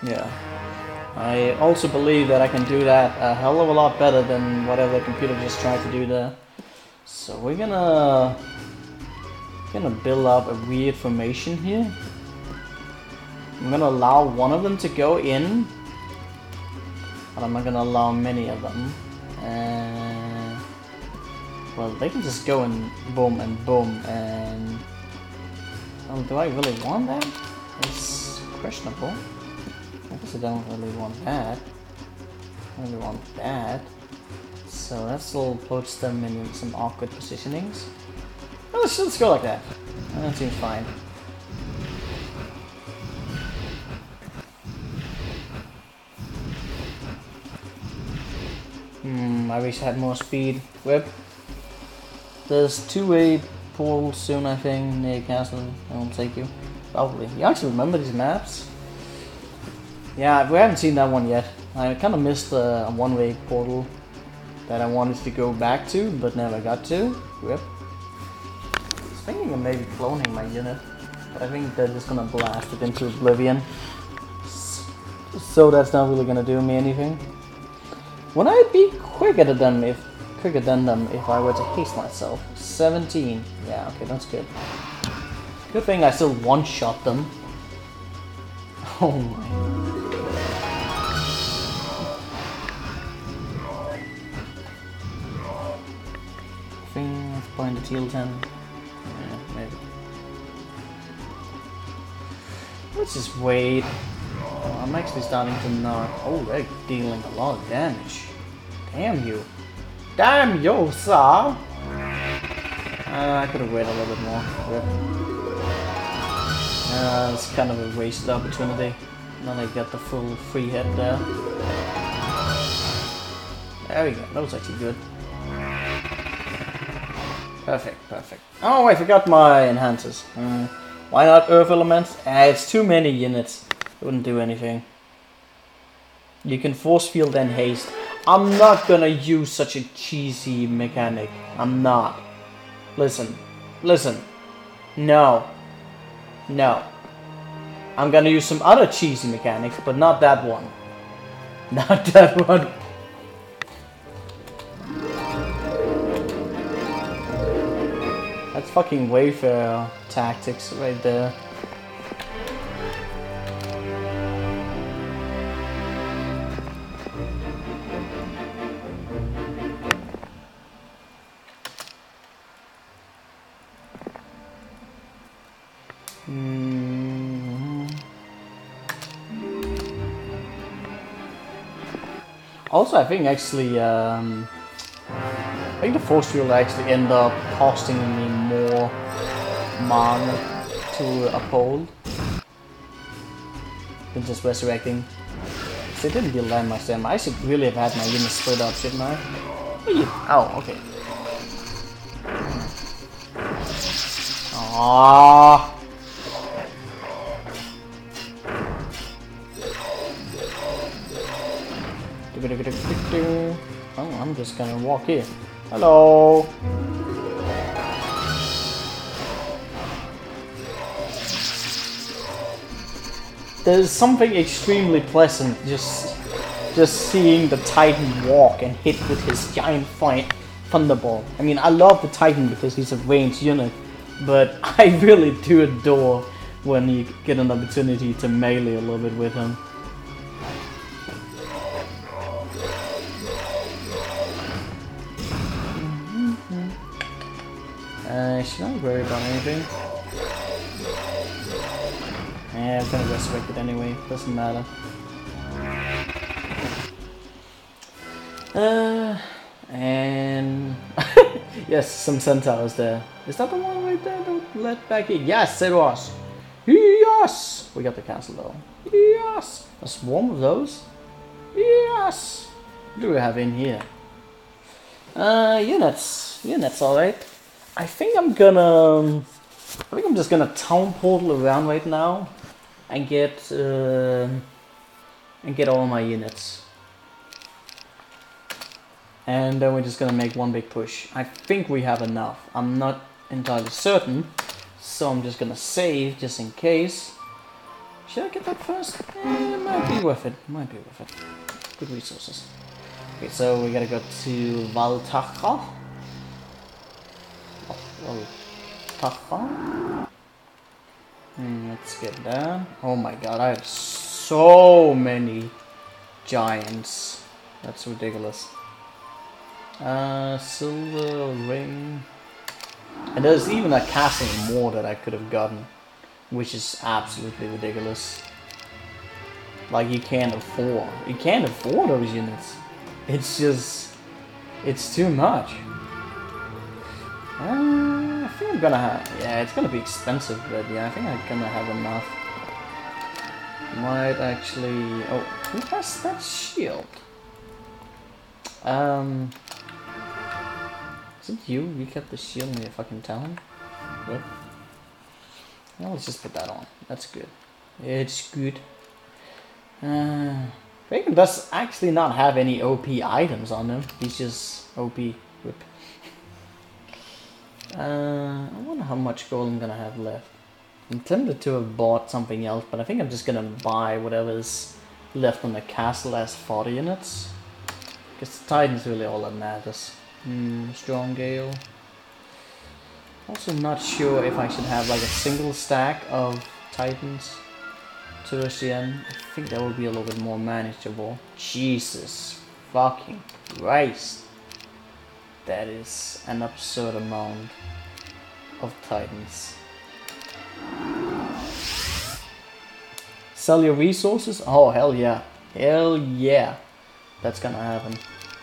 Yeah. I also believe that I can do that a hell of a lot better than whatever the computer just tried to do there. So we're gonna build up a weird formation here. I'm gonna allow one of them to go in, but I'm not gonna allow many of them. Well, they can just go and boom, and do I really want that? It's questionable. I guess I don't really want that. I really want that. So that still puts them in some awkward positionings. Well, let's go like that. That seems fine. I wish I had more speed. Whip. There's two-way portal soon, I think, near castle. I will take you. Probably. You actually remember these maps? Yeah, we haven't seen that one yet. I kind of missed a one-way portal that I wanted to go back to, but never got to. Whip. I was thinking of maybe cloning my unit, but I think they're just gonna blast it into oblivion. So that's not really gonna do me anything. Would I be quicker than them if I were to haste myself? 17. Yeah, okay, that's good. Good thing I still one-shot them. Oh my. I think I've playing the teal 10. Yeah, maybe. Let's just wait. Oh, I'm actually starting to not. Oh, they're dealing a lot of damage. Damn you. Damn you, sir! I could have waited a little bit more. It's kind of a wasted opportunity. Now I get the full free hit there. There we go. That was actually good. Perfect, perfect. Oh, I forgot my enhancers. Why not Earth Elements? It's too many units. It wouldn't do anything. You can force field and haste. I'm not gonna use such a cheesy mechanic. I'm not. Listen. No. I'm gonna use some other cheesy mechanics, but not that one. Not that one. That's fucking Wayfair tactics right there. Also, I think actually, I think the force field actually end up costing me more mana to uphold than just resurrecting. So it didn't deal that much damage. I should really have had my units split up, shouldn't I? Oh, okay. Aww. Oh, I'm just gonna walk here. Hello. There's something extremely pleasant just seeing the Titan walk and hit with his giant thunderbolt. I mean, I love the Titan because he's a ranged unit, but I really do adore when you get an opportunity to melee a little bit with him. Should I worry about anything? Yeah, I'm gonna resurrect it anyway, doesn't matter. And yes, some centaurs there. Is that the one right there? Don't let back in. Yes, it was. Yes! We got the castle though. Yes! A swarm of those? Yes! What do we have in here? Units. Units, alright. I think I'm just gonna town portal around right now and get all my units. And then we're just gonna make one big push. I think we have enough. I'm not entirely certain, so I'm just gonna save just in case. Should I get that first? It might be worth it. Might be worth it. Good resources. Okay, so we gotta go to Valtacha. Valtacha. Let's get that. Oh my god, I have so many giants. That's ridiculous. Silver ring. And there's even a castle more that I could have gotten, which is absolutely ridiculous. Like you can't afford those units. It's just, it's too much. I think I'm gonna have, yeah, it's gonna be expensive, but yeah, I think I'm gonna have enough. Might actually, oh, who has that shield? Is it you? You kept the shield in your fucking town? What? Well, let's just put that on. That's good. It's good. Reagan does actually not have any OP items on him. He's just OP whip. I wonder how much gold I'm gonna have left. I'm tempted to have bought something else, but I think I'm just gonna buy whatever's left on the castle as fodder units. Because the Titan's really all that matters. Strong Gale. Also not sure if I should have like a single stack of Titans towards the end. I think that would be a little bit more manageable. Jesus fucking Christ. That is an absurd amount of Titans. Sell your resources? Oh hell yeah. Hell yeah. That's gonna happen.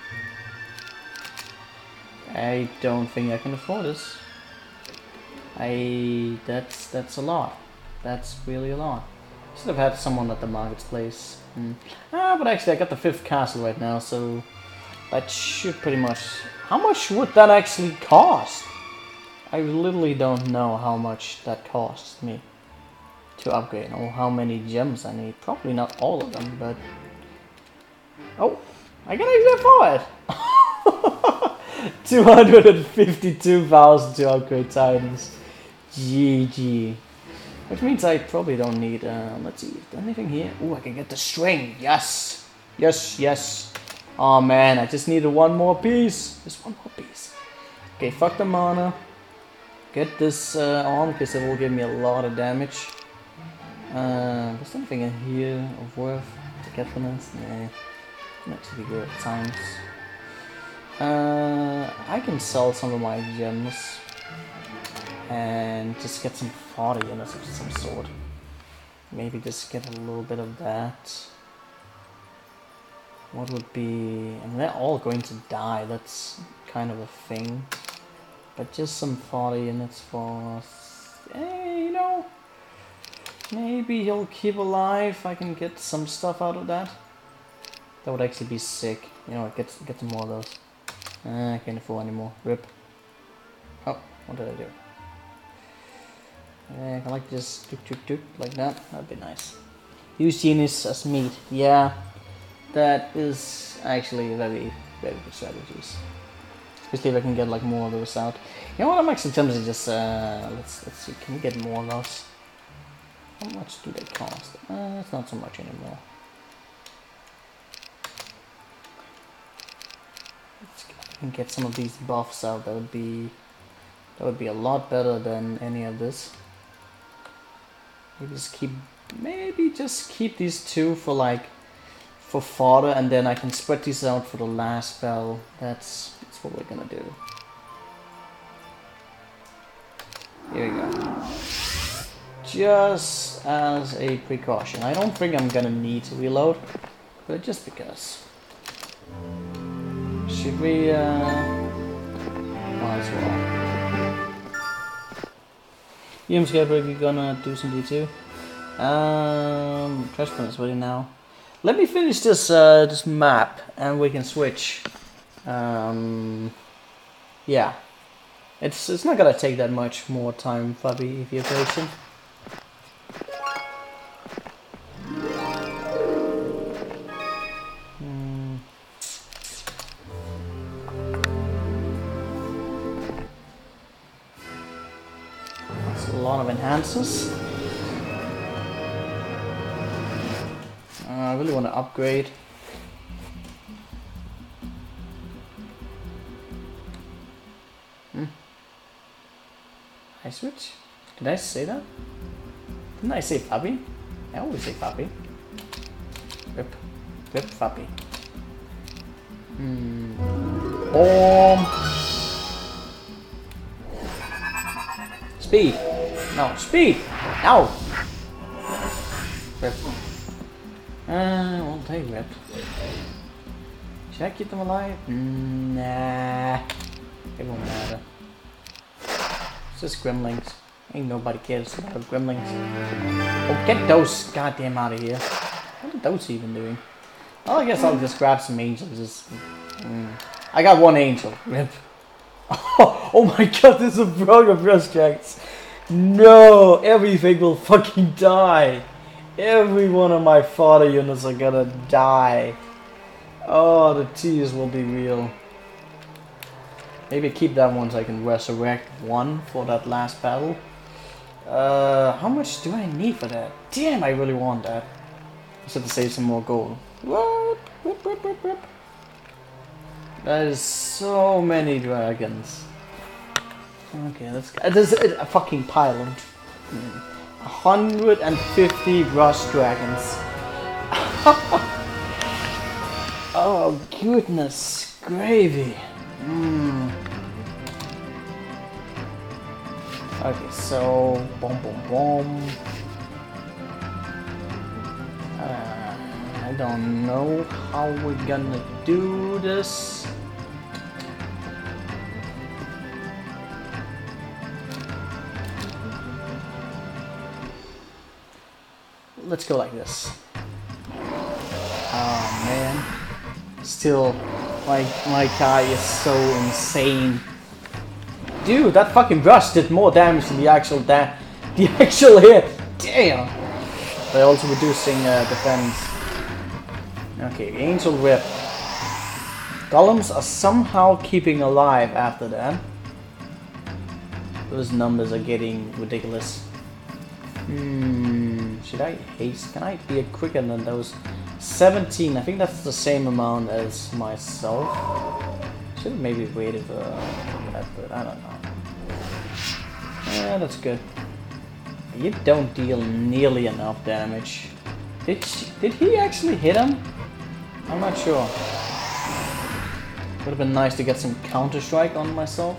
I don't think I can afford this. That's a lot. That's really a lot. Should have had someone at the marketplace. But actually I got the 5th castle right now, so that should pretty much... How much would that actually cost? I literally don't know how much that costs me to upgrade, or how many gems I need. Probably not all of them, but... Oh! I got actually afford it! 252,000 to upgrade Titans. GG. Which means I probably don't need, let's see, is there anything here? Oh, I can get the string. Yes! Yes, yes. Oh man, I just needed one more piece. Just one more piece. Okay, fuck the mana. Get this on, because it will give me a lot of damage. There's something in here of worth. Forgetfulness? Nah. Can actually be good at times. I can sell some of my gems and just get some fodder units of some sort. Maybe just get a little bit of that. What would be... I mean, they're all going to die, that's kind of a thing. But just some fodder units for... Hey, you know... Maybe he'll keep alive, I can get some stuff out of that. That would actually be sick. You know, get some more of those. I can't afford anymore. Rip. Oh, what did I do? I can like just do like that. That'd be nice. Use genius as meat. Yeah, that is actually very good strategies. Especially if I can get like more of those out. You know what? I'm actually tempted to just let's see. Can we get more of those? How much do they cost? It's not so much anymore. And get some of these buffs out. That would be a lot better than any of this. Maybe just keep these two for like for fodder, and then I can spread these out for the last spell. That's what we're gonna do. Here we go. Just as a precaution. I don't think I'm gonna need to reload, but just because. Should we, might as well. You Scarecrow, you're gonna do some D2. Trash bin is ready now. Let me finish this, this map, and we can switch. Yeah. It's not gonna take that much more time, Fabi, if you're patient. A lot of enhancers. I really want to upgrade. I switch? Did I say that? Didn't I say puppy? I always say puppy. Rip. Rip puppy. Boom! Speed! No, speed! No! Rip. I won't take rip. Should I keep them alive? Nah. It won't matter. It's just gremlins. Ain't nobody cares about gremlins. Oh, get those goddamn out of here. What are those even doing? Well, I guess I'll just grab some angels. I got one angel. Rip. Oh my god, there's a frog of Restrex. No, everything will fucking die. Every one of my fodder units are gonna die. Oh, the tears will be real. Maybe keep that one so I can resurrect one for that last battle. How much do I need for that? Damn, I really want that. I just have to save some more gold. What? Rip, rip, rip, rip. That is so many dragons. Okay, let's go. There's a fucking pile of 150 rust dragons. Oh goodness gravy. Okay, so boom, boom, boom. I don't know how we're gonna do this. Let's go like this. Oh man. Still, my guy is so insane. Dude, that fucking rush did more damage than the actual hit. Damn. They're also reducing defense. Okay, Angel Rip. Golems are somehow keeping alive after that. Those numbers are getting ridiculous. Should I haste? Can I be quicker than those? 17. I think that's the same amount as myself. Should have maybe waited for that, but I don't know. Yeah, that's good. You don't deal nearly enough damage. Did he actually hit him? I'm not sure. Would have been nice to get some Counter-Strike on myself.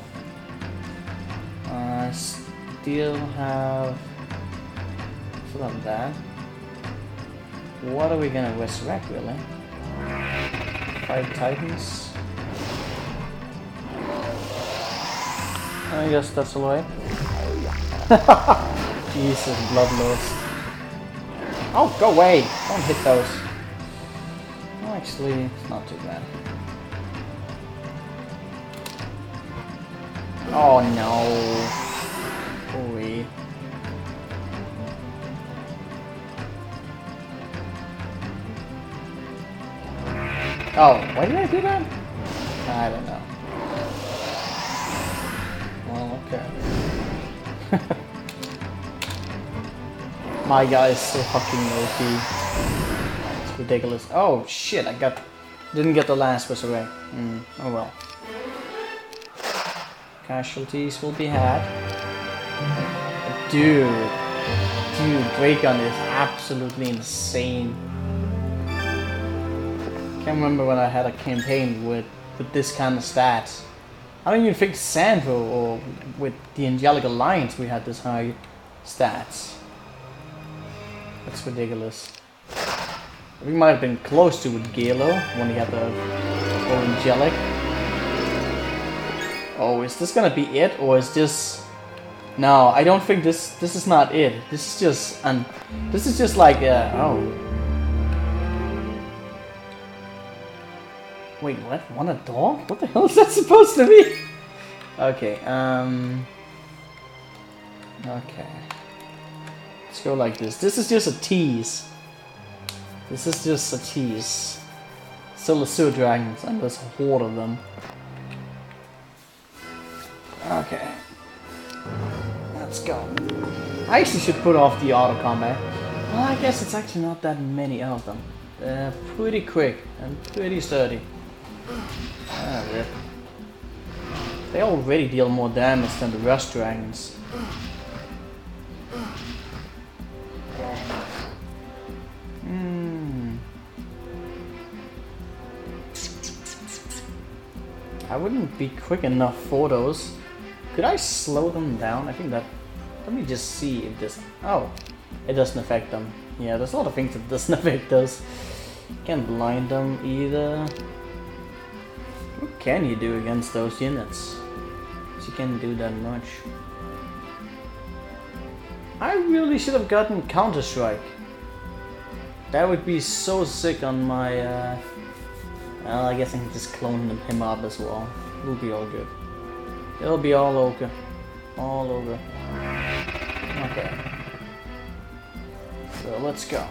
I still have... Still have that. What are we gonna resurrect, really? 5 Titans. I guess that's alright. Jesus, Bloodlust. Oh, go away! Don't hit those. Oh, actually, it's not too bad. Oh no. Oi. Oh, why did I do that? I don't know. Well, okay. My guy is so fucking OP. It's ridiculous. Oh shit, didn't get the last resurrect. Oh well. Casualties will be had. Dude, Dragon is absolutely insane. Can't remember when I had a campaign with this kind of stats. I don't even think Sandro or with the Angelic Alliance we had this high stats. That's ridiculous. We might have been close to with Galo when he had the Angelic. Oh, is this gonna be it, or is this? No, I don't think this is not it. This is just like oh. Wait, what? Want a dog? What the hell is that supposed to be? Okay, okay. Let's go like this. This is just a tease. This is just a tease. Still the sewer dragons, and there's a horde of them. Okay. Let's go. I actually should put off the auto combat. Well, I guess it's actually not that many of them. pretty quick and pretty sturdy. Ah, rip. They already deal more damage than the Rust Dragons. I wouldn't be quick enough for those. Could I slow them down? I think that... Let me just see if this... Oh, it doesn't affect them. Yeah, there's a lot of things that doesn't affect those. Can't blind them either. What can you do against those units? You can't do that much. I really should have gotten Counter-Strike. That would be so sick on my... well, I guess I can just clone him up as well. It'll be all good. It'll be all okay. All over. Okay. So let's go.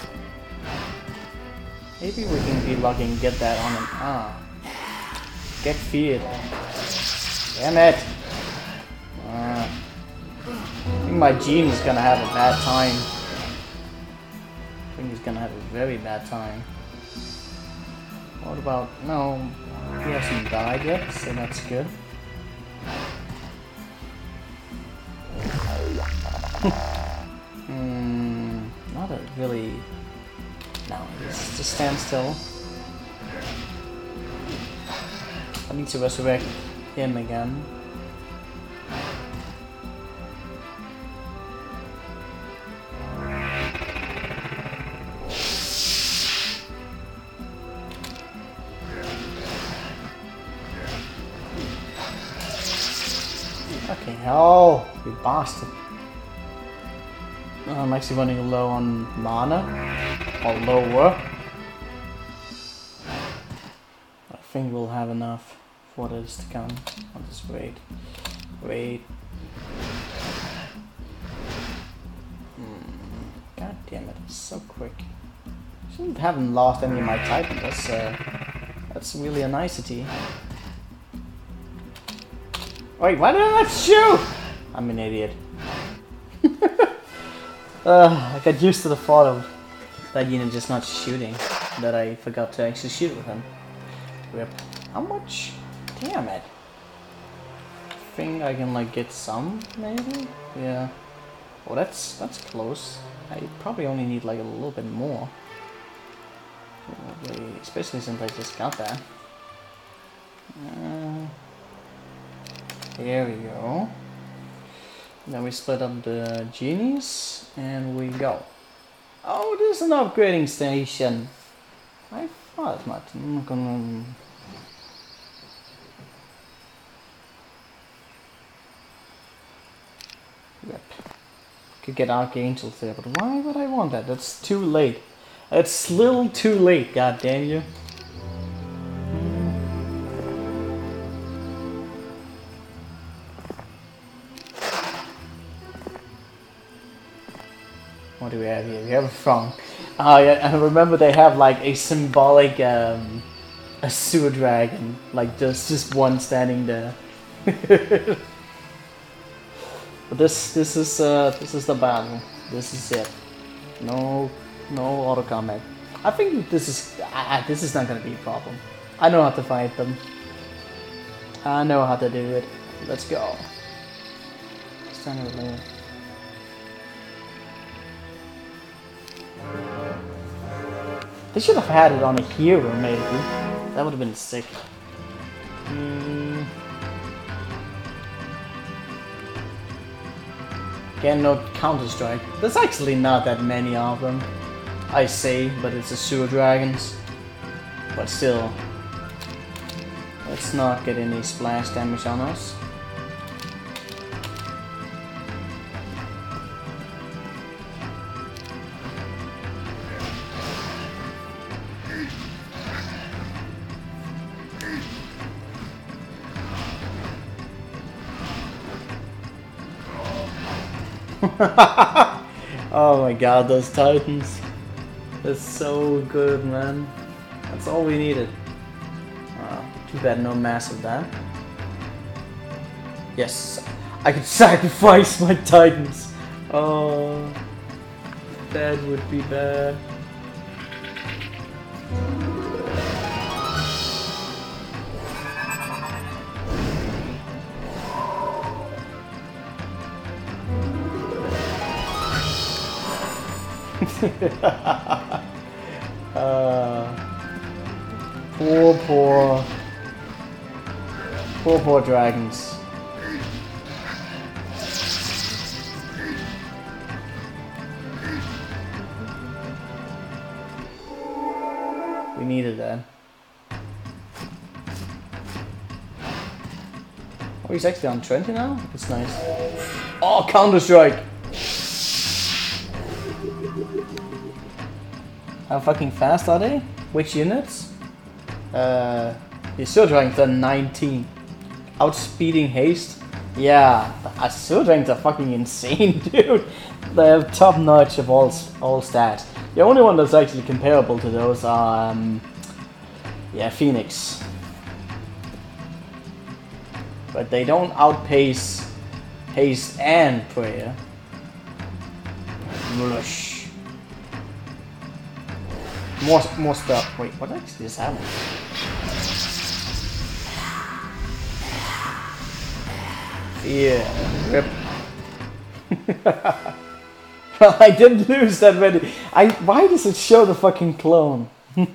Maybe we can be lucky and get that on him. Ah. Get feared. Damn it! I think my Gene is gonna have a bad time. I think he's gonna have a very bad time. What about... No, he hasn't died yet, so that's good. Not a really... No, just stand still. I need to resurrect him again. Okay, oh, you bastard. I'm actually running low on mana, or lower. I think we'll have enough for this to come. I'll just wait. Wait. God damn it, it's so quick. Haven't lost any of my Titans. That's really a nicety. Wait, why did I not shoot? I'm an idiot. I got used to the thought of that unit just not shooting, that I forgot to actually shoot with him. Rip. How much? Damn it. I think I can like get some, maybe? Yeah. Oh, that's close. I probably only need like a little bit more. Probably, especially since I just got that. There we go. Then we split up the genies and we go. Oh, there's an upgrading station. I thought not. I'm gonna... Yep. Could get Archangels there, but why would I want that? That's too late. It's a little too late, god damn you. What do we have here? We have a Frank. Oh yeah, and remember they have like a symbolic a sewer dragon, like just one standing there. But this is the battle. This is it. No auto combat. I think this is not gonna be a problem. I know how to fight them. I know how to do it. Let's go. Stand over there. They should have had it on a hero, maybe. That would have been sick. Again, no Counter-Strike. There's actually not that many of them. I say, but it's a sewer dragons. But still, let's not get any splash damage on us. Oh my god, those Titans. That's so good, man. That's all we needed. Too bad no mass of that. Yes, I could sacrifice my Titans. Oh, that would be bad. Poor dragons. We needed that. Oh, he's actually on 20 now? That's nice. Oh, Counter-Strike! How fucking fast are they? Which units? The Azure Dragons are 19. Outspeeding Haste? Yeah, the Azure Dragons are fucking insane, dude. They have top notch of all stats. The only one that's actually comparable to those are, yeah, Phoenix. But they don't outpace Haste and Prayer. Rush. More stuff. Wait, what actually is happening? Yeah. Rip. Well, I didn't lose that many. Why does it show the fucking clone?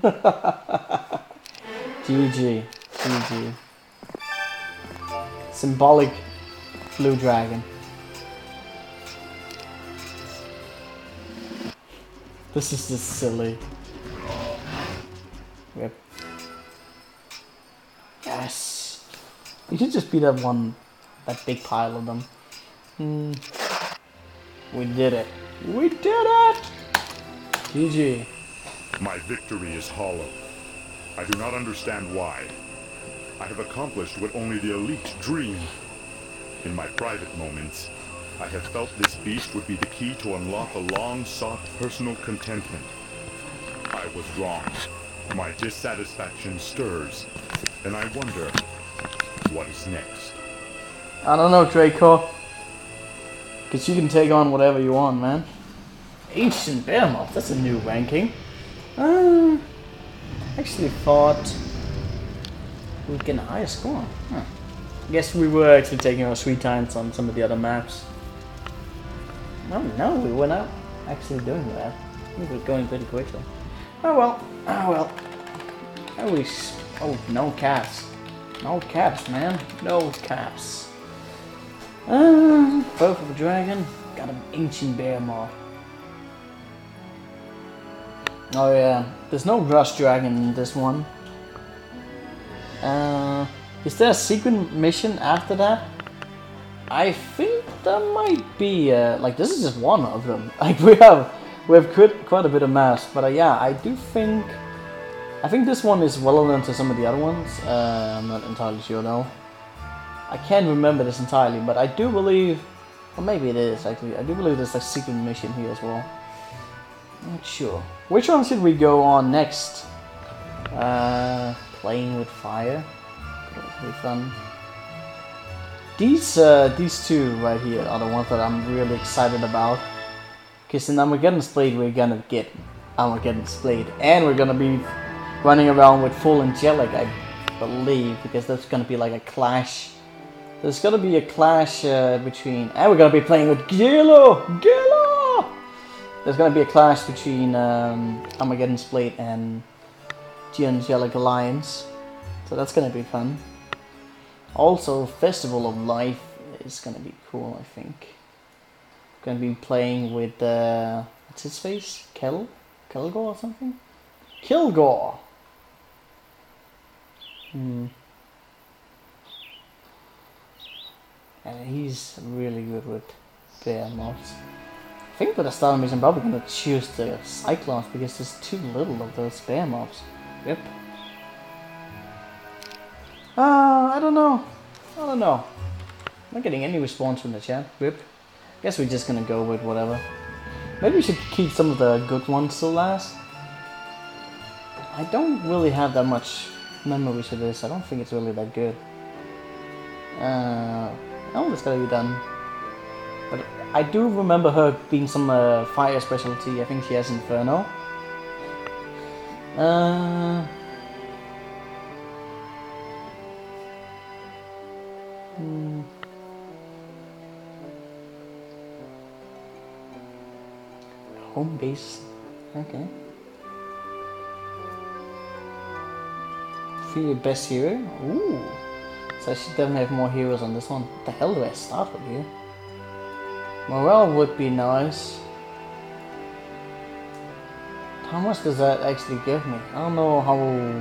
GG. GG. Symbolic blue dragon. This is just silly. Yep. Yes. You should just beat that big pile of them. We did it. We did it! GG. My victory is hollow. I do not understand why. I have accomplished what only the elite dream. In my private moments, I have felt this beast would be the key to unlock a long-sought personal contentment. I was wrong. My dissatisfaction stirs, and I wonder, what is next? I don't know, Draco. Because you can take on whatever you want, man. Ancient Behemoth, that's a new ranking. Actually thought we'd get a higher score. Huh. I guess we were actually taking our sweet times on some of the other maps. No, we were not actually doing that. We were going pretty quickly. Oh well, oh well. Oh, no caps. No caps, man. No caps. Both of the dragon. Got an ancient Behemoth. Oh yeah, there's no Rush Dragon in this one. Is there a secret mission after that? I think there might be. Like this is just one of them. Like we have quite a bit of maps, but yeah, I think this one is relevant to some of the other ones. I'm not entirely sure though. I can't remember this entirely, but I do believe, or maybe it is actually. I do believe there's a secret mission here as well. Not sure. Which one should we go on next? Playing with fire. That'll be fun. These two right here are the ones that I'm really excited about. Because in Armageddon's Blade we're gonna get Armageddon's Blade, and we're gonna be running around with full Angelic, I believe, because that's gonna be like a clash. There's gonna be a clash between, and we're gonna be playing with Gilo. There's gonna be a clash between Armageddon's Blade and the Angelic Alliance, so that's gonna be fun. Also, Festival of Life is gonna be cool, I think. Gonna be playing with what's his face? Kilgore or something? Kilgore. And he's really good with Behemoths. I think for the start mission, I'm probably gonna choose the Cyclops because there's too little of those Behemoths. Yep. I don't know. I'm not getting any response from the chat. Rip. Guess we're just gonna go with whatever. Maybe we should keep some of the good ones till last. I don't really have that much memories of this. I don't think it's really that good. Oh, it's gotta be done. But I do remember her being some fire specialty. I think she has Inferno. Uh, hmm. Home base. Okay. Feel your best hero? Ooh. So I should definitely have more heroes on this one. What the hell do I start with here? Morale would be nice. How much does that actually give me? I don't know how...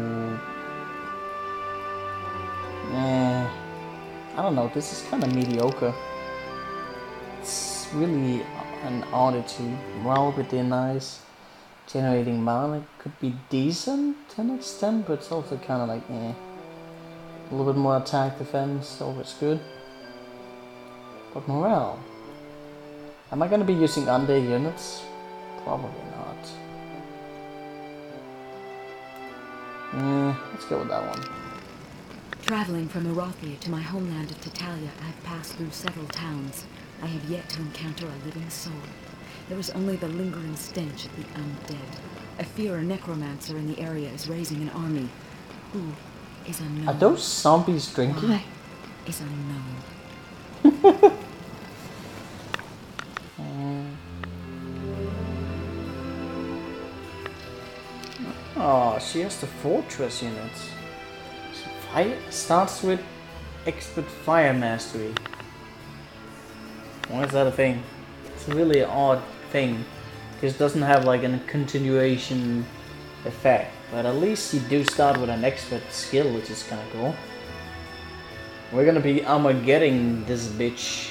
I don't know, this is kind of mediocre. It's really an oddity. Morale would be nice. Generating mana could be decent to an extent, but it's also kind of like, A little bit more attack defense, always good. But morale. Am I going to be using undead units? Probably not. Let's go with that one. Traveling from Erothia to my homeland of Tatalia, I've passed through several towns. I have yet to encounter a living soul. There is only the lingering stench of the undead. I fear a necromancer in the area is raising an army. Who is unknown. Are those zombies drinking? Why is unknown. Oh, she has the fortress units. Fire starts with expert fire mastery. Why is that a thing? It's a really odd thing. Because it doesn't have like a continuation effect. But at least you do start with an expert skill, which is kinda cool. We're gonna be Armageddon this bitch.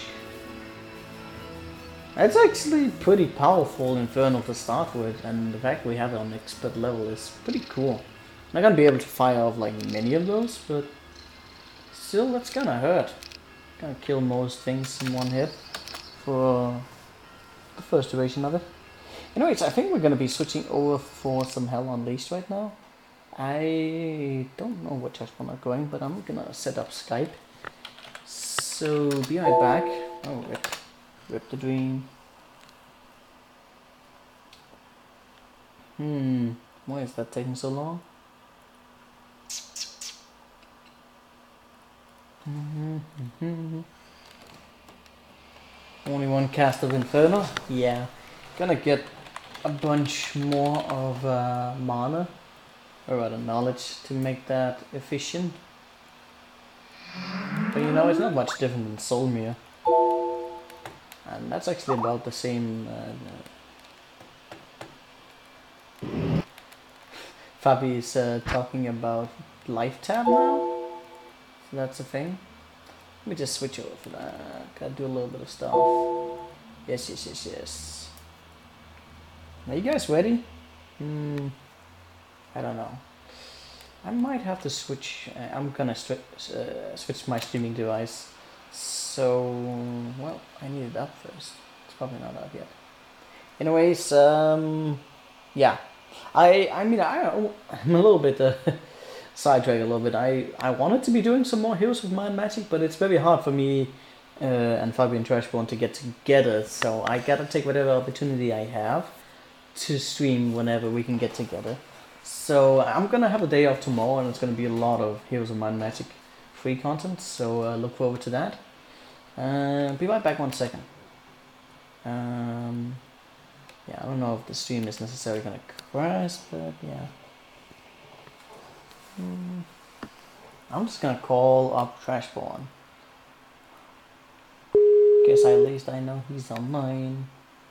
It's actually pretty powerful Infernal to start with, and the fact we have it on expert level is pretty cool. I'm not gonna be able to fire off like many of those, but still that's gonna hurt. Gonna kill most things in one hit for the first duration of it. Anyways, I think we're gonna be switching over for some Hell Unleashed right now. I don't know what just one I'm going, but I'm gonna set up Skype. So be right back. Oh, rip the dream. Why is that taking so long? Only one cast of Inferno? Yeah. Gonna get a bunch more of mana, or rather knowledge, to make that efficient. But you know, it's not much different than Solmir. And that's actually about the same. Fabi is talking about life tab now. So that's a thing. Let me just switch over for that. Gotta do a little bit of stuff. Yes. Are you guys ready? I don't know. I might have to switch. I'm gonna switch my streaming device. So, well, I need it up first. It's probably not up yet. Anyways, yeah. I'm a little bit sidetracked a little bit. I wanted to be doing some more Heroes of Might and Magic, but it's very hard for me and Fabian Trashborn to get together. So I gotta take whatever opportunity I have to stream whenever we can get together. So I'm gonna have a day off tomorrow, and it's gonna be a lot of Heroes of Might and Magic free content. So look forward to that. Be right back 1 second. Yeah, I don't know if the stream is necessarily gonna crash, but yeah. I'm just gonna call up Trashborn. Guess at least I know he's online.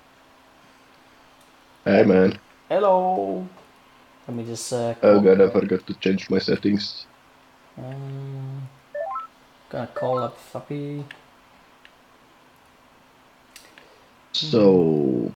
Hey man. Hello. Let me just Oh god, I forgot to change my settings. Gonna call up Fabi. So